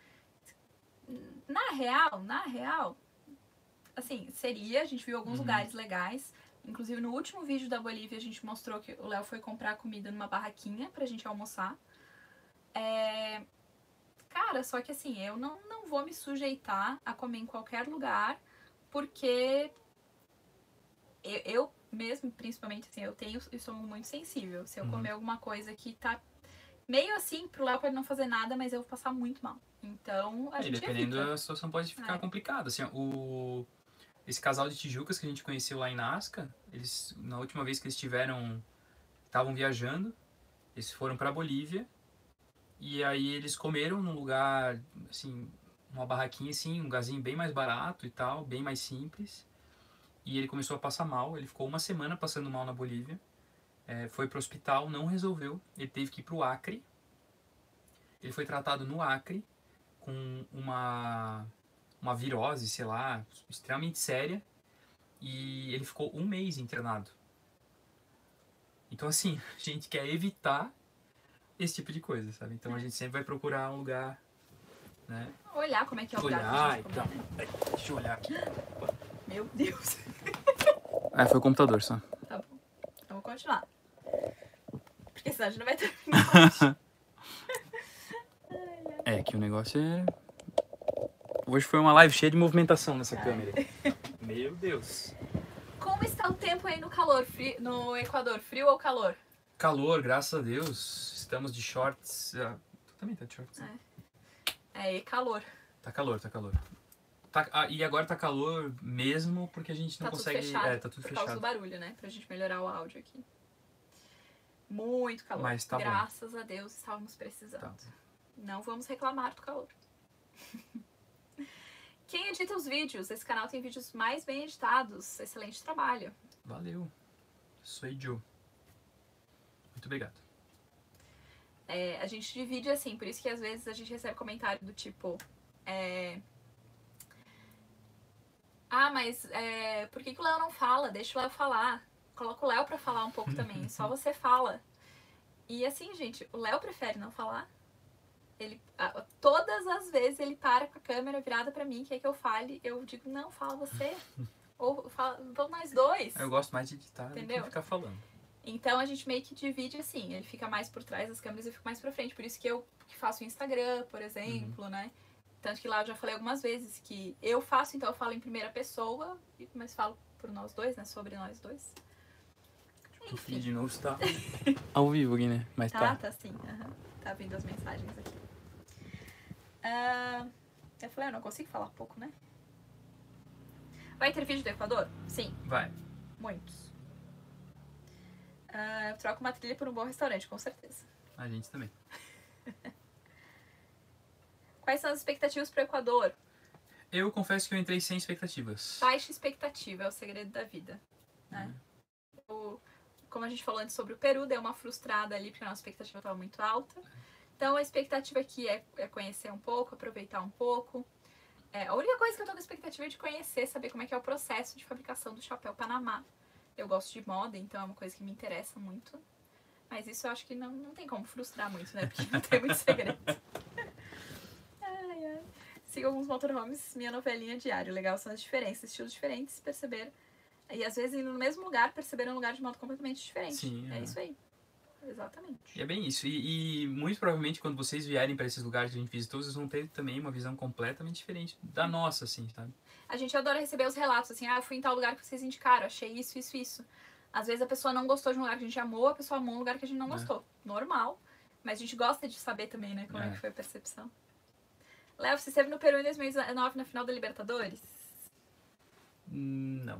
Na real, na real, assim, seria, a gente viu alguns uhum. lugares legais. Inclusive, no último vídeo da Bolívia, a gente mostrou que o Léo foi comprar comida numa barraquinha pra gente almoçar. É... Cara, só que assim, eu não, não vou me sujeitar a comer em qualquer lugar, porque eu, eu mesmo, principalmente assim, eu tenho estômago muito sensível. Se eu uhum. comer alguma coisa que tá meio assim, pro Léo pode não fazer nada, mas eu vou passar muito mal. Então, a é, gente dependendo, evita. A situação pode ficar é. complicada. Assim, o... Esse casal de Tijucas que a gente conheceu lá em Nazca, eles, na última vez que eles tiveram, estavam viajando, eles foram pra Bolívia, e aí eles comeram num lugar, assim, uma barraquinha assim, um lugarzinho bem mais barato e tal, bem mais simples, e ele começou a passar mal, ele ficou uma semana passando mal na Bolívia, é, foi pro hospital, não resolveu, ele teve que ir pro Acre, ele foi tratado no Acre, com uma... uma virose, sei lá, extremamente séria, e ele ficou um mês internado. Então, assim, a gente quer evitar esse tipo de coisa, sabe? Então a gente sempre vai procurar um lugar, né? Olhar como é que é o lugar. Olhar, então. Deixa eu olhar aqui. Meu Deus. Ah, foi o computador só. Tá bom. Então vou continuar. Porque senão a gente não vai terminar. É, que o negócio é... Hoje foi uma live cheia de movimentação nessa Ai. câmera. Meu Deus. Como está o tempo aí no calor, frio, no Equador? Frio ou calor? Calor, graças a Deus. Estamos de shorts. Ah, tu também tá de shorts, né? É, é e calor. Tá calor, tá calor. Tá, ah, e agora tá calor mesmo porque a gente não tá consegue... Tudo fechado, é, tá tudo por fechado. Por causa do barulho, né? Pra gente melhorar o áudio aqui. Muito calor. Mas tá Graças bom. a Deus estávamos precisando. Tá. Não vamos reclamar do calor. Quem edita os vídeos? Esse canal tem vídeos mais bem editados. Excelente trabalho. Valeu. Sou Joe. Muito obrigado. É, a gente divide assim, por isso que às vezes a gente recebe comentário do tipo... É... Ah, mas é... por que, que o Léo não fala? Deixa o Léo falar. Coloca o Léo pra falar um pouco também. Só você fala. E assim, gente, o Léo prefere não falar. Ele, todas as vezes ele para com a câmera virada pra mim, quer que eu fale, eu digo, não, fala você. Ou fala, vamos nós dois. Eu gosto mais de editar Entendeu? do que ficar falando. Então a gente meio que divide assim, ele fica mais por trás das câmeras e eu fico mais pra frente. Por isso que eu que faço o Instagram, por exemplo, uhum. né? Tanto que lá eu já falei algumas vezes que eu faço, então eu falo em primeira pessoa, mas falo por nós dois, né? Sobre nós dois. O feed de novo está ao vivo aqui, né? Mas tá. Ah, tá sim. Uhum. Tá vindo as mensagens aqui. Uh, eu falei, eu não consigo falar pouco, né? Vai ter vídeo do Equador? Sim. Vai. Muitos. Uh, eu troco uma trilha por um bom restaurante, com certeza. A gente também. Quais são as expectativas para o Equador? Eu confesso que eu entrei sem expectativas. Baixa expectativa, é o segredo da vida. Né? Hum. O, como a gente falou antes sobre o Peru, deu uma frustrada ali, porque a nossa expectativa estava muito alta. Então a expectativa aqui é, é conhecer um pouco, aproveitar um pouco. É, a única coisa que eu tô com expectativa é de conhecer, saber como é que é o processo de fabricação do chapéu Panamá. Eu gosto de moda, então é uma coisa que me interessa muito. Mas isso eu acho que não, não tem como frustrar muito, né? Porque não tem muito segredo. Ai, ai. Siga alguns motorhomes, minha novelinha diária. O legal são as diferenças, estilos diferentes, perceber. E às vezes indo no mesmo lugar, perceber um lugar de modo completamente diferente. Sim, é. é. isso aí. Exatamente. E é bem isso. E, e muito provavelmente quando vocês vierem para esses lugares que a gente visitou, vocês vão ter também uma visão completamente diferente da nossa, assim, sabe? A gente adora receber os relatos, assim, ah, eu fui em tal lugar que vocês indicaram, achei isso, isso, isso. Às vezes a pessoa não gostou de um lugar que a gente amou, a pessoa amou um lugar que a gente não gostou. É. Normal. Mas a gente gosta de saber também, né, como é, é que foi a percepção. Léo, você esteve no Peru em dois mil e dezenove na final da Libertadores? Não.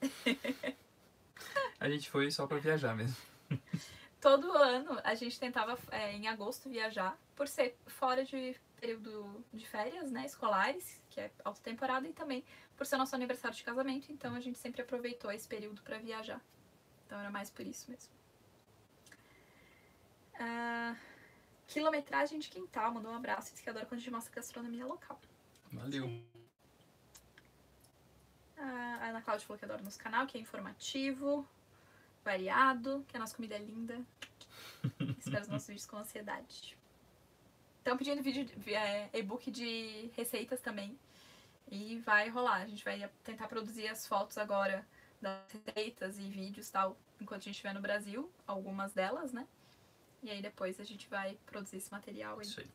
A gente foi só pra viajar mesmo. Todo ano a gente tentava, é, em agosto, viajar, por ser fora de período de férias, né, escolares, que é alta temporada, e também por ser nosso aniversário de casamento, então a gente sempre aproveitou esse período pra viajar. Então era mais por isso mesmo. Ah... Quilometragem de Quintal, mandou um abraço. Diz que adora quando a gente mostra gastronomia local. Valeu. A Ana Cláudia falou que adora nosso canal, que é informativo, variado, que a nossa comida é linda. Espero os nossos vídeos com ansiedade. Estão pedindo vídeo, é, e-book de receitas também. E vai rolar. A gente vai tentar produzir as fotos agora das receitas e vídeos e tal, enquanto a gente estiver no Brasil. Algumas delas, né? E aí depois a gente vai produzir esse material aí. Isso aí.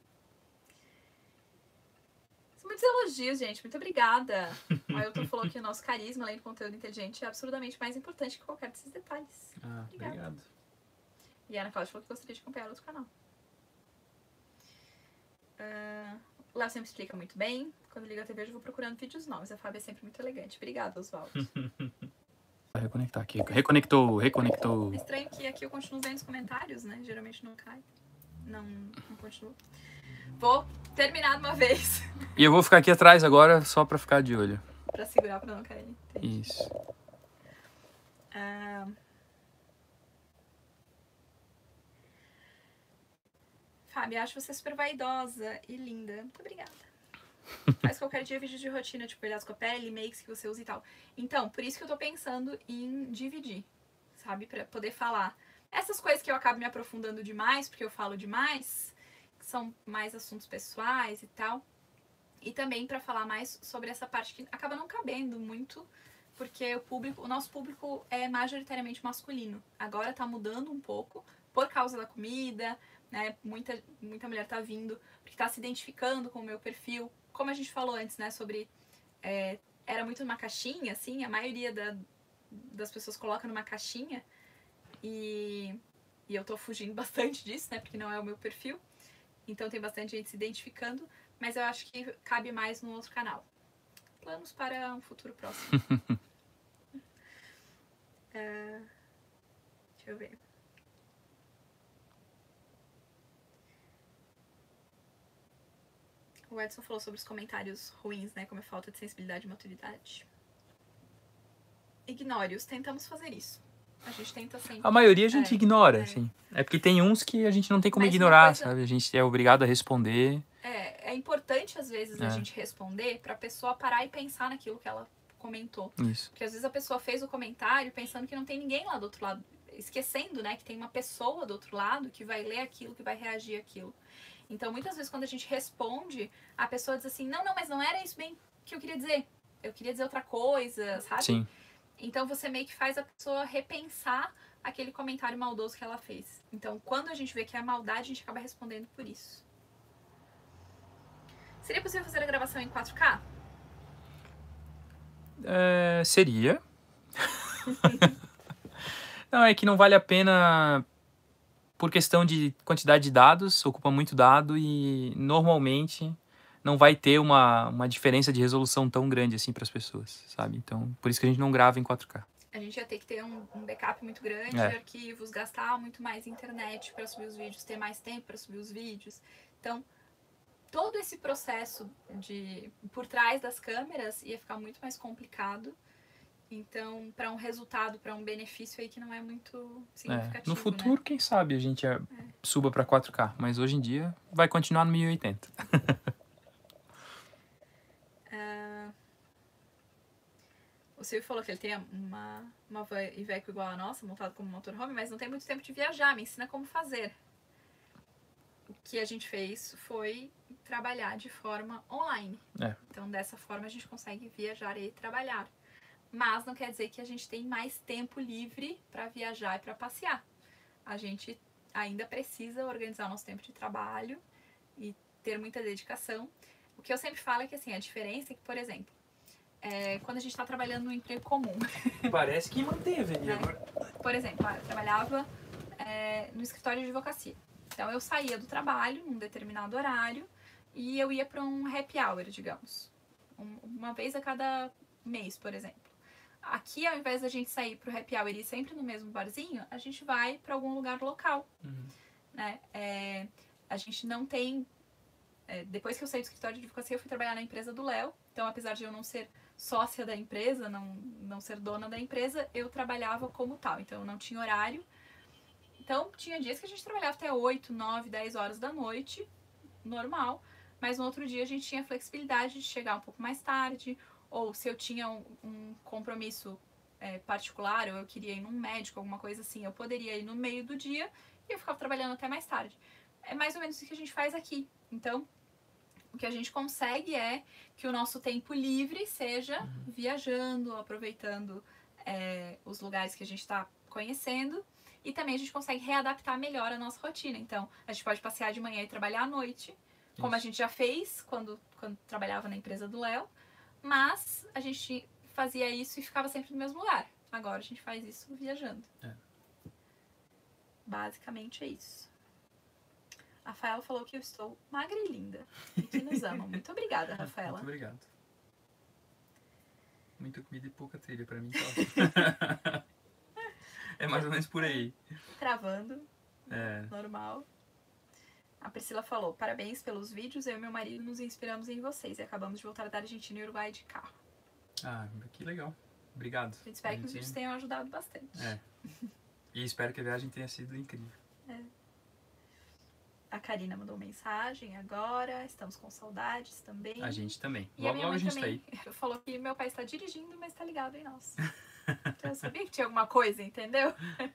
São muitos elogios, gente. Muito obrigada. O Ailton falou que o nosso carisma, além do conteúdo inteligente, é absurdamente mais importante que qualquer desses detalhes. Ah, obrigada. obrigado. E a Ana Cláudia falou que gostaria de acompanhar outro canal. Uh, o Léo sempre explica muito bem. Quando liga a T V, eu vou procurando vídeos novos. A Fábio é sempre muito elegante. Obrigada, Oswaldo. Reconectar aqui. Reconectou, reconectou. É estranho que aqui eu continuo vendo os comentários, né? Geralmente não cai. Não, não continuo. Vou terminar de uma vez. E eu vou ficar aqui atrás agora, só pra ficar de olho. Pra segurar, pra não cair. Entendi. Isso. Ah... Fábio, acho você super vaidosa e linda. Muito obrigada. Faz qualquer dia vídeo de rotina, tipo, cuidados com a pele, makes que você usa e tal. Então, por isso que eu tô pensando em dividir, sabe? Pra poder falar essas coisas que eu acabo me aprofundando demais, porque eu falo demais, que são mais assuntos pessoais e tal. E também pra falar mais sobre essa parte que acaba não cabendo muito, porque o público, o nosso público é majoritariamente masculino. Agora tá mudando um pouco, por causa da comida, né? Muita, muita mulher tá vindo, porque tá se identificando com o meu perfil. Como a gente falou antes, né, sobre... É, era muito numa caixinha, assim, a maioria da, das pessoas coloca numa caixinha. E, e eu tô fugindo bastante disso, né, porque não é o meu perfil. Então tem bastante gente se identificando, mas eu acho que cabe mais no outro canal. Planos para um futuro próximo. uh, deixa eu ver. O Edson falou sobre os comentários ruins, né? Como é falta de sensibilidade e maturidade. Ignore-os. Tentamos fazer isso. A gente tenta sempre. A maioria a gente é, ignora, é. assim. É porque tem uns que a gente não tem como Mas uma ignorar, coisa- sabe? A gente é obrigado a responder. É, é importante, às vezes, a É. gente responder pra pessoa parar e pensar naquilo que ela comentou. Isso. Porque às vezes a pessoa fez o comentário pensando que não tem ninguém lá do outro lado. Esquecendo, né? Que tem uma pessoa do outro lado que vai ler aquilo, que vai reagir àquilo. Então, muitas vezes, quando a gente responde, a pessoa diz assim, não, não, mas não era isso bem que eu queria dizer. Eu queria dizer outra coisa, sabe? Sim. Então, você meio que faz a pessoa repensar aquele comentário maldoso que ela fez. Então, quando a gente vê que é maldade, a gente acaba respondendo por isso. Seria possível fazer a gravação em quatro K? É, seria. Não, é que não vale a pena por questão de quantidade de dados, ocupa muito dado e normalmente não vai ter uma, uma diferença de resolução tão grande assim para as pessoas, sabe? Então, por isso que a gente não grava em quatro K. A gente ia ter que ter um, um backup muito grande É. de arquivos, gastar muito mais internet para subir os vídeos, ter mais tempo para subir os vídeos. Então, todo esse processo de por trás das câmeras ia ficar muito mais complicado. Então, para um resultado, para um benefício aí que não é muito É. significativo, No futuro, né? quem sabe a gente é, suba para quatro K, mas hoje em dia vai continuar no mil e oitenta. Ah, o Silvio falou que ele tem uma, uma van Iveco igual a nossa, montada como motorhome, mas não tem muito tempo de viajar. Me ensina como fazer. o que a gente fez foi trabalhar de forma online. É. Então, dessa forma, a gente consegue viajar e trabalhar. Mas não quer dizer que a gente tem mais tempo livre para viajar e para passear. A gente ainda precisa organizar o nosso tempo de trabalho e ter muita dedicação. O que eu sempre falo é que, assim, a diferença é que, por exemplo, é, quando a gente está trabalhando num emprego comum, Parece que manteve ali né? agora. Por exemplo, eu trabalhava é, no escritório de advocacia. Então, eu saía do trabalho num determinado horário e eu ia para um happy hour, digamos. Um, uma vez a cada mês, por exemplo. Aqui, ao invés da gente sair para o happy hour e ir sempre no mesmo barzinho, a gente vai para algum lugar local. Uhum. Né? É, a gente não tem... É, depois que eu saí do escritório de advocacia, eu fui trabalhar na empresa do Léo. Então, apesar de eu não ser sócia da empresa, não, não ser dona da empresa, eu trabalhava como tal. Então, eu não tinha horário. Então, tinha dias que a gente trabalhava até oito, nove, dez horas da noite, normal. Mas no outro dia a gente tinha flexibilidade de chegar um pouco mais tarde. Ou se eu tinha um, um compromisso é, particular, ou eu queria ir num médico, alguma coisa assim, eu poderia ir no meio do dia e eu ficava trabalhando até mais tarde. É mais ou menos o que a gente faz aqui. Então, o que a gente consegue é que o nosso tempo livre seja uhum. viajando, aproveitando é, os lugares que a gente está conhecendo. E também a gente consegue readaptar melhor a nossa rotina. Então, a gente pode passear de manhã e trabalhar à noite, como Isso. a gente já fez quando, quando trabalhava na empresa do Léo. Mas a gente fazia isso e ficava sempre no mesmo lugar. Agora a gente faz isso viajando. É. Basicamente é isso. A Rafaela falou que eu estou magra e linda. E que nos ama. Muito obrigada, Rafaela. Muito obrigado. Muita comida e pouca trilha pra mim. Tá? É mais ou menos por aí. Travando. É. Normal. A Priscila falou, parabéns pelos vídeos, eu e meu marido nos inspiramos em vocês e acabamos de voltar da Argentina e Uruguai de carro. Ah, que legal. Obrigado. Eu espero que os vídeos tenham ajudado bastante. É. E espero que a viagem tenha sido incrível. É. A Karina mandou mensagem agora, estamos com saudades também. A gente também. E logo, a minha logo mãe a gente também tá aí. falou que meu pai está dirigindo, mas está ligado em nós. Então eu sabia que tinha alguma coisa, entendeu?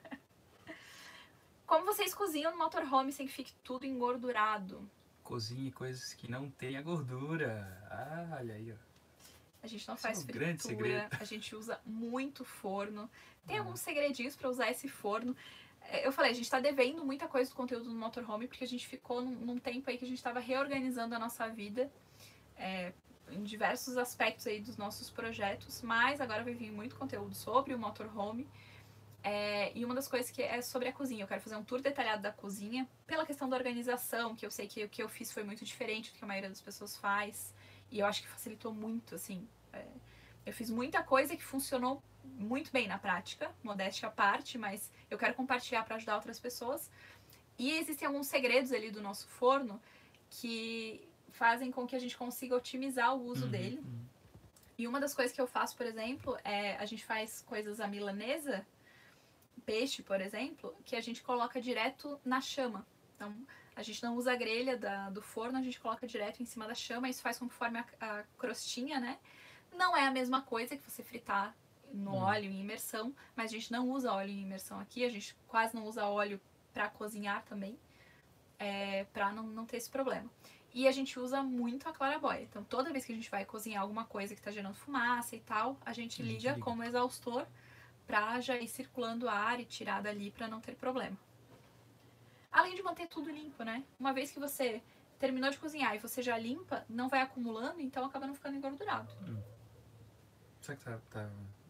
Como vocês cozinham no motorhome sem que fique tudo engordurado? Cozinhe coisas que não tenha gordura. Ah, olha aí, ó. A gente não Esse faz é um grande fritura, segredo. a gente usa muito forno. Tem Ah. alguns segredinhos para usar esse forno. Eu falei, a gente tá devendo muita coisa do conteúdo no motorhome, porque a gente ficou num, num tempo aí que a gente tava reorganizando a nossa vida é, em diversos aspectos aí dos nossos projetos, mas agora vai vir muito conteúdo sobre o motorhome. É, e uma das coisas que é sobre a cozinha. Eu quero fazer um tour detalhado da cozinha, pela questão da organização, que eu sei que o que eu fiz foi muito diferente do que a maioria das pessoas faz. E eu acho que facilitou muito, assim. É, eu fiz muita coisa que funcionou muito bem na prática, modéstia à parte, mas eu quero compartilhar para ajudar outras pessoas. E existem alguns segredos ali do nosso forno que fazem com que a gente consiga otimizar o uso Uhum, dele. uhum. E uma das coisas que eu faço, por exemplo, é a gente faz coisas à milanesa, peixe, por exemplo, que a gente coloca direto na chama. Então, a gente não usa a grelha da, do forno, a gente coloca direto em cima da chama. Isso faz com que forme a, a crostinha, né? Não é a mesma coisa que você fritar no Hum. óleo em imersão, mas a gente não usa óleo em imersão aqui. A gente quase não usa óleo para cozinhar também, é, para não, não ter esse problema. E a gente usa muito a claraboia. Então, toda vez que a gente vai cozinhar alguma coisa que está gerando fumaça e tal, a gente A gente liga, liga. como exaustor pra já ir circulando ar e tirar dali pra não ter problema. Além de manter tudo limpo, né? Uma vez que você terminou de cozinhar e você já limpa, não vai acumulando, então acaba não ficando engordurado. Será que tá... tá...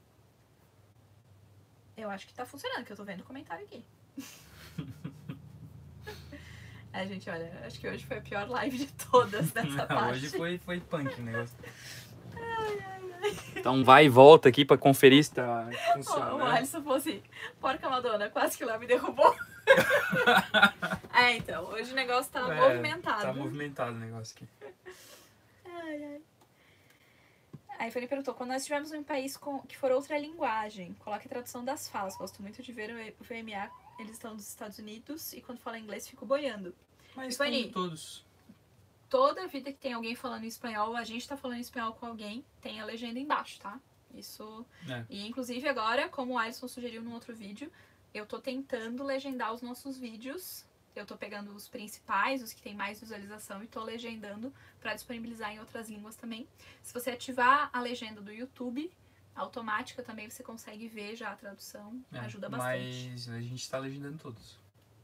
Eu acho que tá funcionando, que eu tô vendo o comentário aqui. É, gente, olha, acho que hoje foi a pior live de todas dessa Não, parte. hoje foi, foi punk o negócio. Ai, ai, ai. Então vai e volta aqui pra conferir se tá O, funcionando. o Alisson falou assim, porca Madonna, quase que lá me derrubou. É, então, hoje o negócio tá É, movimentado. Tá movimentado o negócio aqui. Ai, ai. Aí ele perguntou, quando nós estivermos em um país com, que for outra linguagem, coloque a tradução das falas. Gosto muito de ver o V M A, eles estão dos Estados Unidos, e quando fala inglês fico boiando. Mas Ivani, como todos. Toda vida que tem alguém falando em espanhol, a gente tá falando espanhol com alguém, tem a legenda embaixo, tá? Isso... É. E inclusive agora, como o Alisson sugeriu no outro vídeo, eu tô tentando legendar os nossos vídeos Eu tô pegando os principais, os que tem mais visualização, e tô legendando para disponibilizar em outras línguas também. Se você ativar a legenda do YouTube, automática também, você consegue ver já a tradução, É, ajuda bastante. Mas a gente tá legendando todos.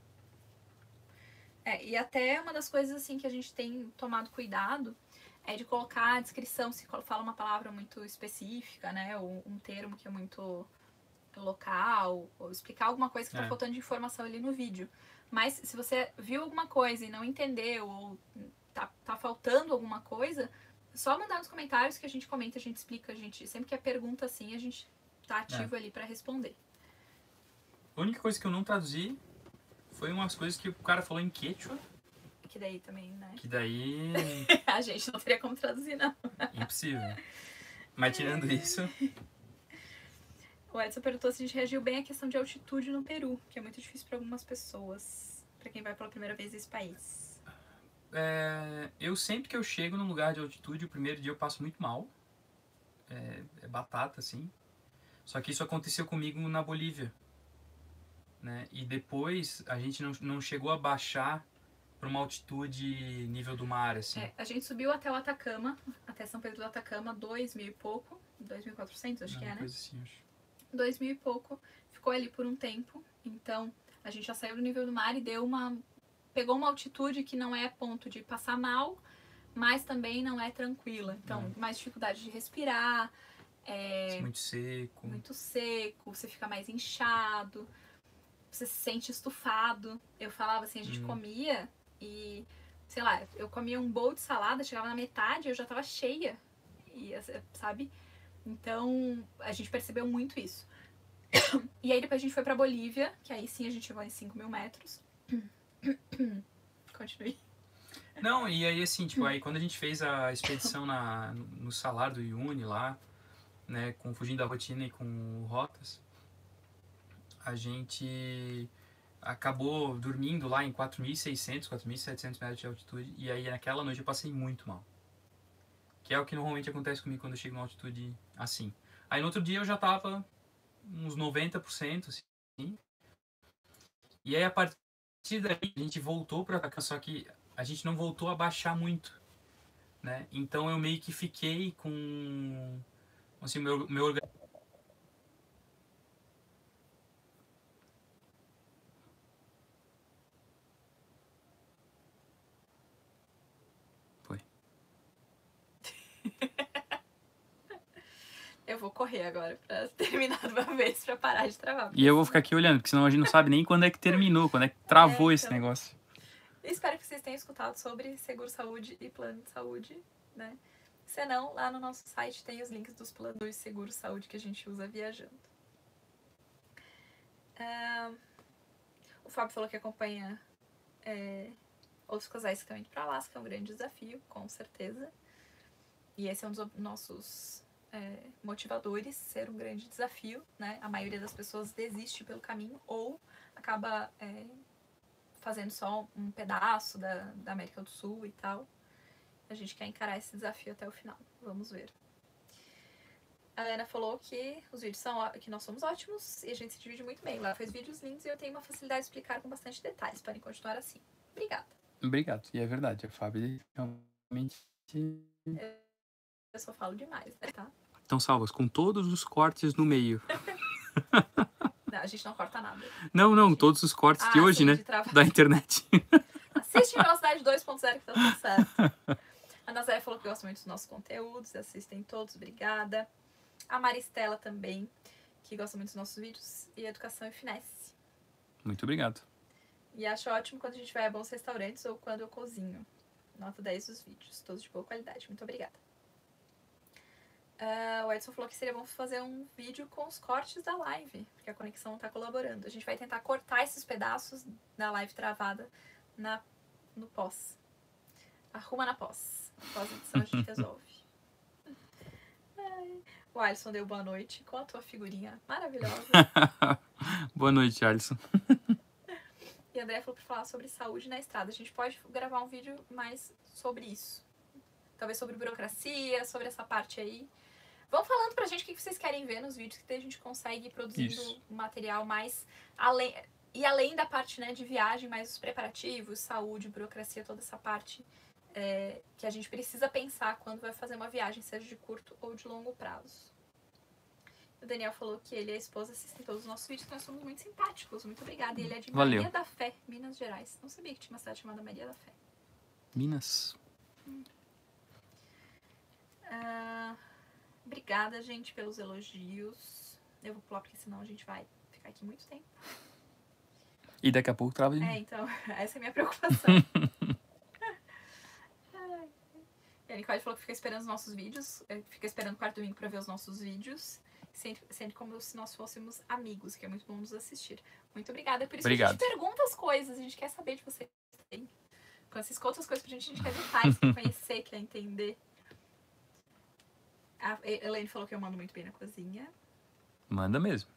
É, e até uma das coisas assim que a gente tem tomado cuidado é de colocar a descrição, se fala uma palavra muito específica, né, ou um termo que é muito local, ou explicar alguma coisa que tá É. faltando de informação ali no vídeo. Mas se você viu alguma coisa e não entendeu, ou tá, tá faltando alguma coisa, é só mandar nos comentários que a gente comenta, a gente explica, a gente, sempre que é pergunta assim, a gente tá ativo ali pra responder. A única coisa que eu não traduzi foi umas coisas que o cara falou em Quechua, Que daí também, né? que daí A gente não teria como traduzir, não. é impossível. Mas tirando isso, O Edson perguntou se a gente reagiu bem à questão de altitude no Peru, que é muito difícil para algumas pessoas, para quem vai pela primeira vez nesse país. é, eu sempre que eu chego num lugar de altitude, o primeiro dia eu passo muito mal. É, é batata, assim. Só que isso aconteceu comigo na Bolívia. Né? E depois a gente não, não chegou a baixar para uma altitude nível do mar, assim. É, a gente subiu até o Atacama, até São Pedro do Atacama, dois mil e pouco, dois mil e quatrocentos acho Não, que é, né? coisa assim, acho. Dois mil e pouco, ficou ali por um tempo, então a gente já saiu do nível do mar e deu uma... pegou uma altitude que não é a ponto de passar mal, mas também não é tranquila. Então, É. mais dificuldade de respirar, é, Muito seco. muito seco, você fica mais inchado, você se sente estufado. Eu falava assim, a gente Hum. comia e, sei lá, eu comia um bowl de salada, chegava na metade, eu já tava cheia, e, sabe? Então, a gente percebeu muito isso. E aí depois a gente foi pra Bolívia, que aí sim a gente vai em cinco mil metros. Continue. Não, e aí assim, tipo, aí quando a gente fez a expedição na, no Salar do Uyuni lá, né, com Fugindo da Rotina e com Rotas, a gente acabou dormindo lá em quatro mil e seiscentos, quatro mil e setecentos metros de altitude, e aí naquela noite eu passei muito mal. Que é o que normalmente acontece comigo quando eu chego numa altitude assim. Aí no outro dia eu já tava uns noventa por cento, assim. E aí a partir daí a gente voltou pra cá, só que a gente não voltou a baixar muito, né? Então eu meio que fiquei com... assim, meu, meu organismo... Foi. Eu vou correr agora pra terminar de uma vez, pra parar de travar. E eu vou ficar aqui olhando, porque senão a gente não sabe nem quando é que terminou, quando é que travou É, esse então. negócio. Eu espero que vocês tenham escutado sobre seguro-saúde e plano de saúde, né? Se não, lá no nosso site tem os links dos planos de seguro-saúde que a gente usa viajando. Ah, o Fábio falou que acompanha é, outros casais que estão indo pra Alasca, é um grande desafio, com certeza. E esse é um dos nossos é, motivadores, ser um grande desafio, né? A maioria das pessoas desiste pelo caminho ou acaba é, fazendo só um pedaço da, da América do Sul e tal. A gente quer encarar esse desafio até o final. Vamos ver. A Ana falou que os vídeos são ó- que nós somos ótimos e a gente se divide muito bem. Lá faz vídeos lindos e eu tenho uma facilidade de explicar com bastante detalhes. Podem continuar assim. Obrigada. Obrigado. E é verdade, a Fábio realmente... Eu só falo demais, né? Tá? Estão salvas com todos os cortes no meio. Não, a gente não corta nada. Não, não, todos os cortes Ah, de hoje, sim, né? de trava- Da internet. Assiste em velocidade dois ponto zero que tá tudo certo. A Nazaré falou que gosta muito dos nossos conteúdos, assistem todos, obrigada. A Maristela também, que gosta muito dos nossos vídeos. E Educação e Finesse. Muito obrigado. E acho ótimo quando a gente vai a bons restaurantes ou quando eu cozinho. Nota dez dos vídeos, todos de boa qualidade. Muito obrigada. Uh, o Edson falou que seria bom fazer um vídeo com os cortes da live, porque a conexão não tá colaborando. A gente vai tentar cortar esses pedaços da live travada na, no pós. Arruma na pós. Pós-edição a gente resolve. Ai. O Alisson deu boa noite com a tua figurinha maravilhosa. Boa noite, Alisson. E a André falou pra falar sobre saúde na estrada. A gente pode gravar um vídeo mais sobre isso. Talvez sobre burocracia, sobre essa parte aí. Vão falando pra gente o que vocês querem ver nos vídeos, que daí a gente consegue ir produzindo Isso. um material mais além... E além da parte, né, de viagem, mais os preparativos, saúde, burocracia, toda essa parte é, que a gente precisa pensar quando vai fazer uma viagem, seja de curto ou de longo prazo. O Daniel falou que ele e a esposa assistem todos os nossos vídeos, que nós somos muito simpáticos. Muito obrigada. E ele é de Valeu. Maria da Fé, Minas Gerais. Não sabia que tinha uma cidade chamada Maria da Fé. Minas. Hum. Ah, obrigada, gente, pelos elogios. Eu vou pular porque senão a gente vai ficar aqui muito tempo. E daqui a pouco trava de É, novo. então, essa é a minha preocupação. Ai. E a Nicole falou que fica esperando os nossos vídeos, fica esperando o quarto domingo pra ver os nossos vídeos, sendo, sendo como se nós fôssemos amigos, que é muito bom nos assistir. Muito obrigada. Por isso Obrigado. que a gente pergunta as coisas, a gente quer saber de vocês. Quando vocês contam as coisas pra gente, a gente quer detalhes, quer conhecer, quer entender. A Elaine falou que eu mando muito bem na cozinha. Manda mesmo.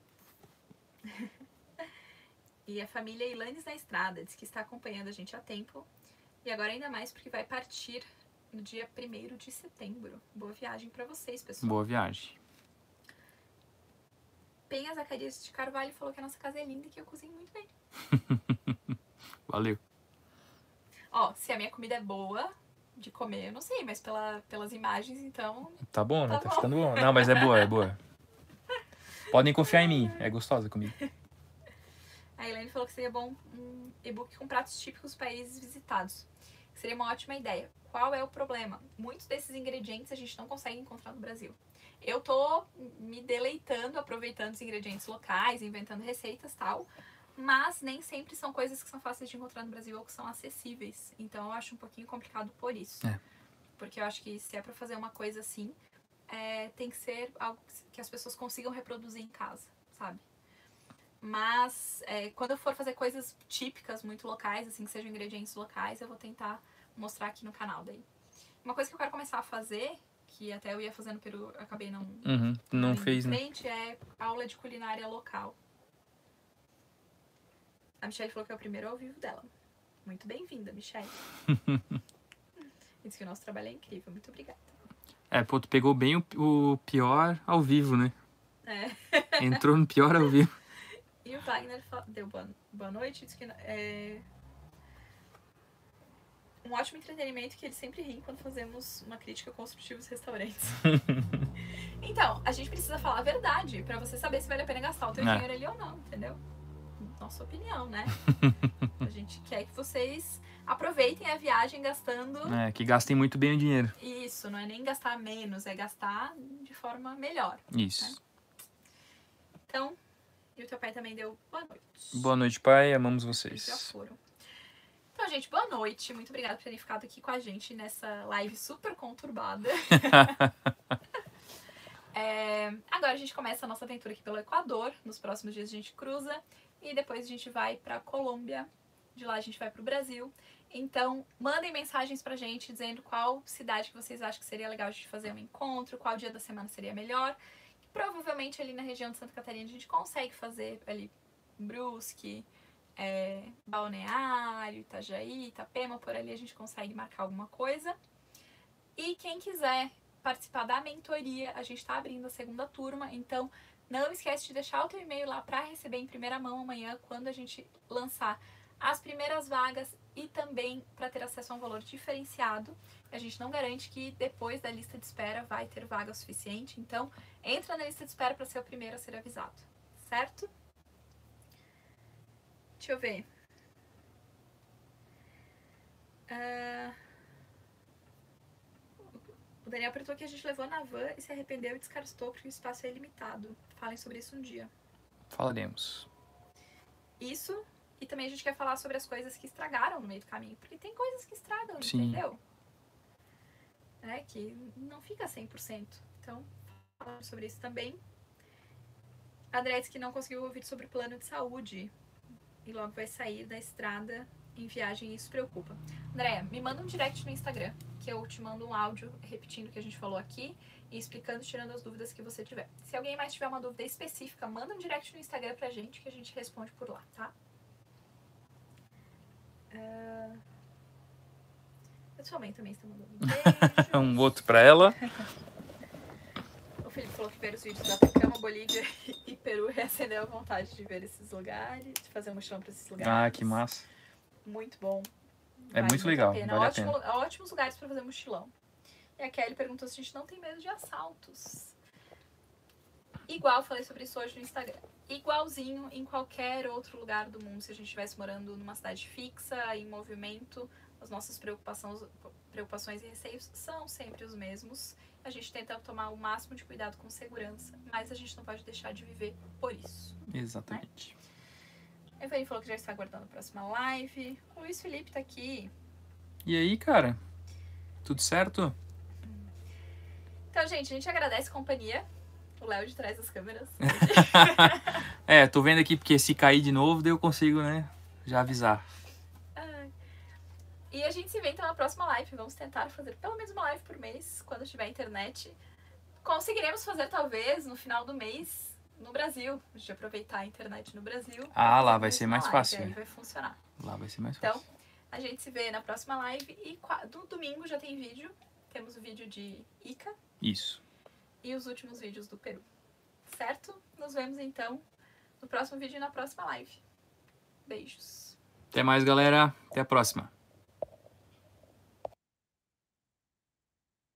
E a família Ilanes na Estrada diz que está acompanhando a gente há tempo. E agora ainda mais porque vai partir no dia primeiro de setembro. Boa viagem pra vocês, pessoal. Boa viagem. Penha Zacarias de Carvalho falou que a nossa casa é linda e que eu cozinho muito bem. Valeu. Ó, se a minha comida é boa de comer, eu não sei, mas pela, pelas imagens, então... Tá bom, né? Tá Tá, bom. ficando bom. Não, mas é boa, é boa. Podem confiar em mim. É gostosa a comida. A Elaine falou que seria bom um e-book com pratos típicos dos países visitados. Seria uma ótima ideia. Qual é o problema? Muitos desses ingredientes a gente não consegue encontrar no Brasil. Eu tô me deleitando, aproveitando os ingredientes locais, inventando receitas e tal, mas nem sempre são coisas que são fáceis de encontrar no Brasil ou que são acessíveis. Então eu acho um pouquinho complicado por isso. É. Porque eu acho que se é pra fazer uma coisa assim, é, tem que ser algo que as pessoas consigam reproduzir em casa, sabe? Mas é, quando eu for fazer coisas típicas, muito locais, assim, que sejam ingredientes locais, eu vou tentar mostrar aqui no canal daí. Uma coisa que eu quero começar a fazer, que até eu ia fazer no Peru, eu acabei não, Uhum, não indo fez, em né? frente, é aula de culinária local. A Michelle falou que é o primeiro ao vivo dela. Muito bem-vinda, Michelle. Diz que o nosso trabalho é incrível. Muito obrigada. É, pô, tu pegou bem o, o pior ao vivo, né? É. Entrou no pior ao vivo. E o Wagner fa- deu boa, boa noite. Diz que é um ótimo entretenimento que eles sempre riem quando fazemos uma crítica construtiva aos restaurantes. Então, a gente precisa falar a verdade pra você saber se vale a pena gastar o teu É. dinheiro ali ou não, entendeu? Nossa opinião, né? A gente quer que vocês aproveitem a viagem gastando É, que gastem muito bem o dinheiro. isso, não é nem gastar menos, é gastar de forma melhor. Isso. Então, e o teu pai também deu boa noite. Boa noite, pai. Amamos Eles já vocês. foram. Então, gente, boa noite. Muito obrigada por terem ficado aqui com a gente nessa live super conturbada. É, agora a gente começa a nossa aventura aqui pelo Equador. Nos próximos dias a gente cruza. E depois a gente vai pra Colômbia. De lá a gente vai pro Brasil. Então, mandem mensagens pra gente dizendo qual cidade que vocês acham que seria legal a gente fazer um encontro, qual dia da semana seria melhor. Provavelmente ali na região de Santa Catarina a gente consegue fazer ali Brusque, é, Balneário, Itajaí, Itapema, por ali a gente consegue marcar alguma coisa. E quem quiser participar da mentoria, a gente está abrindo a segunda turma, então não esquece de deixar o teu e-mail lá para receber em primeira mão amanhã quando a gente lançar as primeiras vagas e também para ter acesso a um valor diferenciado. A gente não garante que depois da lista de espera vai ter vaga o suficiente, então entra na lista de espera para ser o primeiro a ser avisado, certo? Deixa eu ver. Ah, o Daniel apertou que a gente levou na van e se arrependeu e descartou porque o espaço é ilimitado. Falem sobre isso um dia. Falaremos. Isso, e também a gente quer falar sobre as coisas que estragaram no meio do caminho, porque tem coisas que estragam, Sim. entendeu? É, que não fica cem por cento. Então, falar sobre isso também. A André disse que não conseguiu ouvir sobre o plano de saúde e logo vai sair da estrada em viagem e isso preocupa. Andréia, me manda um direct no Instagram, que eu te mando um áudio repetindo o que a gente falou aqui e explicando, tirando as dúvidas que você tiver. Se alguém mais tiver uma dúvida específica, manda um direct no Instagram pra gente que a gente responde por lá, tá? Uh... A sua mãe também está mandando um beijo. Um outro pra ela. O Felipe falou falou que ver os vídeos da Atacama, Bolívia e Peru reacendeu a vontade de ver esses lugares, de fazer um mochilão pra esses lugares. Ah, que massa. Muito bom. É Vale muito legal, a pena. vale a Ótimo, pena. Ótimos lugares pra fazer mochilão. E a Kelly perguntou se a gente não tem medo de assaltos. Igual, eu falei sobre isso hoje no Instagram. Igualzinho em qualquer outro lugar do mundo, se a gente estivesse morando numa cidade fixa, em movimento, as nossas preocupações, preocupações e receios são sempre os mesmos. A gente tenta tomar o máximo de cuidado com segurança, mas a gente não pode deixar de viver por isso. Exatamente. A Evelyn falou que já está aguardando a próxima live. O Luiz Felipe tá aqui. E aí, cara? Tudo certo? Então, gente, a gente agradece a companhia. O Léo de trás das câmeras. É, tô vendo aqui porque se cair de novo, daí eu consigo, né, já avisar. Ai. E a gente se vê então na próxima live. Vamos tentar fazer pelo menos uma live por mês, quando tiver internet. Conseguiremos fazer, talvez, no final do mês, no Brasil. A gente aproveitar a internet no Brasil. Ah, lá fazer vai ser uma mais live, fácil. Aí vai funcionar. Lá vai ser mais Então, fácil. a gente se vê na próxima live. E qua- no domingo já tem vídeo. Temos o vídeo de Ica Isso. e os últimos vídeos do Peru. Certo? Nos vemos então no próximo vídeo e na próxima live. Beijos. Até mais, galera. Até a próxima.